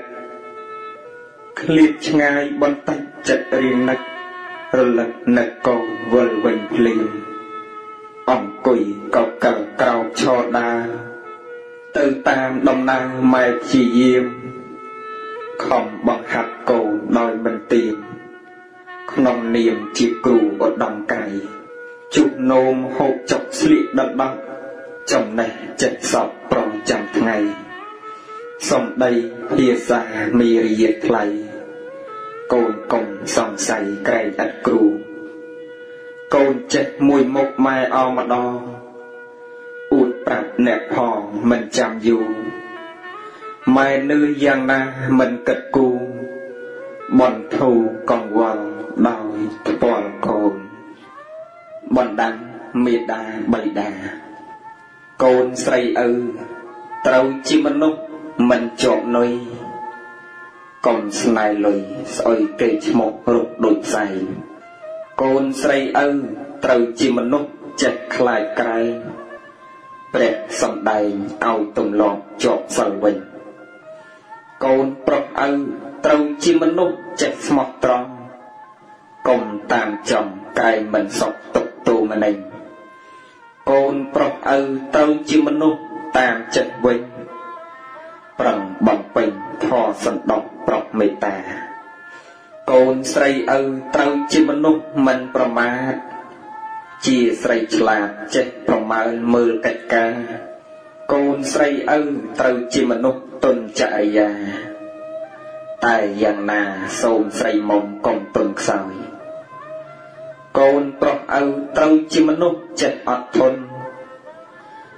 liệt ngay bắn tay chặt riêng nực rồi lật nực cầu vơi vinh liền ông quỷ cọc cờ cao cho đa từ tam đông nam mai chỉ diêm không bằng hạt cầu đòi mình tìm không niềm chỉ cừu ở đồng cày chụp nôm hộp chọc sliệt đất đất trong này chật sọp prong trăm ngày xong đây hìa xa mì riết lại cồn còng xong say cây ắt cừu cồn chết mùi một mai o mà đo ụt bạc nẹp hò mình chạm dù mai nữ giang na mình cất cu bọn thù còn quần đòi bọn cồn bọn đăng miệt đà bầy đà cồn say ư trâu chi mình nút mình trộm nơi còn snai lùi soi cây một rụt đôi dài cồn say ư trâu chi mình nút chết khai cài bẹt sầm đầy ao tùng lọt chọt sầu bình cồn prok ư trâu chi mình nút chết mọt tròn cùng tam chồng cài mình sọc tục tu mình nình cồn prok ư trâu chi mình nút tam chết bình bằng bằng bình thò sân độc prok mê ta cồn say ư trâu chi mình nút mình prama chia sấy chla chết trong mơ mơ cách ca cồn sấy ư trâu chi mình nút tuần chạy già tài giang na xôn sấy mông công tuần soi cồn prok ư trâu chi mình nút chết ọt thôn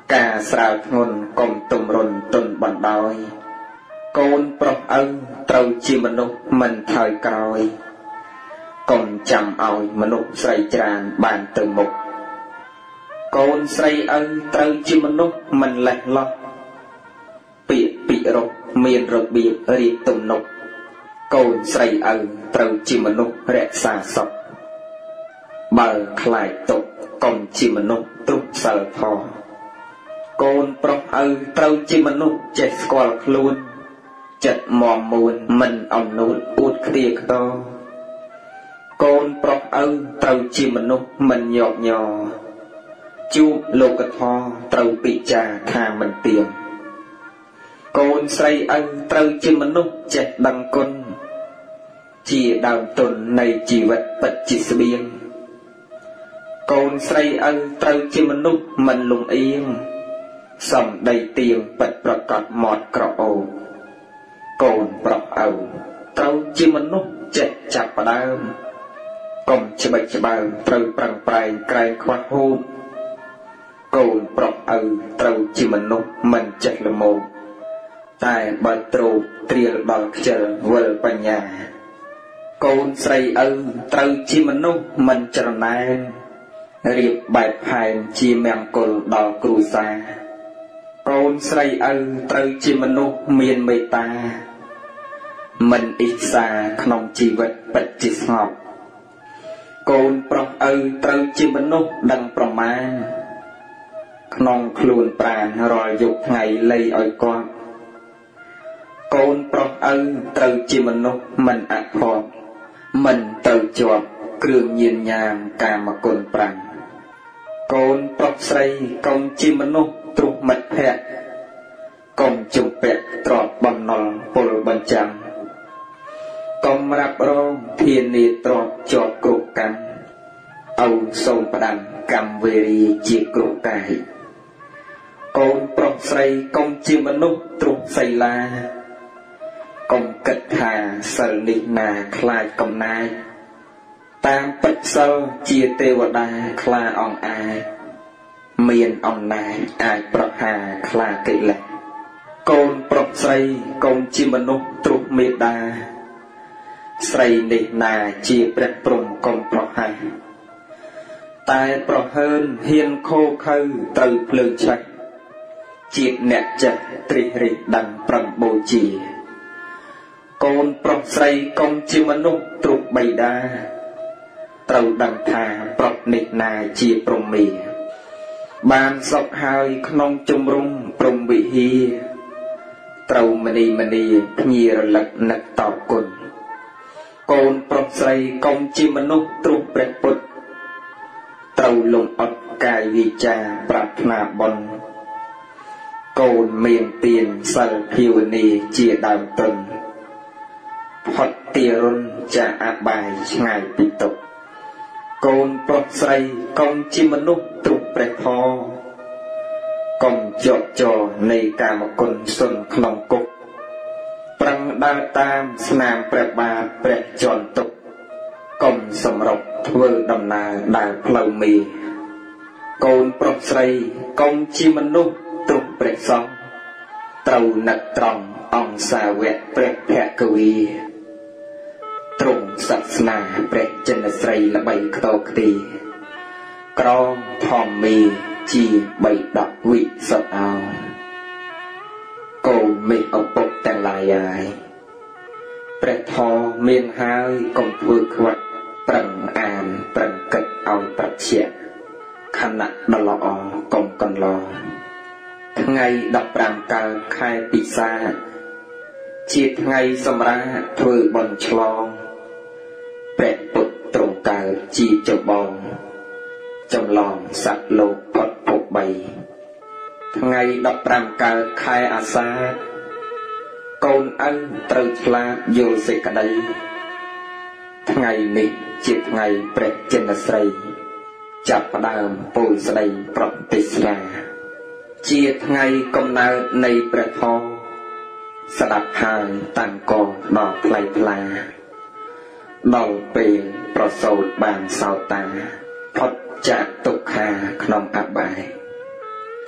ការស្រាវធ្ងន់កុំទំរុនទុនបណ្ដោយកូនប្រុសឪត្រូវជាមនុស្សមិនថយក្រោយកុំចាំឲ្យមនុស្សស្រីច្រើនបានទៅមុខកូនស្រីឪត្រូវជាមនុស្សមិនលេះលោះពាក្យពិរោះមានរបៀបរៀបទំនុកកូនស្រីឪត្រូវជាមនុស្សរក្សាសុខបើខ្លាចទុកកុំជាមនុស្សទ្រុបសិលធម៌កូនប្រុសឪត្រូវជាមនុស្សចេះស្គាល់ខ្លួនចិត្តមមមួនមិនអំនួតអួតខ្ទាខ្ទរកូនប្រុសឪត្រូវជាមនុស្សមិនញោកញ័រជួបលោកធម៌ត្រូវពិចារថាមិនទៀងកូនស្រីឪត្រូវជាមនុស្សចេះដឹងគុណជាដើមទុននៃជីវិតពិតជាស្បៀងកូនស្រីឪត្រូវជាមនុស្សមិនលំអៀងសំដីទៀងពិតប្រកបមាត់ក្រអូបកូនប្រុសឪត្រូវជាមនុស្សចេះចាប់ផ្ដើមកុំច្បិចច្បើមត្រូវប្រឹងប្រែងក្រែងខ្វះហូបកូនប្រុសឪត្រូវជាមនុស្សមិនចេះល្មមតែបើទ្រោកត្រៀលដល់ខ្ជិលវិលបញ្ញាកូនស្រីឪត្រូវជាមនុស្សមិនច្រណែនរៀបបែបផែនជាមង្គលដល់គ្រួសារកូនស្រីឪត្រូវជាមនុស្សមានមេត្តាមិនអ៊ីសាក្នុងជីវិតពិតជាស្ងប់កូនប្រុសឪត្រូវជាមនុស្សដឹងប្រមាណក្នុងខ្លួនប្រាណរាល់យប់ថ្ងៃលៃឲ្យគាត់កូនប្រុសឪត្រូវជាមនុស្សមិនអភ័ព្វមិនទៅជាប់គ្រឿងញៀនញាមកាមគុណប្រាំកូនប្រុសស្រីកុំជាមនុស្សទ្រុះមិត្តភក្តិកុំជំពាក់ទ្រព្យបំណុលពលបញ្ចាំកុំរ៉ាប់រងធានាទ្រព្យជាប់គ្រប់កម្មឪសូមផ្ដាំកម្មវេរីជាគ្រប់កាយកូនប្រុសស្រីកុំជាមនុស្សទ្រុះសីលាកុំគិតថាសិលនេះណាខ្លាចកំណាចតាមពិតសិលជាទេវតាខ្លាអង្អាយមានអំណាចអាចប្រហារខ្លាកិលេសកូនប្រុសស្រីកុំជាមនុស្សទ្រុះមេត្តាស្រីនេះណាជាព្រះព្រំកុំប្រហារតែប្រហើនហ៊ានខូខើត្រូវភ្លើងឆេះជាតិអ្នកចិត្តត្រិះរិះដឹងប្រឹងបូជាកូនប្រុសស្រីកុំជាមនុស្សទ្រុះបិតាត្រូវដឹងថាប្រុសនេះណាជាព្រហ្មាបានសុខហើយក្នុងជំរំព្រំវិហារត្រូវមនីមនីភ្ញារលឹកនឹកតបគុណកូនប្រុសស្រីកុំជាមនុស្សទ្រុះព្រះពុទ្ធត្រូវលំអត់កាយវិចាប្រាថ្នាបុណ្យកូនមានទានសិលភាវនាជាដើមទុនផុតទារុណចាអបាយឆ្ងាយពីទុក្ខកូនប្រុសស្រីកុំជាមនុស្សទ្រុះព្រះធម៌កុំជាប់ចោនៃកាមគុណសុនក្នុងគុកប្រឹងដើរតាមស្នាមព្រះបាទព្រះជន្មទុកកុំសម្រុកធ្វើដំណើរដើរផ្លូវមេកូនប្រុសស្រីកុំជាមនុស្សទ្រុះព្រះសង្ឃត្រូវនឹកត្រង់អង្គសាវកព្រះភគវីទ្រង់សាសនាព្រះចិនស្រីល្បីខ្ទោខ្ទីក្រមធម្មីជាបីដកវិសុទ្ធអោកូនមេឪពុកទាំងឡាយហើយព្រះធម៌មានហើយកុំធ្វើខ្វាក់ប្រឹងអានប្រឹងគិតឲ្យប្រជ្ជាខណៈដ៏ល្អកុំកន្លងថ្ងៃដប់ប្រាំកើតខែពិសាជាថ្ងៃសម្រាប់ធ្វើបុណ្យឆ្លងព្រះពុទ្ធទ្រង់កើតជាចម្បងចម្លងសត្វលោកផុតភពបីថ្ងៃដប់ប្រាំកើតខែអាសាឍកូនឪត្រូវឆ្លាតយល់សេចក្តីថ្ងៃនេះជាថ្ងៃព្រះចិនស្រីចាប់ផ្ដើមពោលស្ដីប្រតិស្នាជាថ្ងៃកំណើតនៃព្រះធម៌ស្ដាប់ហើយតាំងកដល់ថ្លៃថ្លាដល់ពេលប្រសូតបានសោតាផុតចាកទុក្ខាក្នុងអបាយថ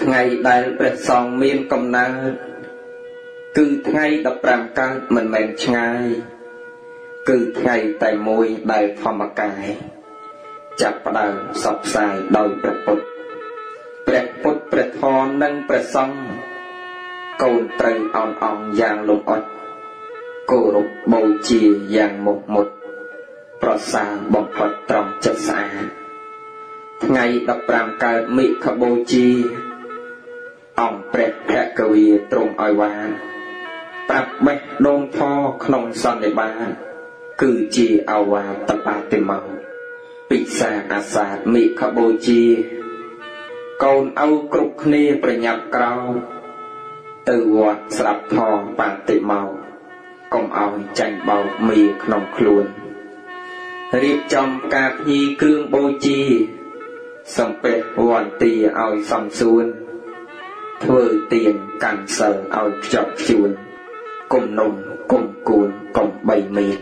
ngày đại bạch song miên công năng cứ ngày đập ram cao mình men ngay cứ ngày tại môi đại thầm cài chặt đầu sọc xài đôi bạch bột bạch bột bạch thò nâng bạch song cồn trời ong ong giang lùng ớt cô rục bầu chia giang một một pro sa bọc phật trong chất xa ngày đập ram cao mỹ khả bầu chi ông bạch bạch cơ vi trung oi vàng tập bạch đôn tho không son để bàn cứ chi ao và tập ba tìm màu bị xa à xa mỹ khả bầu chi cồn âu cục nia bởi nhập cao từ hoạt sạp thò bàn tìm màu công oi tranh bầu mì không khuôn riêng trong các nhi cương bầu chi xong bệ hoàn tì oi xong xuân thưa tiền càng sờ oi chọc chuồn cùng nồng cùng cuốn cùng bầy miền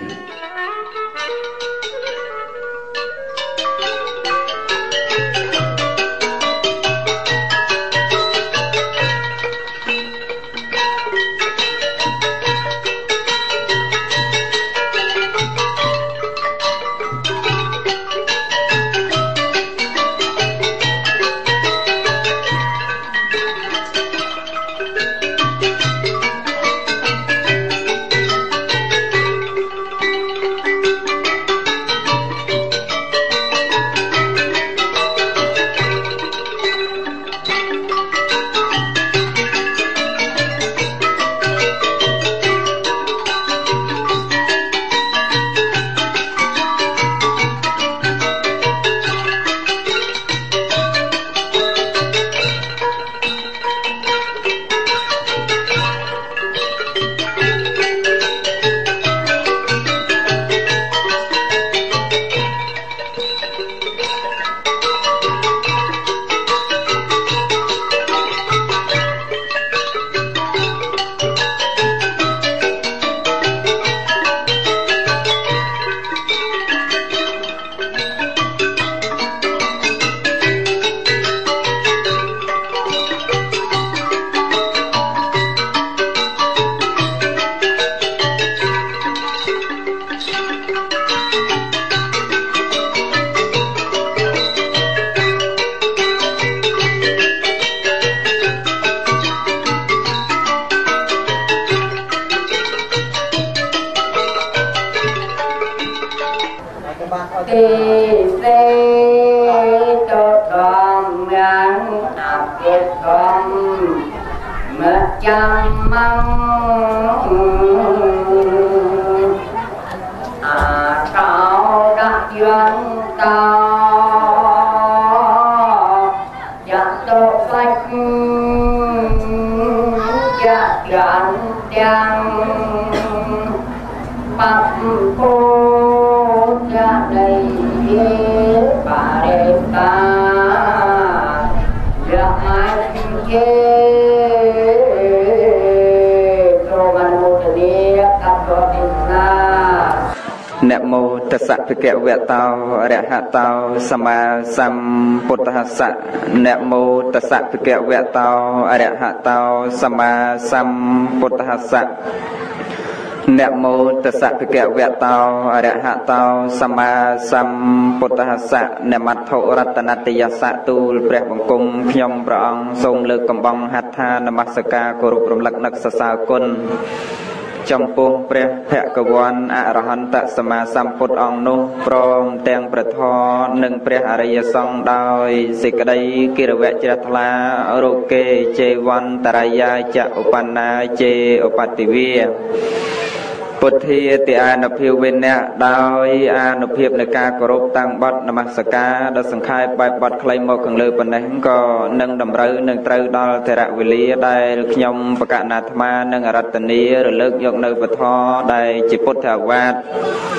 Namo tassa bhagavato arahato sama sambuddhassa. Namo tassa bhagavato arahato sama sambuddhassa. Namo tassa bhagavato arahato sama sambuddhassa. Namatho ratanatiyassa ទូលព្រះបង្គំខ្ញុំព្រះអង្គសូមលើកកំបងហដ្ឋានមស្ការគោរពរំលឹកនឹកសរសើរគុណចំពោះព្រះភគវន្តអរហន្តសម្មាសម្ពុទ្ធអង្គនោះព្រមទាំងព្រះធម៌និងព្រះអរិយសង្ឃដោយសេចក្តីគិរវៈជ្រះថ្លារោគេជេវន្តរាយាចឧបណ្ណាជេឧបតិវាពុទ្ធាតិអានុភាវេនៈដោយអានុភាពនៃការគោរពតាំងបត់នមស្ការដល់សង្ខេបបែបបត់ខ្លីមកខាងលើប៉ុណ្ណេះក៏នឹងតម្រូវនឹងត្រូវដល់ធរវេលាដែលខ្ញុំបកណាអាត្មានិងអរតនីរលើកយកនៅពធដែលជាពុទ្ធអាវាទ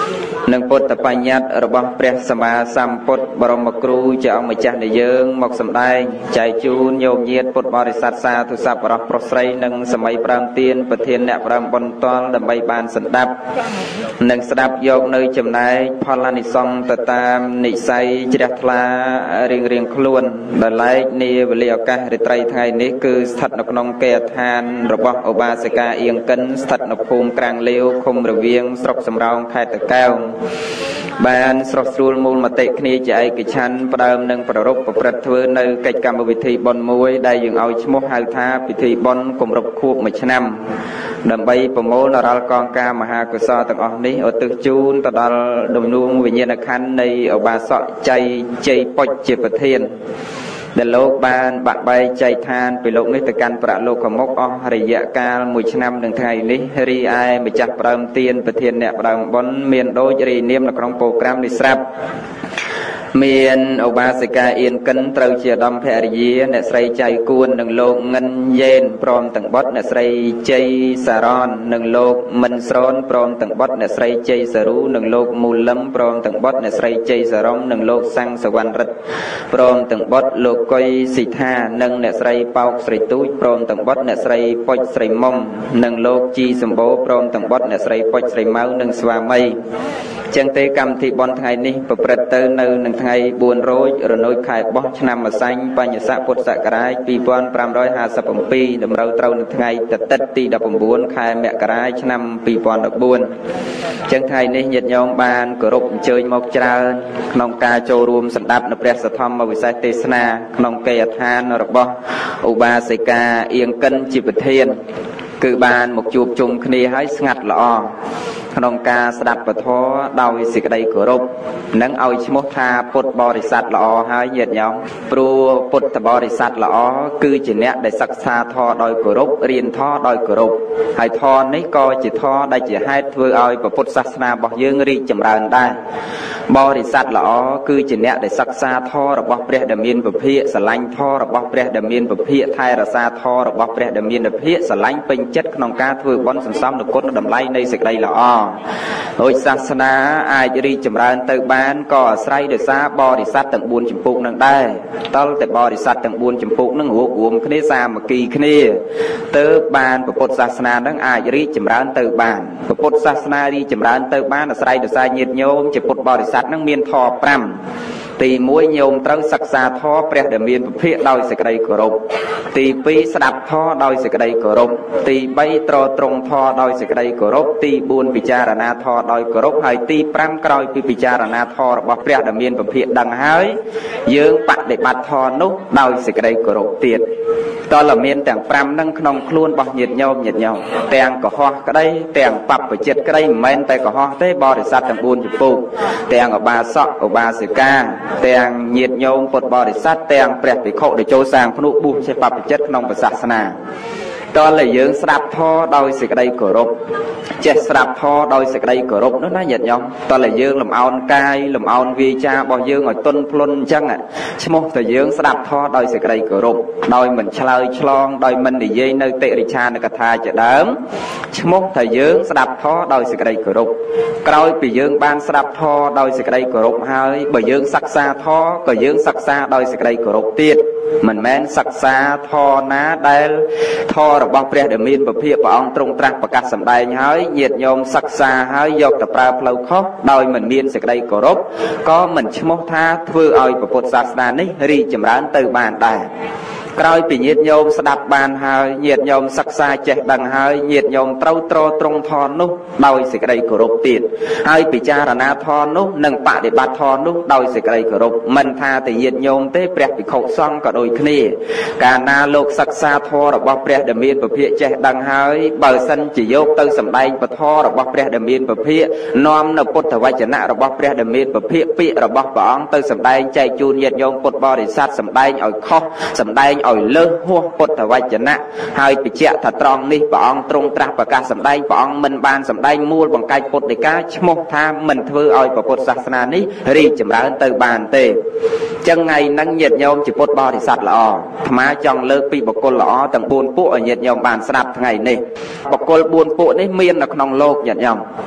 នឹងពុទ្ធបញ្ញត្តិរបស់ព្រះសម្មាសម្ពុទ្ធបរមគ្រូជាអង្គម្ចាស់នៃយើងមកសម្ដែងចែកជូនញោមញាតពុទ្ធបរិស័ទសាធុសប្បុរសប្រុសស្រីនិងសម័យប្រាំទានប្រធានអ្នកប្រាំបន្ទាល់ដើម្បីបានស្ដាប់និងស្ដាប់យកនៅចំណែកផលអានិសង្សទៅតាមនិស័យជ្រះថ្លារៀងរៀងខ្លួនដែលឡែកនាវេលាឱកាសរាត្រីថ្ងៃនេះគឺស្ថិតនៅក្នុងគេហដ្ឋានរបស់ឧបាសិកាអៀងកិនស្ថិតនៅភូមិក្រាំងលាវឃុំរវៀងស្រុកសំរោងខេត្តតាកែវបានស្រស់ស្រួលមូលមតិគ្នាជាឯកច្ឆន្ទផ្ដើមនឹងប្ររពប្រព្រឹត្តធ្វើនៅកិច្ចកម្មវិធីបុណ្យមួយដែលយើងឲ្យឈ្មោះហៅថាពិធីបុណ្យគម្រប់ខួបមួយឆ្នាំដើម្បីប្រមូលនរលកងការមហាកុសលទាំងអស់នេះឧទ្ទិសជូនទៅដល់ដំណួងវិញ្ញាណក្ខន្ធនៃឧបាសកចៃជ័យពុជជាប្រធានដែលលោកបានបាក់បែកចែកឋានពីលោកនេះទៅកាន់ប្រាក់លោកកមុខអស់រយៈកាលមួយឆ្នាំនឹងថ្ងៃនេះរីឯម្ចាស់ផ្ដើមទានប្រធានអ្នកផ្ដើមបុណ្យមានដូចរីនាមនៅក្នុងប្រូក្រាមនេះស្រាប់មានឧបាសិកាអៀនកិនត្រូវជាឧត្តមភរិយាអ្នកស្រីចៅគួននិងលោកងិនយេនព្រមទាំងបុត្រអ្នកស្រីជ័យសារ៉ននិងលោកមិនស្រនព្រមទាំងបុត្រអ្នកស្រីជ័យសារូនិងលោកមូលឹមព្រមទាំងបុត្រអ្នកស្រីជ័យសារ៉ុងនិងលោកសាំងសវណ្ណរិទ្ធព្រមទាំងបុត្រលោកកុយស៊ីថានិងអ្នកស្រីប៉ោកស្រីទូចព្រមទាំងបុត្រអ្នកស្រីពុជស្រីមុំនិងលោកជីសម្បូរព្រមទាំងបុត្រអ្នកស្រីពុជស្រីម៉ៅនិងស្វាមីចឹងទេកម្មវិធីបុណ្យថ្ងៃនេះប្រព្រឹត្តទៅនៅនឹងថ្ងៃបួនរោចរនោចខែបោះឆ្នាំម្សាញ់បញ្ញស័កពុទ្ធសករាជពីរពាន់ប្រាំរយហាសិបbảyតម្រូវត្រូវនៅថ្ងៃតតិតទីដប់៩ខែមករាឆ្នាំពីរពាន់ដប់បួនចឹងថ្ងៃនេះញាតិញោមបានគោរពអញ្ជើញមកច្រើនក្នុងការចូលរួមសម្ដាប់នៅព្រះសទ្ធម្មវិសេសទេសនាក្នុងគេហដ្ឋានរបស់ឧបាសិកាអៀងកិនជាប្រធានគឺបានមកជួបជុំគ្នាហើយស្ងាត់ល្អក្នុងការស្ដាប់ពធដោយសេចក្តីគោរពនិងឲ្យឈ្មោះថាពុទ្ធបរិស័ទល្អហើយញាតិញោមព្រោះពុទ្ធបរិស័ទល្អគឺជាអ្នកដែលសិក្សាធម៌ដោយគោរពរៀនធម៌ដោយគោរពហើយធម៌នេះក៏ជាធម៌ដែលជាហេតុធ្វើឲ្យពុទ្ធសាសនារបស់យើងរីកចម្រើនដែរបរិស័ទល្អគឺជាអ្នកដែលសិក្សាធម៌របស់ព្រះដែលមានពភាកស្រឡាញ់ធម៌របស់ព្រះដែលមានពភាកថែរក្សាធម៌របស់ព្រះដែលមានពភាកស្រឡាញ់ពេញចិត្តក្នុងការធ្វើបុណ្យសន្សំនូវគុណតម្លៃនៃសេចក្តីល្អដោយសាសនាអាចរីកចម្រើនទៅបានក៏អាស្រ័យដោយសារបរិស័ទទាំងបួនចម្ពោះនឹងដែរតលតែបរិស័ទទាំងបួនចម្ពោះនឹងរួបរวมគ្នាសាមគ្គីគ្នាទើបបានពុទ្ធសាសនានឹងអាចរីកចម្រើនទៅបានពុទ្ធសាសនារីកចម្រើនទៅបានអាស្រ័យដោយសារញាតិញោមជាពុទ្ធបរិស័ទនឹងមានធម៌ប្រាំទីមួយញោមត្រូវសិក្សាធម៌ព្រះដែលមានពភាកដោយសេចក្តីគោរពទីពីរស្ដាប់ធម៌ដោយសេចក្តីគោរពទីបីត្រត្រង់ធម៌ដោយសេចក្តីគោរពទីបួនពិចារណាធម៌ដោយគោរពហើយទីប្រាំក្រោយពីពិចារណាធម៌របស់ព្រះដែលមានពភាកដឹងហើយយើងបដិបត្តិធម៌នោះដោយសេចក្តីគោរពទៀតតើមានទាំងប្រាំនឹងក្នុងខ្លួនរបស់ញាតិញោមញាតិញោមទាំងកុហកក្តីទាំងបព្វជិតក្តីមិនមែនតែកុហកទេបរិស័ទទាំងបួនចម្ពោះទាំងឧបាសកឧបាសិកាទាំងញាតិញោមពុទ្ធបរិស័ទទាំងព្រះភិក្ខុដែលចូលសាងភ្នោះបួសជាបព្វជិតក្នុងសាសនាតើលើយើងស្ដាប់ធម៌ដោយសេចក្តីគោរពចេះស្ដាប់ធម៌ដោយសេចក្តីគោរពនោះណាញាតិញោមតើលើយើងលំអោនកាយលំអោនវាចារបស់យើងឲ្យទន់ភ្លន់អញ្ចឹងឈ្មោះតែយើងស្ដាប់ធម៌ដោយសេចក្តីគោរពដោយមិនឆ្លើយឆ្លងដោយមិននិយាយនៅតិរិឆានកថាជាដើមឈ្មោះតែយើងស្ដាប់ធម៌ដោយសេចក្តីគោរពក្រោយពីយើងបានស្ដាប់ធម៌ដោយសេចក្តីគោរពហើយបើយើងសិក្សាធម៌ក៏យើងសិក្សាដោយសេចក្តីគោរពទៀតមិនមែនសិក្សាធម៌ណាដែលធម៌របស់ព្រះដែលមានពភាកព្រះអង្គទ្រង់ត្រាស់ប្រកាសសម្ដែងហើយញាតិញោមសិក្សាហើយយកទៅប្រើផ្លូវខុសដោយមិនមានសេចក្តីគោរពក៏មិនឈ្មោះថាធ្វើឲ្យពុទ្ធសាសនានេះរីកចម្រើនទៅបានដែរក្រោយពីញាតិញោមស្ដាប់បានហើយញាតិញោមសិក្សាចេះដឹងហើយញាតិញោមត្រូវត្រត្រង់ធម៌នោះដោយសេចក្តីគោរពទៀតហើយពិចារណាធម៌នោះនិងបដិបត្តិធម៌នោះដោយសេចក្តីគោរពមិនថាតែញាតិញោមទេព្រះភិក្ខុសង្ឃក៏ដូចគ្នាកាលណាលោកសិក្សាធម៌របស់ព្រះដែលមានពភាកចេះដឹងហើយបើសិនជាយកទៅសម្ដែងពធរបស់ព្រះដែលមានពភាកនាំនៅពុទ្ធវចនៈរបស់ព្រះដែលមានពភាកពាក្យរបស់ព្រះអង្គទៅសម្ដែងចែកជូនញាតិញោមពុទ្ធបរិស័ទសម្ដែងឲ្យខុសសម្ដែងឲ្យលើសហួសពុទ្ធវចនៈហើយបញ្ជាក់ថាត្រង់នេះព្រះអង្គទ្រង់ត្រាស់ប្រកាសសម្ដែងព្រះអង្គមិនបានសម្ដែងមូលបង្កាច់ពុទ្ធដីកាឈ្មោះថាមិនធ្វើឲ្យពុទ្ធសាសនានេះរីកចម្រើនទៅបានទេចឹងថ្ងៃហ្នឹងញាតិញោមជាពុទ្ធបរិស័ទល្អអាត្មាចង់លើកពីបុគ្គលល្អទាំងបួនពួកឲ្យញាតិញោមបានស្ដាប់ថ្ងៃនេះបុគ្គលបួនពួកនេះមាននៅក្នុងលោកញាតិញោម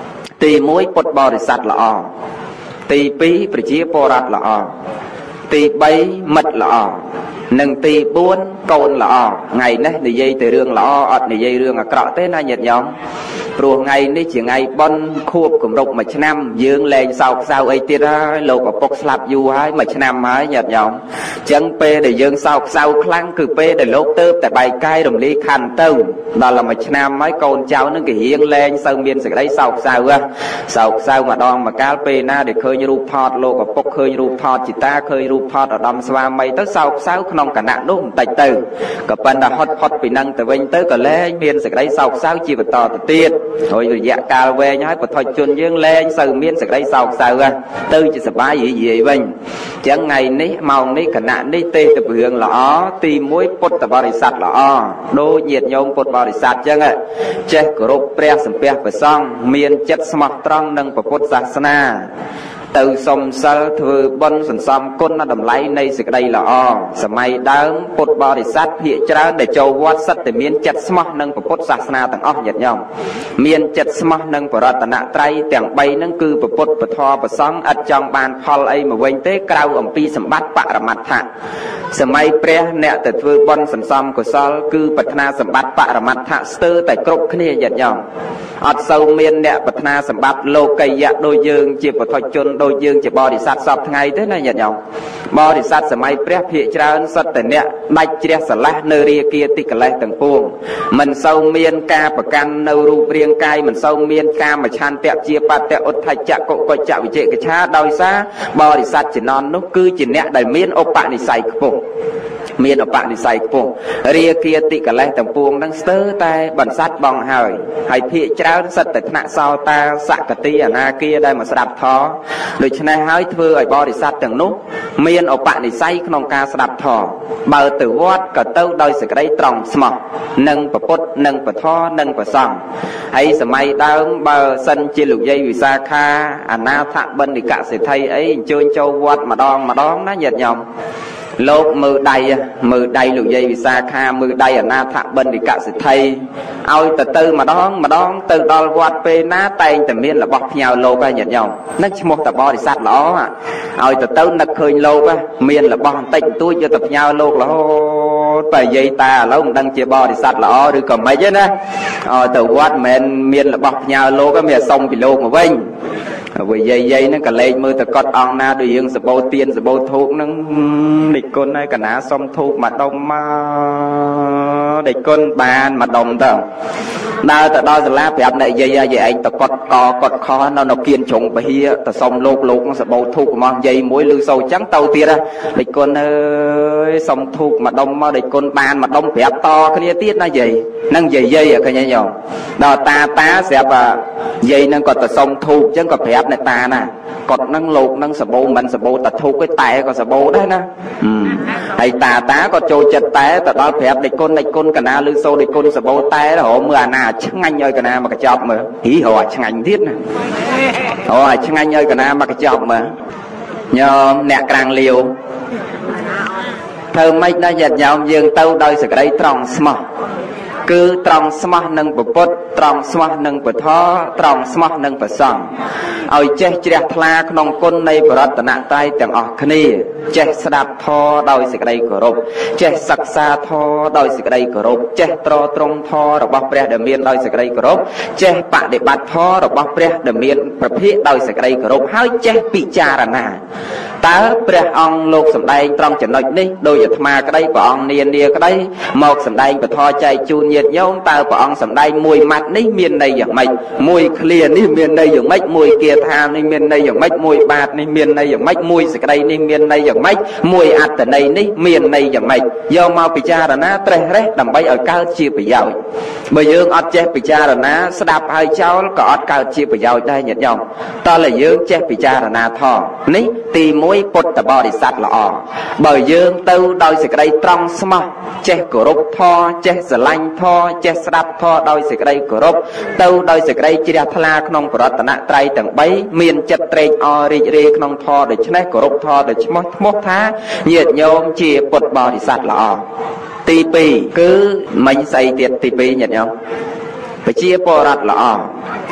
ទីមួយពុទ្ធបរិស័ទល្អទីពីរប្រជាពលរដ្ឋល្អទីបីមិត្តល្អនិងទីបួនកូនល្អថ្ងៃនេះនិយាយតែរឿងល្អអត់និយាយរឿងអាក្រក់ទេណាញាតិញោមព្រោះថ្ងៃនេះជាថ្ងៃបុណ្យខួបគម្រប់មួយឆ្នាំយើងលែងសោកសៅអីទៀតហើយលោកឪពុកស្លាប់យូរហើយមួយឆ្នាំហើយញាតិញោមអញ្ចឹងពេលដែលយើងសោកសៅខ្លាំងគឺពេលដែលលោកទៅតែបែកកាយរំលាយខណ្ឌទៅដល់មួយឆ្នាំហើយកូនចៅនឹងគេរៀងលែងសូវមានសេចក្តីសោកសៅហ៎សោកសៅម្ដងម្កាលពេលណាដែលឃើញរូបថតលោកឪពុកឃើញរូបថតជីតាឃើញរូបថតឧត្តមស្វាមីទៅសោកសៅក្នុងគណៈនោះបន្តិចទៅក៏ប៉ុន្តែហត់ផុតពីនឹងទៅវិញទៅក៏លែងមានសេចក្តីសោកសៅជាបន្តទៅទៀតហើយរយៈកាលវែងហើយបុថុជនយើងលែងសូវមានសេចក្តីសោកសៅទៅជាសប្បាយរីករាយវិញអញ្ចឹងថ្ងៃនេះម៉ោងនេះគណៈនេះទេទៅរឿងល្អទីមួយពុទ្ធបរិស័ទល្អដូចញាតិញោមពុទ្ធបរិស័ទអញ្ចឹងចេះគោរពព្រះសម្ពះព្រះសង្ឃមានចិត្តស្មោះត្រង់នឹងពុទ្ធសាសនាទៅសុំសិលធ្វើបុណ្យសន្សំគុណតម្លៃនៃសេចក្តីល្អសម័យដើមពុទ្ធបរិស័ទភាគច្រើនដែលចូលវត្តសិតតែមានចិត្តស្មោះនឹងពុទ្ធសាសនាទាំងអស់ញាតិញោមមានចិត្តស្មោះនឹងបរតនត្រ័យទាំងបីហ្នឹងគឺពុទ្ធពធប្រសង្ឃឥតចង់បានផលអីមកវិញទេក្រៅអំពីសម្បត្តិបរមត្ថៈសម័យព្រះអ្នកទៅធ្វើបុណ្យសន្សំកុសលគឺប្រាថ្នាសម្បត្តិបរមត្ថៈស្ទើរតែគ្រប់គ្នាញាតិញោមអត់សូវមានអ្នកប្រាថ្នាសម្បត្តិលោកីយៈដូចយើងជាពុទ្ធជនដូចយើងជាបរិស័ទសពថ្ងៃទេណាញាតិញោមបរិស័ទសម័យព្រះភាគច្រើនសុទ្ធតែអ្នកដាច់ជ្រះស្រឡះនៅរាគាទីកិលេសទាំងពួងមិនសូវមានការប្រកាន់នៅរូបរាងកាយមិនសូវមានកាមឆន្ទៈជាបត្តៈឧទ្ធច្ចៈកុកច្ចៈវិជិកិច្ឆាដោយសារបរិស័ទជំនាន់នោះគឺជាអ្នកដែលមានឧបនិស្ស័យខ្ពស់មានឧបនិស្ស័យខ្ពស់រាគាទីកិលេសទាំងពួងនឹងស្ទើរតែបន្សាច់បងហើយហើយភាគច្រើនសិតតែថ្នាក់សោតាសកតិអនាគាដែលមកស្ដាប់ធម៌ដូច្នេះហើយធ្វើឲ្យបរិស័ទទាំងនោះមានឧបនិស្ស័យក្នុងការស្ដាប់ធម៌បើទៅវត្តក៏ទៅដោយសេចក្តីត្រង់ស្មោះនឹងពុទ្ធនឹងពធនឹងប្រសង្ឃហើយសម័យដើមបើសិនជាលោកយាយវិសាខាអនាថបណ្ឌិកសេដ្ឋីអីអញ្ជើញចូលវត្តម្ដងម្ដងណាញាតិញោមលោកមើលដៃមើលដៃលោកយាយវិសាខាមើលដៃអនាថបណ្ឌិកសេដ្ឋីឲ្យទៅទៅម្ដងម្ដងទៅដល់វត្តពេលណាតែងតែមានរបស់ផ្ញើលោកហើយញាតិញោមនឹងឈ្មោះតបរិស័ទល្អឲ្យទៅទៅនឹកឃើញលោកមានរបស់បន្តិចបន្តួចយកទៅផ្ញើលោករហូតតែយាយតាឥឡូវមិនដឹងជាបរិស័ទល្អឬក៏មិនទេណាឲ្យទៅវត្តមិនមែនមានរបស់ផ្ញើលោកទេមានសុំពីលោកមកវិញហើយយាយយាយហ្នឹងក៏លេងមើលតកត់អង្គណាដូចយើងសបោទៀនសបោធូបហ្នឹងដេចគុណហើយកណាសុំធូបមួយដុំមកដេចគុណបានមួយដុំទៅដើរទៅដល់សាលាប្រាប់អ្នកយាយយាយឯងតកត់កកត់ខនៅនៅគៀនជ្រុងពហិទៅសុំលោកលោកសបោធូបរបស់យាយមួយឬសូវចឹងទៅទៀតដេចគុណអើយសុំធូបមួយដុំមកដេចគុណបានមួយដុំប្រាប់តគ្នាទៀតណាយាយហ្នឹងយាយយាយឃើញទេញោមដល់តាតាស្រាប់យាយហ្នឹងក៏ទៅសុំធូបចឹងក៏ប្រាប់អ្នកតាណាគាត់ហ្នឹងលោកហ្នឹងសបោមិនសបោតែធូបទេតែក៏សបោដែរណាហើយតាតាក៏ចូលចិត្តតែទៅដល់ប្រាប់ដេចគុណដេចគុណកណាឬសូដេចគុណសបោតែរហូតមើលអាណាឆ្ងាញ់ឲ្យកណាមកកញ្ចប់មើលហីរហូតឆ្ងាញ់ទៀតណាអូឲ្យឆ្ងាញ់ឲ្យកណាមកកញ្ចប់មើលញោមអ្នកក្រាំងលាវធ្វើម៉េចដែរញាតិញោមយើងទៅដោយសេចក្តីត្រង់ស្មោះគឺត្រង់ស្មោះនឹងពុទ្ធត្រង់ស្មោះនឹងពធត្រង់ស្មោះនឹងប្រសង្ឃឲ្យចេះជ្រះថ្លាក្នុងគុណនៃបរតនត្រ័យទាំងអស់គ្នាចេះស្ដាប់ធម៌ដោយសេចក្តីគោរពចេះសិក្សាធម៌ដោយសេចក្តីគោរពចេះត្រត្រង់ធម៌របស់ព្រះដែលមានដោយសេចក្តីគោរពចេះបដិបត្តិធម៌របស់ព្រះដែលមានប្រភេទដោយសេចក្តីគោរពហើយចេះពិចារណាតើព្រះអង្គលោកសម្ដែងត្រង់ចំណុចនេះដោយអាត្មាក្តីព្រះអង្គនានាក្តីមកសម្ដែងពធចែកជូនញាតិញោមតើព្រះអង្គសម្ដែងមួយម៉ាត់នេះមានន័យយ៉ាងម៉េចមួយឃ្លានេះមានន័យយ៉ាងម៉េចមួយគាថានេះមានន័យយ៉ាងម៉េចមួយបាតនេះមានន័យយ៉ាងម៉េចមួយសេចក្តីនេះមានន័យយ៉ាងម៉េចមួយអត្តន័យនេះមានន័យយ៉ាងម៉េចយកមកពិចារណាត្រេះរេះដើម្បីឲ្យកើតជាប្រយោជន៍បើយើងអត់ចេះពិចារណាស្ដាប់ហើយចោលក៏អត់កើតជាប្រយោជន៍ដែរញាតិញោមតើយើងចេះពិចារណាធម៌នេះទីមួយពុទ្ធបរិស័ទល្អបើយើងទៅដោយសេចក្តីត្រង់ស្មោះចេះគោរពធម៌ចេះស្រឡាញ់ធម៌ចេះស្ដាប់ធម៌ដោយសេចក្តីគោរពទៅដោយសេចក្តីជ្រះថ្លាក្នុងបរតនត្រ័យទាំងបីមានចិត្តត្រេកអររីករាយក្នុងធម៌ដូច្នេះគោរពធម៌ដោយឈ្មោះឈ្មោះថាញាតិញោមជាពុទ្ធបរិស័ទល្អទីពីរគឺមិញស្អីទៀតទីពីរញាតិញោមប្រជាពលរដ្ឋល្អ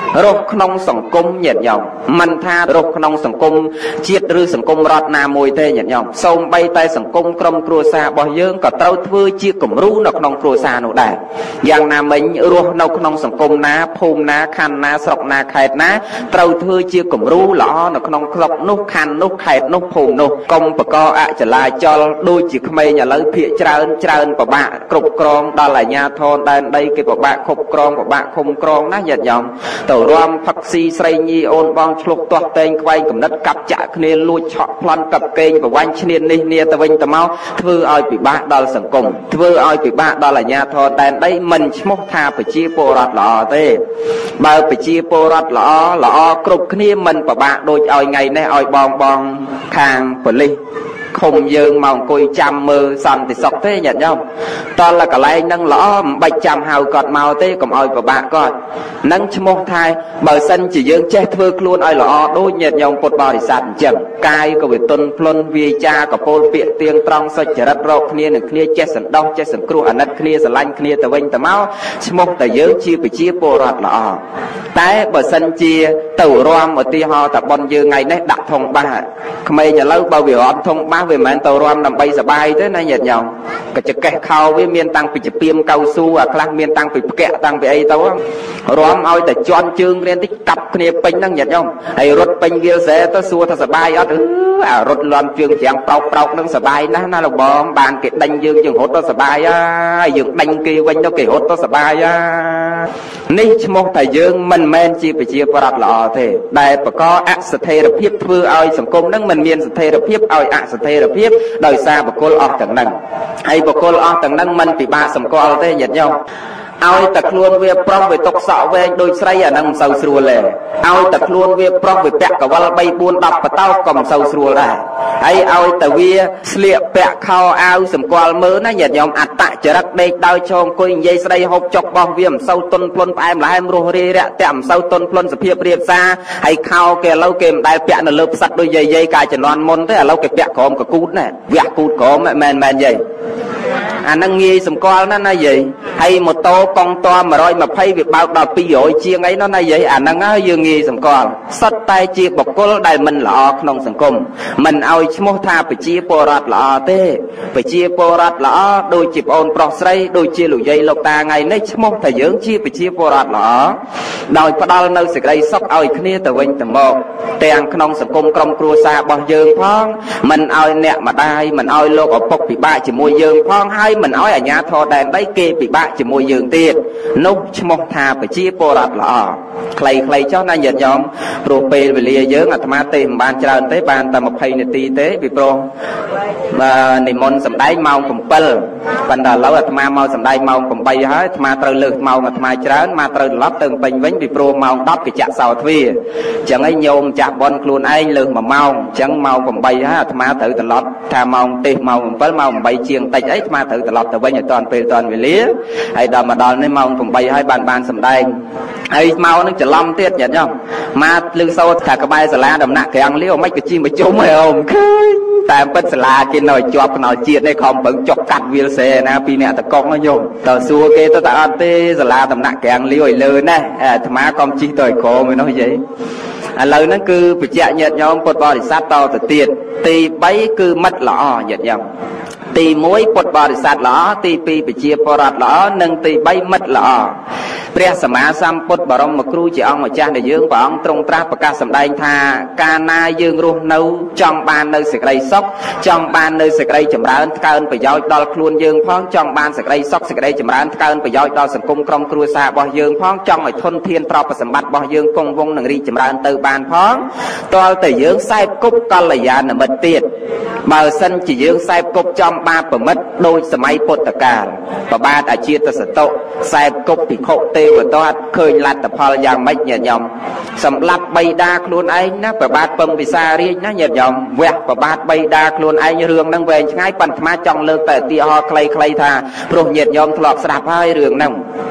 រស់ក្នុងសង្គមញាតិញោមមិនថារស់ក្នុងសង្គមជាតិឬសង្គមរដ្ឋណាមួយទេញាតិញោមសូម្បីតែសង្គមក្រុមគ្រួសាររបស់យើងក៏ត្រូវធ្វើជាគំរូនៅក្នុងគ្រួសារនោះដែរយ៉ាងណាមិញរស់នៅក្នុងសង្គមណាភូមិណាខណ្ឌណាស្រុកណាខេត្តណាត្រូវធ្វើជាគំរូល្អនៅក្នុងស្រុកនោះខណ្ឌនោះខេត្តនោះភូមិនោះកុំបកអចលាចលដូចជាក្មេងឥឡូវភាកច្រើនច្រើនពិបាកគ្រប់គ្រងដល់អាជ្ញាធរដែនដីគេពិបាកគ្រប់គ្រងពិបាកឃុំក្រងណាញាតិញោមទៅរំផឹកស៊ីស្រីញីអូនបងឆ្លុះទាស់តែងខ្វែងកំណត់កាប់ចាក់គ្នាលួចឆក់ប្លន់កាប់កេងប្រវាញ់ឈ្នាននេះនេះទៅវិញទៅមកធ្វើឲ្យពិបាកដល់សង្គមធ្វើឲ្យពិបាកដល់អាជ្ញាធរដែនដីមិនឈ្មោះថាប្រជាពលរដ្ឋល្អទេបើប្រជាពលរដ្ឋល្អល្អគ្រប់គ្នាមិនពិបាកដូចឲ្យថ្ងៃនេះឲ្យបងបងខាងប៉ូលីសឃុំយើងមកអង្គុយចាំមើលសន្តិសុខទេញាតិញោមតលកន្លែងហ្នឹងល្អមិនបាច់ចាំហៅគាត់មកទេកុំឲ្យពិបាកគាត់នឹងឈ្មោះថាបើសិនជាយើងចេះធ្វើខ្លួនឲ្យល្អដូចញាតិញោមពុទ្ធបរិស័ទអញ្ចឹងកាយក៏វាទន់ភ្លន់វាចាក៏ពោលពាក្យទៀងត្រង់សុចរិតរកគ្នានឹងគ្នាចេះសន្តោសចេះសង្គ្រោះអាណិតគ្នាស្រឡាញ់គ្នាទៅវិញទៅមកឈ្មោះតែយើងជាប្រជាពលរដ្ឋល្អតែបើសិនជាទៅរំឧទាហរណ៍តែប៉ុនយើងថ្ងៃនេះដាក់ធុងបាសក្មេងឥឡូវបើវារំធុងបាសវាមិនមែនទៅរំដើម្បីសបាយទេណាញាតិញោមកញ្ចកេះខោវាមានតាំងពីជាពីមកៅស៊ូអាខ្លះមានតាំងពីផ្កាក់តាំងពីអីទៅរំឲ្យតែជន់ជើងរៀនតិចកាប់គ្នាពេញហ្នឹងញាតិញោមហើយរត់ពេញវាលស្រែទៅសួរថាសបាយអត់អឺអារត់លន់ជើងច្រាំងប្រោកប្រោកហ្នឹងសបាយណាស់ណាលោកបងបានគេដេញយើងយើងរត់ទៅសបាយហើយយើងដេញគេវិញទៅគេរត់ទៅសបាយហើយនេះឈ្មោះតែយើងមិនមែនជាប្រជាពលរដ្ឋល្អទេដែលបកអស្ថិរភាពធ្វើឲ្យសង្គមហ្នឹងមិនមានស្ថិរភាពឲ្យអស្ថិរភាពដោយសារបុគ្គលអស់ទាំងហ្នឹងហើយបុគ្គលអស់ទាំងហ្នឹងមិនពិបាកសម្គាល់ទេញាតិញោមឲ្យតែខ្លួនវាប្រុសវាຕົកសក់វែងដូចស្រីអាហ្នឹងមិនសូវស្រួលទេឲ្យតែខ្លួនវាប្រុសវាពាក់កវលបីបួនដប់បតោក៏មិនសូវស្រួលដែរហើយឲ្យតែវាស្លៀកពាក់ខោអាវសម្គាល់មើលណាញាតិញោមអត្តចរិតដេកដោយឈរអង្គុយនិយាយស្ដីហូបចុករបស់វាមិនសូវទន់ភ្លន់ផ្អែមល្ហែមរស់រាយរាក់ទាក់មិនសូវទន់ភ្លន់សភាពរៀបសារហើយខោគេឥឡូវគេមិនដែលពាក់នៅលើផ្សិតដូចយាយយាយកាលជំនាន់មុនទេឥឡូវគេពាក់ក្រោមកកូតណាវះគូតក្រោមមែនមែនយាយអាហ្នឹងងាយសម្គាល់ណាស់ណាយាយហើយម៉ូតូកង់តមួយរយម្ភៃវាបើកដល់ពីររយជាងអីនោះណាយាយអាហ្នឹងហើយយើងងាយសម្គាល់សុទ្ធតែជាបុគ្គលដែលមិនល្អក្នុងសង្គមមិនឲ្យឈ្មោះថាប្រជាពលរដ្ឋល្អទេប្រជាពលរដ្ឋល្អដូចជាប្អូនប្រុសស្រីដូចជាលោកយាយលោកតាថ្ងៃនេះឈ្មោះតែយើងជាប្រជាពលរដ្ឋល្អដោយផ្ដល់នៅសេចក្តីសុខឲ្យគ្នាទៅវិញទៅមកទាំងក្នុងសង្គមក្រុមគ្រួសាររបស់យើងផងមិនឲ្យអ្នកម្ដាយមិនឲ្យលោកឪពុកពិបាកជាមួយយើងផងហើយមិនឲ្យអាជ្ញាធរដែនដីគេពិបាកជាមួយយើងទៀតនោះឈ្មោះថាប្រជាពលរដ្ឋល្អខ្លីៗចុះណាញាតិញោមព្រោះពេលវេលាយើងអាត្មាទេមិនបានច្រើនទេបានតែម្ភៃនាទីទេពីព្រោះនិមន្តសម្ដែងម៉ោង7ប៉ុន្តែឥឡូវអាត្មាមកសម្ដែងម៉ោង8ហើយអាត្មាត្រូវលើសម៉ោងអាត្មាច្រើនមកត្រូវត្រឡប់ទៅពេញវិញពីព្រោះម៉ោង10គេចាក់សោទ្វារអញ្ចឹងឯងញោមចាក់បនខ្លួនឯងលើសមួយម៉ោងអញ្ចឹងម៉ោង8ហើយអាត្មាត្រូវត្រឡប់ថាម៉ោងទេសម៉ោង7ម៉ោង8ជាងតិចអីអាត្មាត្រូវត្រឡប់ទៅវិញឲ្យតាន់ពេលតាន់វេលាហើយដល់មកដល់នេះម៉ោង8ហើយបានបានសម្ដែងហើយម៉ោងនឹងច្រឡំទៀតញាតិញោមមកលឺសូត្រថាក្បែរសាលាដំណាក់ក្រាំងលាវមិនក៏ជីមកជុំហើយអូមឃើញតែពិតសាលាគេនៅជាប់ខ្នល់ជាតិនេះខំប្រឹងចុកកាត់វាលស្រែណាពីអ្នកតកុកណាញោមតើសួរគេទៅតែអត់ទេសាលាដំណាក់ក្រាំងលាវឲ្យលើណាអាត្មាកុំជីទៅឲ្យក្រមួយនោះយាយឥឡូវហ្នឹងគឺបច្ចៈញាតិញោមពុទ្ធបរិស័ទតទៅទៀតទី3គឺមិត្តល្អញាតិញោមទី1ពុទ្ធបរិស័ទល្អទី2ប្រជាពលរដ្ឋល្អនិងទី3មិត្តល្អព្រះសម្មាសម្ពុទ្ធបរមគ្រូជាអង្គម្ចាស់ដែលយើងព្រះអង្គទ្រង់ត្រាស់ប្រកាសសម្ដែងថាកាលណាយើងរស់នៅចង់បាននៅសេចក្តីសុខចង់បាននៅសេចក្តីចម្រើនថ្កើងប្រយោជន៍ដល់ខ្លួនយើងផងចង់បានសេចក្តីសុខសេចក្តីចម្រើនថ្កើងប្រយោជន៍ដល់សង្គមក្រុមគ្រួសាររបស់យើងផងចង់ឲ្យធនធានទ្រព្យសម្បត្តិរបស់យើងគង់វង្សនិងរីកចម្រើនទៅបានផងទាល់តែយើងសែបគប់កល្យាណមិត្តទៀតបើសិនជាយើងសែបគប់ចំបាបប្រមិត្តដូចសម័យពុទ្ធកាលប្របាទអាជាតសតុសែបគប់ភិក្ខុទេវតាឃើញលទ្ធផលយ៉ាងម៉េចញាតិញោមសម្លាប់បិតាខ្លួនឯងណាប្របាទពឹងពិសារាជណាញាតិញោមវះប្របាទបិតាខ្លួនឯងរឿងហ្នឹងវែងឆ្ងាយប៉ុន្តែអាត្មាចង់លើកតែឧទាហរណ៍ខ្លីៗថាព្រោះញាតិញោមធ្លាប់ស្ដាប់ហើយរឿងហ្នឹង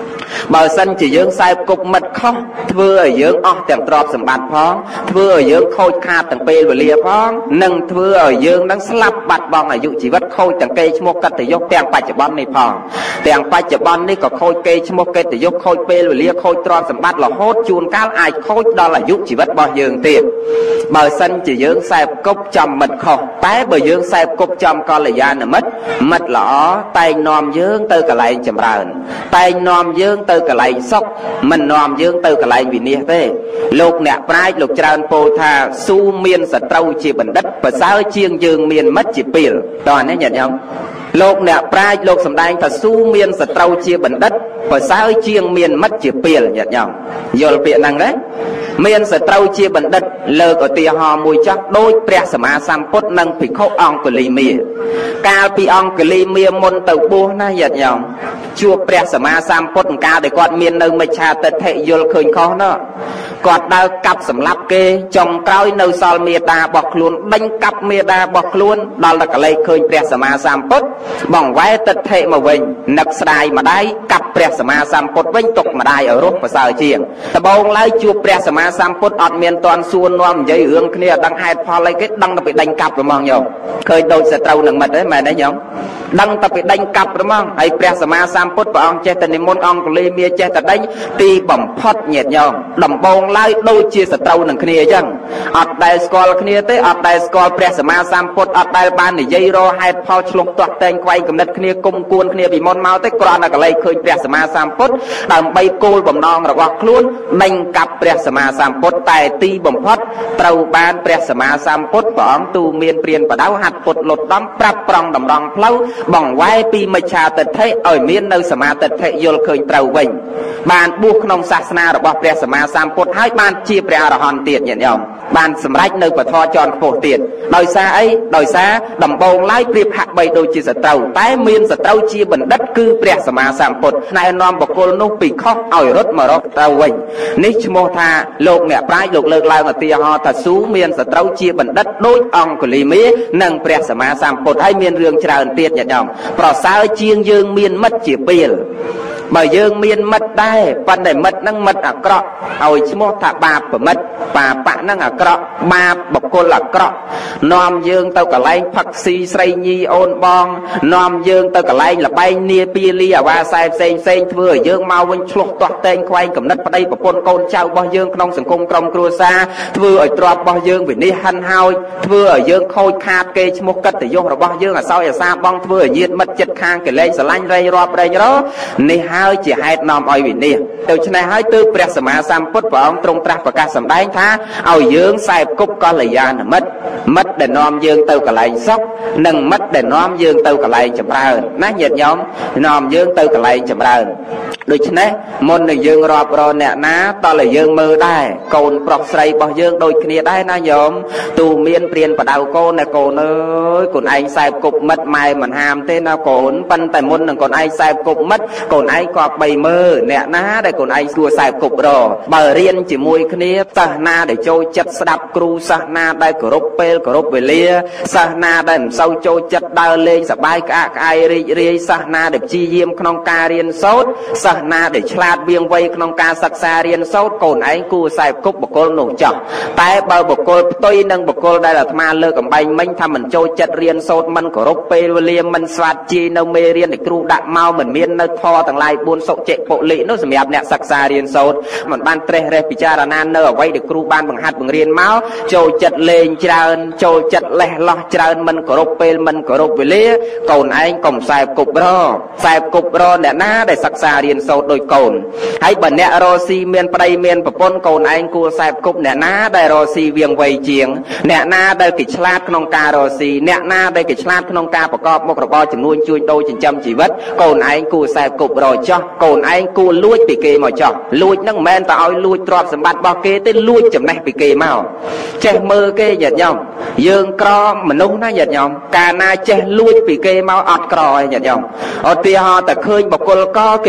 បើសិនជាយើងខ្សែគប់មិត្តខុសធ្វើឲ្យយើងអស់ទាំងទ្រព្យសម្បត្តិផងធ្វើឲ្យយើងខូចខាតទាំងពេលវេលាផងនិងធ្វើឲ្យយើងនឹងស្លាប់បាត់បង់អាយុជីវិតខូចទាំងកេរ្តិ៍ឈ្មោះកិត្តិយសទាំងបច្ចុប្បន្ននេះផងទាំងបច្ចុប្បន្ននេះក៏ខូចកេរ្តិ៍ឈ្មោះកិត្តិយសខូចពេលវេលាខូចទ្រព្យសម្បត្តិរហូតជួនកាលអាចខូចដល់អាយុជីវិតរបស់យើងទៀតបើសិនជាយើងខ្សែគប់ចំមិត្តខុសតែបើយើងខ្សែគប់ចំកល្យាណមិត្តមិត្តល្អតែងនាំយើងទៅកន្លែងចម្រើនតែងនាំយើងទៅកន្លែងសុខមិននាំយើងទៅកន្លែងវិនាសទេលោកអ្នកប្រាជ្ញលោកច្រើនពោលថាស៊ូមានសត្រូវជាបណ្ឌិតប្រសើរជាងយើងមានមិត្តជាពីលតោះនេះញាតិញោមលោកអ្នកប្រាជ្ញលោកសម្ដែងថាស៊ូមានសត្រូវជាបណ្ឌិតប្រសើរជាងមានមិត្តជាពីលញាតិញោមយល់ពាក្យហ្នឹងទេមានសត្រូវជាបណ្ឌិតលើកឧទាហរណ៍មួយចោះដូចព្រះសម្មាសម្ពុទ្ធនិងភិក្ខុអង្គលីមាកាលពីអង្គលីមាមុនទៅបួសណាញាតិញោមជួបព្រះសម្មាសម្ពុទ្ធកាលដែលគាត់មាននៅមិច្ឆាទិដ្ឋិយល់ឃើញខុសនោះគាត់ដើរកាប់សម្លាប់គេចុងក្រោយនៅសល់មេដារបស់ខ្លួនដេញកាប់មេដារបស់ខ្លួនដល់តែកលេចឃើញព្រះសម្មាសម្ពុទ្ធបងវ៉ែទិដ្ឋិមកវិញនឹកស្ដាយម្ដាយកាប់ព្រះសម្មាសម្ពុទ្ធវិញទុកម្ដាយឲ្យរស់ប្រសើរជាងដំបូងឡើយជួបព្រះសម្មាសម្ពុទ្ធអត់មានតន់សួរនាំនិយាយរឿងគ្នាអត់ដឹងហេតុផលអីគេដឹងតែពីដេញកាប់ហ្មងញោមឃើញដូចសត្រូវនឹងមិត្តទេមែនទេញោមដឹងតែពីដេញកាប់ហ្មងហើយព្រះសម្មាសម្ពុទ្ធព្រះអង្គចេះតែនិមន្តអង្គលីមាចេះតែដេញទីបំផុតញាតិញោមដំបូងឡើយដូចជាសត្រូវនឹងគ្នាអញ្ចឹងអត់ដែលស្គាល់គ្នាទេអត់ដែលស្គាល់ព្រះសម្មាសម្ពុទ្ធអត់ដែលបាននិយាយរហេតុផលឆ្លុះទាស់តែងខ្វែងគំនិតគ្នាគុំគួនគ្នាពីមុនមកទេគ្រាន់តែកលែងឃើញព្រះសម្មាសម្ពុទ្ធដើម្បីគោលបំណងរបស់ខ្លួនដេញកាប់ព្រះសម្មាសម្ពុទ្ធតែទីបំផុតត្រូវបានព្រះសម្មាសម្ពុទ្ធព្រះអង្គទូមានព្រានបដៅហាត់ពុទ្ធលុតដំប្រាប់ប្រងតម្រង់ផ្លូវបង្វែរពីមិច្ឆាទិដ្ឋិឲ្យមាននៅសមាទិដ្ឋិយល់ឃើញត្រូវវិញបានបួសក្នុងសាសនារបស់ព្រះសម្មាសម្ពុទ្ធហើយបានជាព្រះអរហន្តទៀតញាតិញោមបានសម្រេចនៅពធជាន់ខ្ពស់ទៀតដោយសារអីដោយសារដំបូងឡើយប្រៀបហាក់បីដូចជាសត្រូវតែមានសត្រូវជាបណ្ឌិតគឺព្រះសម្មាសម្ពុទ្ធណែនាំបុគ្គលនោះពីខុសឲ្យរត់មករកត្រូវវិញនេះឈ្មោះថាលោកអ្នកប្រាជ្ញលោកលើកឡើងឧទាហរណ៍ថាស៊ូមានសត្រូវជាបណ្ឌិតដូចអង្គលីមានិងព្រះសម្មាសម្ពុទ្ធហើយមានរឿងច្រើនទៀតញាតិញោមប្រសើរជាងយើងមានមិត្តជាពីលបើយើងមានមិត្តដែរប៉ុន្តែមិត្តហ្នឹងមិត្តអាក្រក់ឲ្យឈ្មោះថាបាបប្រមិត្តបាបៈហ្នឹងអាក្រក់បាបបុគ្គលអាក្រក់នាំយើងទៅកន្លែងផឹកស៊ីស្រីញីអូនបងនាំយើងទៅកន្លែងលបែងនាពាលីអាវ៉ាសែផ្សេងផ្សេងធ្វើឲ្យយើងមកវិញឆ្លុះទាស់តែងខ្វែងកំណត់ប្តីប្រពន្ធកូនចៅរបស់យើងក្នុងសង្គមក្រុមគ្រួសារធ្វើឲ្យទ្រព្យរបស់យើងវិនិច្ឆ័យហិនហោចធ្វើឲ្យយើងខូចខាតកេរ្តិ៍ឈ្មោះកិត្តិយសរបស់យើងអសោយអាសាបងធ្វើឲ្យញាតិមិត្តចិត្តខាងកិលេសស្រឡាញ់រែងរាប់រែងរនេះហើយជាហេតុនាំឲ្យវិនិច្ឆ័យដូច្នេះហើយទើបព្រះសម្មាសម្ពុទ្ធព្រះអង្គទ្រង់ត្រាស់ប្រកាសសម្ដែងថាឲ្យយើងខ្សែគប់កល្យាណមិត្តមិត្តដែលនាំយើងទៅកន្លែងសុខនិងមិត្តដែលនាំយើងទៅកន្លែងចម្រើនណាញាតិញោមនាំយើងទៅកន្លែងចម្រើនដូច្នេះមុននឹងយើងរាប់រកអ្នកណាតើយើងមើលដែរកូនប្រុសស្រីរបស់យើងដូចគ្នាដែរណាញោមទូមានព្រានបដៅកូនណាកូនអើយកូនឯងខ្សែគប់មិត្តម៉ែមិនហាមទេណាកូនប៉ុន្តែមុននឹងកូនឯងខ្សែគប់មិត្តកូនឯងក៏បីមើលអ្នកណាដែលកូនឯងស្គាល់ខ្សែគប់របើរៀនជាមួយគ្នាសិស្សណាដែលចូលចិត្តស្ដាប់គ្រូសិស្សណាដែលគោរពពេលគោរពវេលាសិស្សណាដែលមិនសូវចូលចិត្តដើរលេងសប្បាយក្អាកក្អាយរីករាយសិស្សណាដែលព្យាយាមក្នុងការរៀនសូត្រសិស្សណាដែលឆ្លាតវាងវៃក្នុងការសិក្សារៀនសូត្រកូនឯងគួរខ្សែគប់បុគ្គលនោះចោះតែបើបុគ្គលផ្ទុយនឹងបុគ្គលដែលអាត្មាលើកកំបែងមិញថាមិនចូលចិត្តរៀនសូត្រមិនគោរពពេលវេលាមិនស្វាតជាយនៅមេរៀនដែលគ្រូដាក់មកមិនមាននៅធម៌ទាំងឡាយបួនសុចិពុលិនោះសម្រាប់អ្នកសិក្សារៀនសូត្រមិនបានត្រេះរេះពិចារណានៅអ្វីដែលគ្រូបានបង្ហាត់បង្រៀនមកចូលចិត្តលេងច្រើនចូលចិត្តលេះលោះច្រើនមិនគោរពពេលមិនគោរពវេលាកូនឯងកុំខ្សែគប់រខ្សែគប់រអ្នកណាដែលសិក្សារៀនសូត្រដោយកូនហើយបើអ្នករស់ស៊ីមានប្តីមានប្រពន្ធកូនឯងគួរខ្សែគប់អ្នកណាដែលរស់ស៊ីវាងវៃជាងអ្នកណាដែលគេឆ្លាតក្នុងការរស់ស៊ីអ្នកណាដែលគេឆ្លាតក្នុងការប្រកបមុខរបរចំនួនជួញដូរចិញ្ចឹមជីវិតកូនឯងគួរខ្សែគប់រចោះកូនឯងគួរលួចពីគេមកចោះលួចនឹងមិនមែនតែឲ្យលួចទ្រព្យសម្បត្តិរបស់គេទេលួចចំណេះពីគេមកចេះមើលគេញាតិញោមយើងក្រមនុស្សណាញាតិញោមកាលណាចេះលួចពីគេមកអត់ក្រឯញាតិញោមឧទាហរណ៍តែឃើញបុគ្គលកគេមានវិ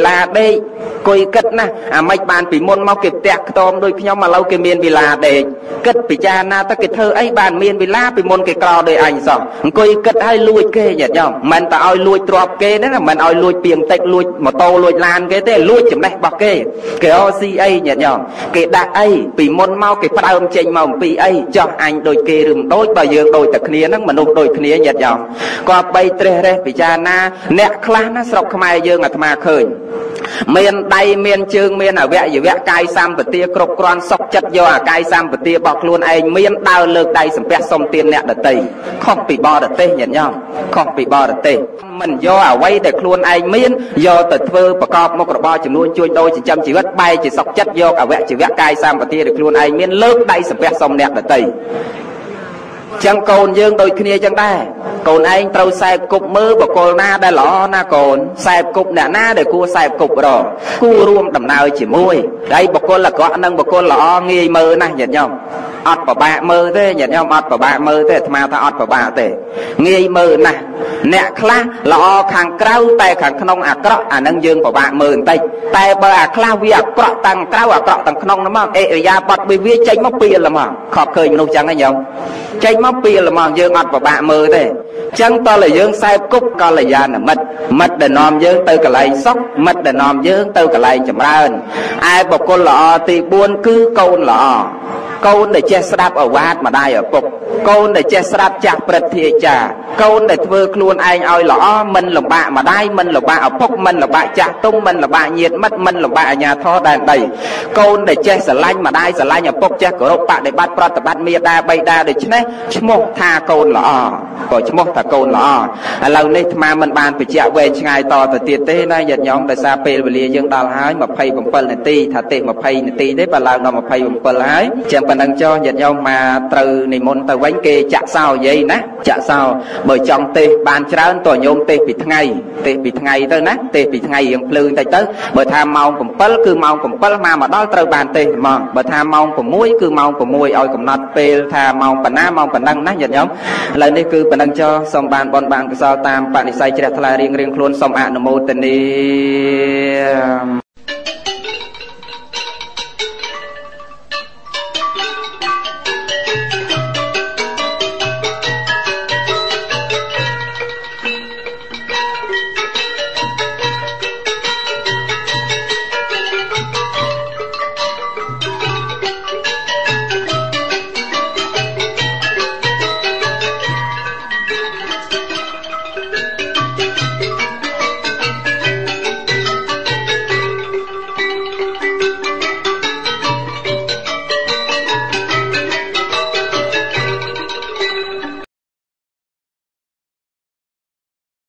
la đê coi kết na à mấy bàn bị môn mau kịp tẹt tôm đôi nhau mà lâu cái miền vì là để kết bị cha na ta cái thơ ấy bàn miền vì la bị môn cái cò đời anh sao coi kết hay lui kê nhật nhau mình ta oi lui trọp kê đấy là mình oi lui piềng tách lui mà tô lui lan cái thế lui chấm này bọc kê cái o xê a nhật nhau cái đặc ấy bị môn mau cái phát âm trên màu bị ấy cho anh đôi kê rừng đôi bao giờ đôi tập kia nó mà nộp đôi kia nhật nhau qua bay tre đây bị cha na nẹt khla nó sọc mai dương à tham khơi miền đây miền chương miền ở vẽ gì vẽ cai sam vật tia cột con sọc chất do à cai sam vật tia bọc luôn anh miền đào lược đây sầm pet sông tiền nẹt đợt tây không bị bo đợt tây nhận nhau không bị bo đợt tây mình do à quay để luôn anh miền do tật vơ bọc cọp một cột bo chỉ nuôi chui đôi chỉ chăm chỉ vắt bay chỉ sọc chất do à vẽ chỉ vẽ cai sam vật tia được luôn anh miền lược đây sầm pet sông nẹt đợt tây chẳng cồn dương đôi kia chẳng đây cồn anh trâu sai cục mơ bọc cồn na đây lọ na cồn sai cục nè na để cua sai cục rồi cua ruộng đầm nào chỉ môi đây bọc cồn là có nâng bọc cồn lọ nghi mơ na nhận nhau ọt vào bạ mơ thế nhận nhau ọt vào bạ mơ thế mà ta ọt vào bạ thế nghi mơ nè nè khla lọ khang krau tay khang khong à krọ à nâng dương vào bạ mơ tay tay bờ à khla vi à krọ tăng krau à krọ tăng khong nó mà ê ya bọt bị vi tranh móc pia là mà khọp khơi mình đâu chẳng anh nhau tranh móc pia là mà dương ọt vào bạ mơ thế chẳng to là dương sai cúc co là già là mật mật để nòm dương từ cả lại sóc mật để nòm dương từ cả lại chậm ra ai bọc con lọ thì buôn cứ câu lọ câu để che sáp ở vát mà đai ở cục câu để che sáp chặt bật thì chả câu để thưa luôn anh ơi lọ mình là bạn mà đai mình là bạn ở phúc mình là bạn chặt tung mình là bạn nhiệt mất mình là bạn ở nhà thọ đàn đầy câu để che sờ lanh mà đai sờ lanh ở phúc che cổ bạn để bắt bắt bắt mía đa bay đa để chứ này một tha câu lọ có chứ một thà câu lọ lâu nay mà mình bàn phải chẹo về ngày to từ tiền tế này giật nhóm để xa pê và lìa dương đào hái mà pay bằng phân này ti thà tiền mà pay này ti đấy và lâu nào mà pay bằng phân hái chẳng cần đang cho giật nhau mà từ này môn từ bánh kê chạ sao vậy nè chạ sao bởi trong tê bàn trơn tòa nhôm tê bị ngày tê bị ngày tới nè tê bị ngày hiện lư tới tới bởi tham mong cũng pal cứ mong cũng pal mà mà đó từ bàn tê mà bởi tham mong cũng muối cứ mong cũng muối oi cũng nát pê tham mong bản nam mong bản đăng nè giật nhóm lần này cứ bản đăng cho xong bàn bon bàn cái sao tam bạn sai chết thay riêng riêng luôn xong ạ nô mô tê ni